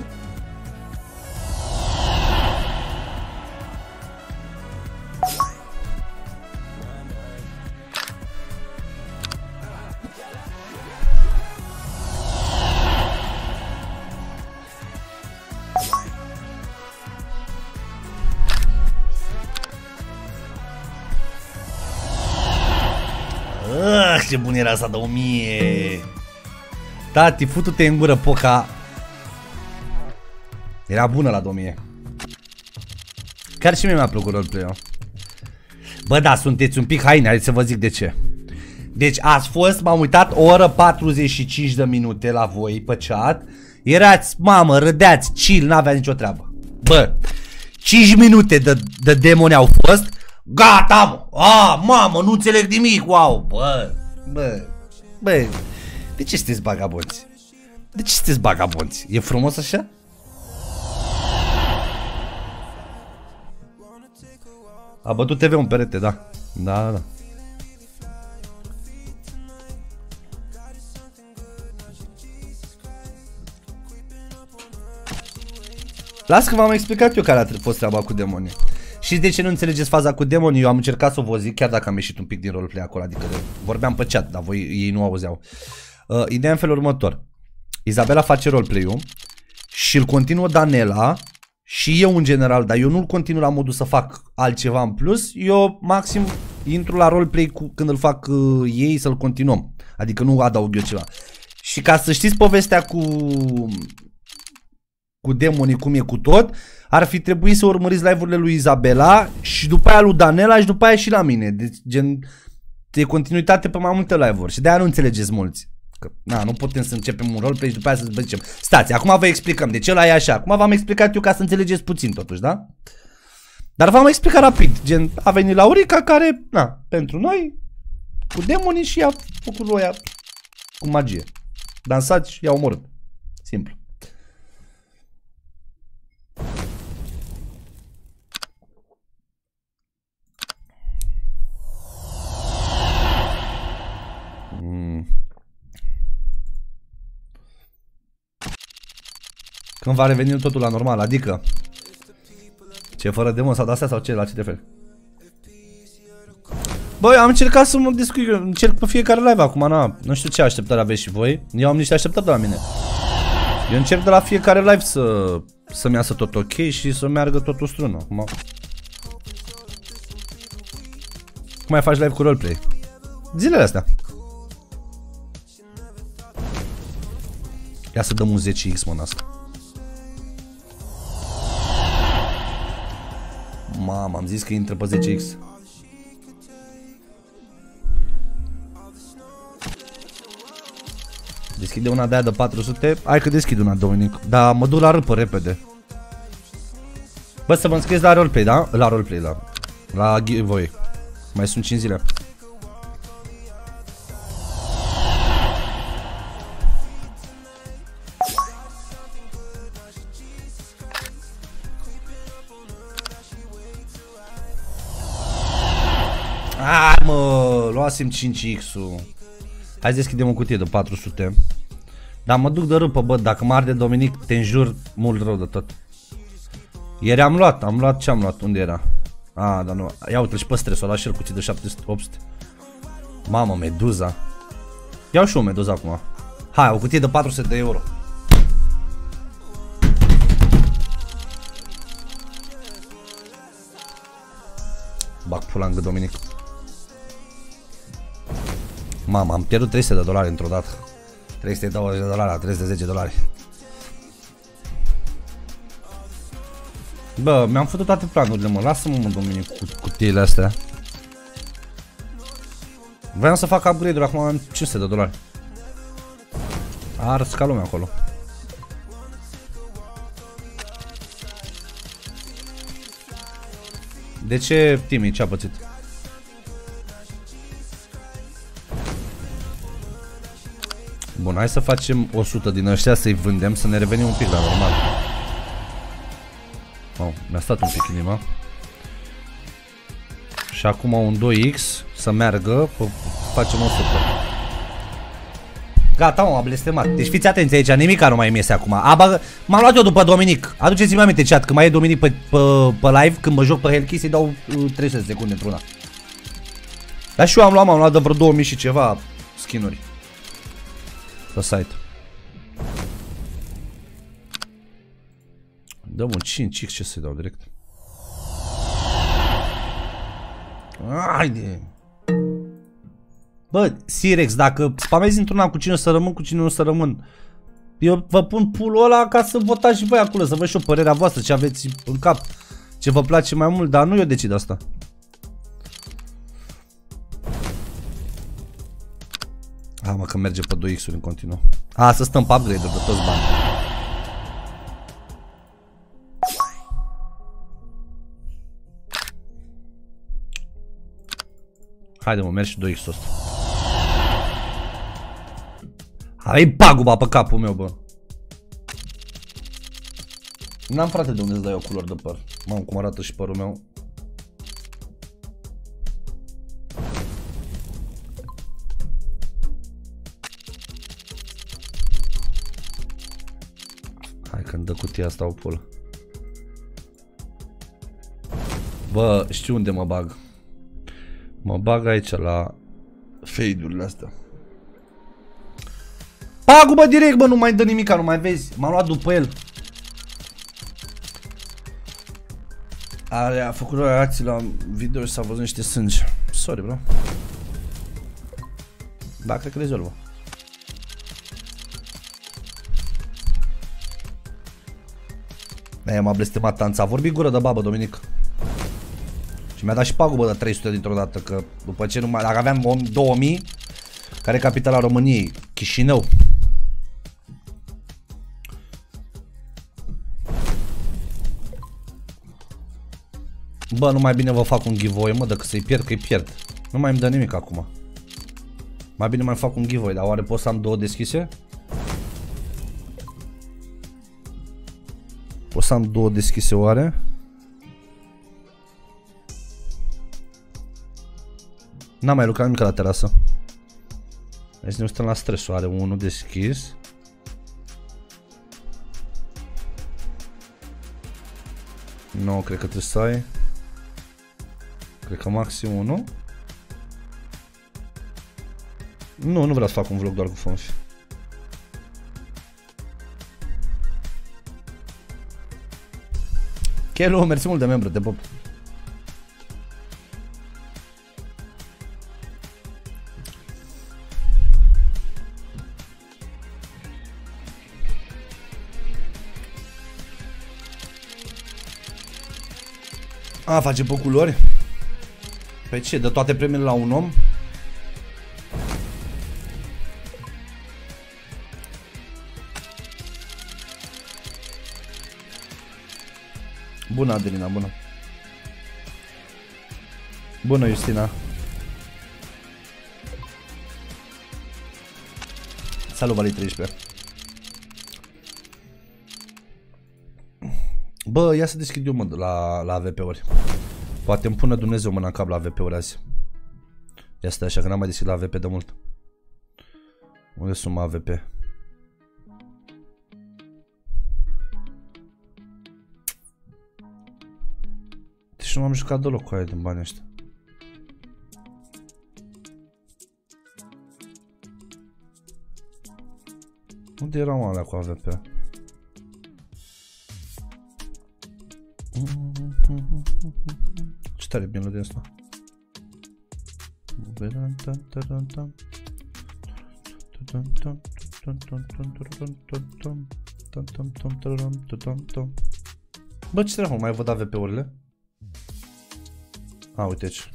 Ah, ce bun era asta de o mie. Tati, futu-te în gură, poca. Era bună la două mii. Chiar și mie mi-a plăcut roleplay-ul. Bă, da, sunteți un pic haine, hai să vă zic de ce. Deci ați fost, m-am uitat, o oră patruzeci și cinci de minute la voi pe chat. Erați, mamă, râdeați, chill, n-aveați nicio treabă. Bă, cinci minute de, de demoni au fost. Gata, mă! A, mamă, nu înțeleg nimic, wow! Bă, bă, bă, de ce sunteți bagabonți? De ce sunteți bagabonți? E frumos așa? A bătut T V un perete, da. Da, da, da. Las că v-am explicat eu care a fost treaba cu demonii. Și de ce nu înțelegeți faza cu demonii? Eu am încercat să o vă zic, chiar dacă am ieșit un pic din roleplay acolo, adică vorbeam pe chat, dar voi, ei nu auzeau. Uh, ideea în felul următor. Izabela face roleplay-ul și îl continuă Danela și eu în general, dar eu nu-l continuu la modul să fac altceva în plus. Eu maxim intru la roleplay cu, când îl fac uh, ei să-l continuăm. Adică nu adaug eu ceva. Și ca să știți povestea cu... cu demonii, cum e cu tot, ar fi trebuit să urmăriți live-urile lui Izabela și după aia lui Danela și după aia și la mine. Deci gen de continuitate pe mai multe live-uri și de-aia nu înțelegeți mulți. Că, na, nu putem să începem un roleplay și după aia să zicem, stați, acum vă explicăm de ce ăla e așa. Acum v-am explicat eu ca să înțelegeți puțin totuși, da? Dar v-am explicat rapid, gen a venit Laurica care, na, pentru noi, cu demonii și i-a făcut lui aia cu magie. Dansat și i-a omorât. Simplu. Când va reveni totul la normal, adică ce, fără demon sau de-astea sau ce, la ce te referi? Băi, am încercat să mă discut, încerc pe fiecare live acum, na, nu știu ce așteptări aveți și voi. Eu am niște așteptări de la mine. Eu încerc de la fiecare live să să-mi iasă tot ok și să meargă totul strună. Acum cum mai faci live cu roleplay? Zilele astea. Ia să dăm un zece X, mă, în asta. Mamă, am zis că intră pe zece X. Deschide una de aia de patru sute. Hai că deschid una, Dominic. Dar mă duc la râpă repede. Bă, să vă înscrieți la roleplay, da? La roleplay, la La giveaway. Mai sunt cinci zile. Hai, mă, luasem cinci X-ul. Hai să deschidem o cutie de patru sute. Dar mă duc de râpă, bă, dacă mă arde Dominic, te înjur mult rău de tot. Ieri am luat, am luat ce am luat, unde era? A, dar nu, ia uite și pe stres, o luat și el cutii de șapte sute opt sute. Mamă, meduza. Iau și o meduză acum. Hai, o cutie de patru sute de euro. Bag pula în gât, Dominic. Mama, am pierdut trei sute de dolari într-o dată. trei sute douăzeci de dolari la trei sute zece dolari. Bă, mi-am făcut toate planurile, mă. Lasă-mă, mă, Dominic, cu cutiile astea. Vreau să fac upgrade-uri, acum am cinci sute de dolari. A ars ca lumea acolo. De ce, Timi, ce-a pățit? Bun, hai să facem o sută din ăștia, să-i vândem, să ne revenim un pic la normal. Oh, mi-a stat un pic inima. Și acum un doi X să meargă, facem o sută. Gata, m-am blestemat. Deci fiți atenți aici, nimica nu mai iese acum. M-am luat eu după Dominic. Aduceți-mi aminte, chat, când mai e Dominic pe, pe, pe live, când mă joc pe Hellkey, să-i dau uh, trei sute de secunde într-una. Dar și eu am luat, m-am luat de vreo două mii și ceva skin-uri pe site. Dăm un cinci X, ce să-i dau direct? Haide! Bă, Sirex, dacă spamezi într-una cu cine o să rămân, cu cine nu o să rămân, eu vă pun pulul ăla ca să votați și voi acolo, să văd și o părerea voastră, ce aveți în cap, ce vă place mai mult, dar nu eu decid asta. Ah, mă, că merge pe doi X-uri în continuu. A, să stăm pe upgrade-uri de toți banii. Haide, mă, merg și doi X-ul ăsta. Hai paguba pe capul meu, bă. N-am, frate, de unde să dai o culori de păr. Mamă, cum arată și părul meu. Hai că-mi dă cutia asta o pulă. Bă, știu unde mă bag. Mă bag aici la fade-urile astea. Pagu, bă, direct, bă, nu mai dă nimica, nu mai vezi. M-am luat după el. Are, a făcut o reacție la video și s-a văzut niște sânge. Sorry, bro. Da, cred că rezolvă. Aia m-a blestemat tanța. A vorbit gură de babă, Dominic. Și mi-a dat și pagubă de trei sute dintr-o dată, că după ce nu mai... Dacă aveam două mii, care e capitala României, Chișinău. Bă, nu mai bine vă fac un giveaway, mă, dacă să-i pierd, că-i pierd. Nu mai îmi dă nimic acum. Mai bine mai fac un giveaway, dar oare pot să am două deschise? Pot să am două deschise, oare? N-am mai lucrat nimic la terasă. Deci ne stăm la stres, are unul deschis. Nu, cred că trebuie să ai. Cred că maxim unul. Nu, nu vreau să fac un vlog doar cu Fonfi. Chelu, mersi mult de membru, te pup. A, face pe culori? Pe ce? Dă toate premiile la un om? Bună, Adelina, bună. Bună, Justina. Salut, Vali treisprezece. Bă, ia să deschid eu, mă, la, la A V P-uri. Poate îmi pune Dumnezeu mâna în cap la A V P-uri azi. Ia stai așa, că n-am mai deschid la A V P de mult. Unde sunt A V P? Deci nu m-am jucat deloc cu aia din banii ăștia. Unde erau alea cu A V P? Ce tare bine de asta. Bă, ce trebuie, mai văd A V P-urile? A, uite aici.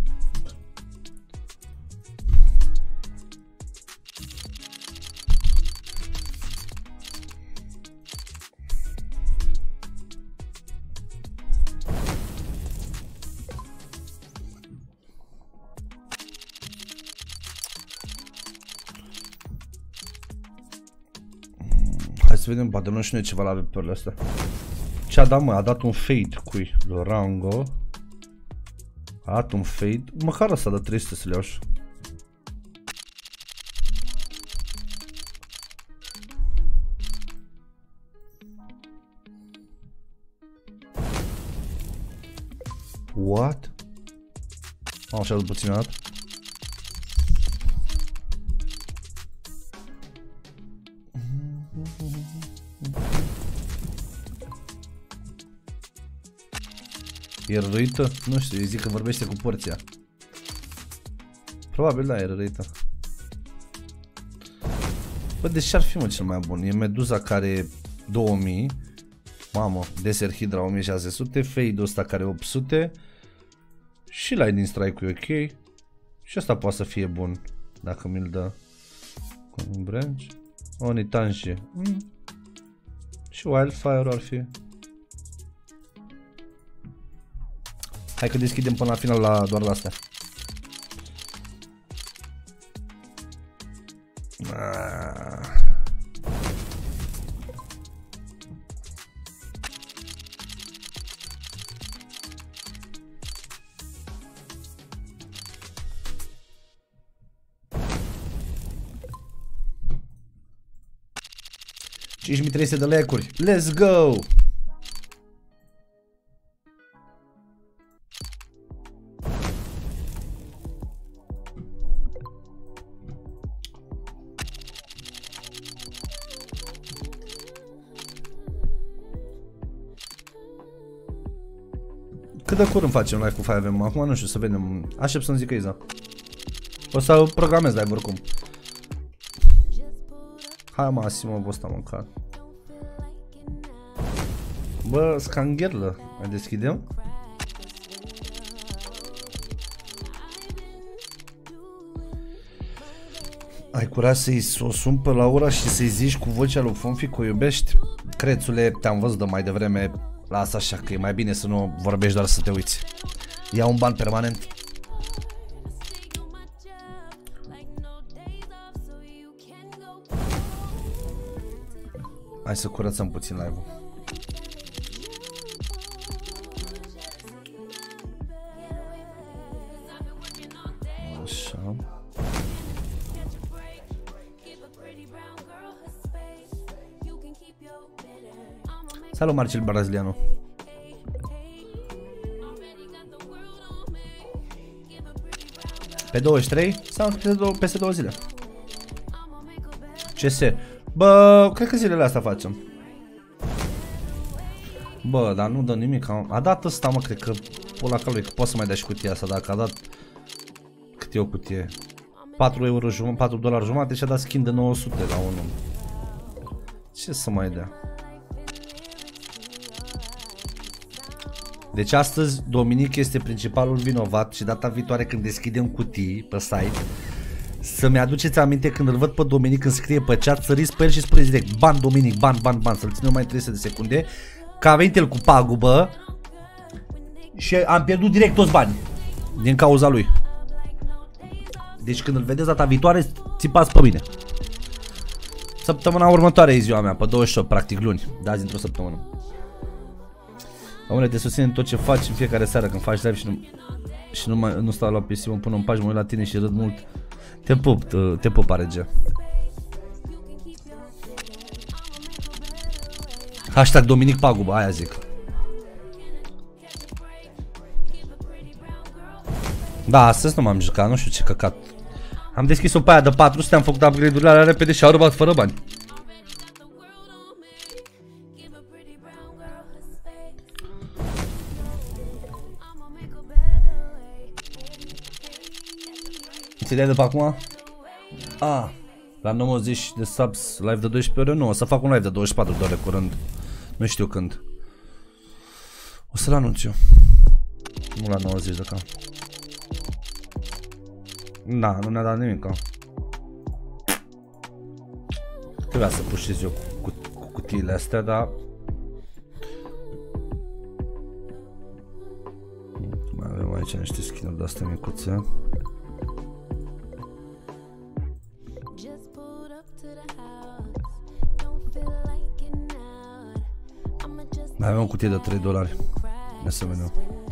Hai să vedem, poate nu știu ceva la A V P-urile astea. Ce a dat, mă? A dat un fade cui? Lorango. A dat un fade. Măcar ăsta de trei sute să le iau și. What? Am așa de puțin dat. E răruită? Nu știu, eu zic că vorbește cu porția. Probabil da, e răruită. Bă, deci ce-ar fi, mă, cel mai bun? E Meduza care e două mii. Mamă, Desert Hydra o mie șase sute. Fade-ul ăsta care e opt sute. Și Lightning Strike-ul e ok. Și ăsta poate să fie bun, dacă mi-l dă. Un branch. Onitanji. Mm. Și Wildfire ar fi. Hai că deschidem până la final la, doar la astea. Ah. cinci mii trei sute de like-uri. Let's go! Cât de curând facem live cu five M? Acum nu știu, să vedem. Aștept să-mi zică Iza. O să programez live oricum. Hai mă, Asimo, bă, ăsta mâncat. Bă, scangherlă. Mai deschidem? Ai curaj să-i o sun pe Laura și să-i zici cu vocea lui Fonfi că o iubești? Crețule, te-am văzut de mai devreme. Lasă așa, că e mai bine să nu vorbești, doar să te uiți. Ia un ban permanent. Hai să curățăm puțin live-ul. Așa. Salut, Marcel Brazilianu. Pe douăzeci și trei sau peste două zile? C S. Bă, cred că zilele astea facem. Bă, dar nu dă nimic. A dat ăsta, mă, cred că pula ca lui, că poți să mai dai și cutia asta. Dacă a dat cât e o cutie? patru euro jumătate, patru dolari jumate și a dat skin de nouă sute la unul. Ce să mai dea? Deci astăzi Dominic este principalul vinovat și data viitoare când deschidem cutii pe site să-mi aduceți aminte când îl văd pe Dominic când scrie pe chat, săriți pe el și spuneți direct ban Dominic, ban, ban, ban, să-l ținem mai trei sute de secunde, că a venit el cu pagubă și am pierdut direct toți bani din cauza lui. Deci când îl vedeți data viitoare, țipați pe mine. Săptămâna următoare e ziua mea, pe douăzeci și opt, practic luni, de azi într-o săptămână. Omule, te susțin în tot ce faci în fiecare seară când faci live și nu, și nu, mai, nu stau la P C, mă pun în pași, mă uit la tine și râd mult. Te pup, te pup, Arege. Hashtag Dominic Pagubă, aia zic. Da, astăzi nu m-am jucat, nu știu ce căcat. Am deschis-o pe aia de patru sute, am făcut upgrade-urile alea repede și au rămas fără bani. Ți dai după acum? Ah, la nouăzeci de subs, live de doisprezece ore? Nu, o să fac un live de douăzeci și patru de ore curând. Nu știu când. O să-l anunț eu. Nu la nouăzeci de cam. Da, nu ne-a dat nimic. Trebuia să pușez eu cu, cu, cu cutiile astea, dar... Mai avem aici niște skin-uri de-astea micuțe. Mai avem o cutie de trei dolari. Ia să vedem.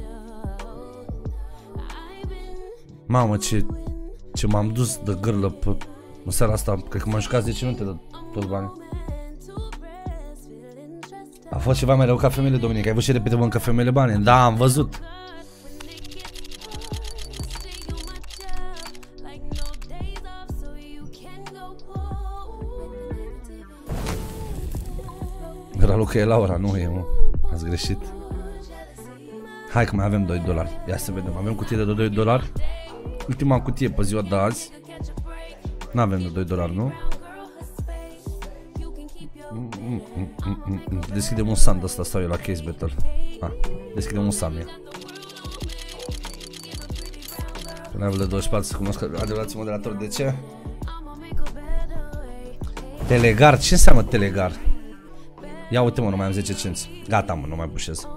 Mamă, ce, ce m-am dus de gârlă pe, în seara asta. Cred că m-am jucat zece minute de toți banii. A fost ceva mai rău ca femeile, Dominic. Ai văzut ce repede mâncă femeile bani? Da, am văzut. Raluca e Laura, nu e, mă. Ați greșit. Hai că mai avem doi dolari. Ia să vedem, avem cutie de doi dolari. Ultima cutie pe ziua de azi. N-avem de doi dolari, nu? Deschidem un sand ăsta, stau eu la Case Battle. Ah, deschidem un sand, ia. Pe level de douăzeci și patru să cunosc adevărații moderatori. De ce? Telegar, ce înseamnă Telegar? Ia uite mă, nu mai am zece cenți. Gata mă, nu mai bușez.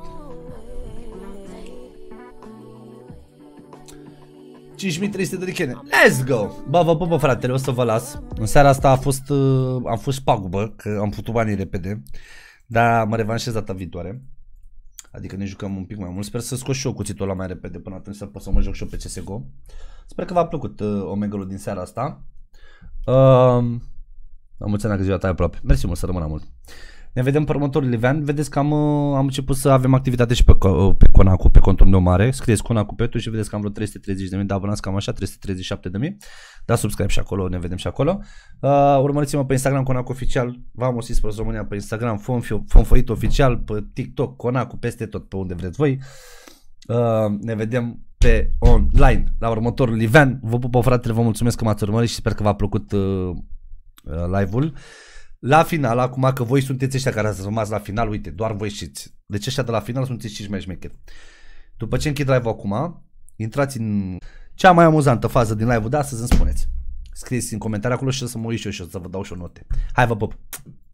cinci mii trei sute de richene. Let's go! Bă, vă pupă fratele, o să vă las. În seara asta a fost, uh, am fost pagubă, că am putut banii repede. Dar mă revanșez data viitoare. Adică ne jucăm un pic mai mult. Sper să scot și eu cuțitul ăla mai repede până atunci să pot să mă joc și eu pe C S G O. Sper că v-a plăcut uh, Omegalul din seara asta. Uh, la mulți ani, că ziua ta e aproape. Mersi mult, să rămână mult. Ne vedem pe următorul event. Vedeți că am, am început să avem activitate și pe, pe Conacu, pe contul meu mare. Scrieți Conacu pe tu și vedeți că am vreo trei sute treizeci de mii de abonați, cam așa, trei sute treizeci și șapte de mii. Dați subscribe și acolo, ne vedem și acolo. Uh, urmăriți-mă pe Instagram Conacu Oficial, Vamos Esports România pe Instagram, Fonfoit Oficial, pe TikTok, Conacu, peste tot pe unde vreți voi. Uh, ne vedem pe online la următorul event. Vă pupă fratele, vă mulțumesc că m-ați urmărit și sper că v-a plăcut uh, uh, live-ul. La final, acum că voi sunteți ăștia care ați rămas la final, uite, doar voi știți. Deci ăștia de la final sunteți și mai șmecheri. După ce închid live-ul acum, intrați în cea mai amuzantă fază din live-ul de astăzi, îmi spuneți. Scrieți în comentarii acolo și o să mă uit și eu și o să vă dau și o note. Hai, vă pup!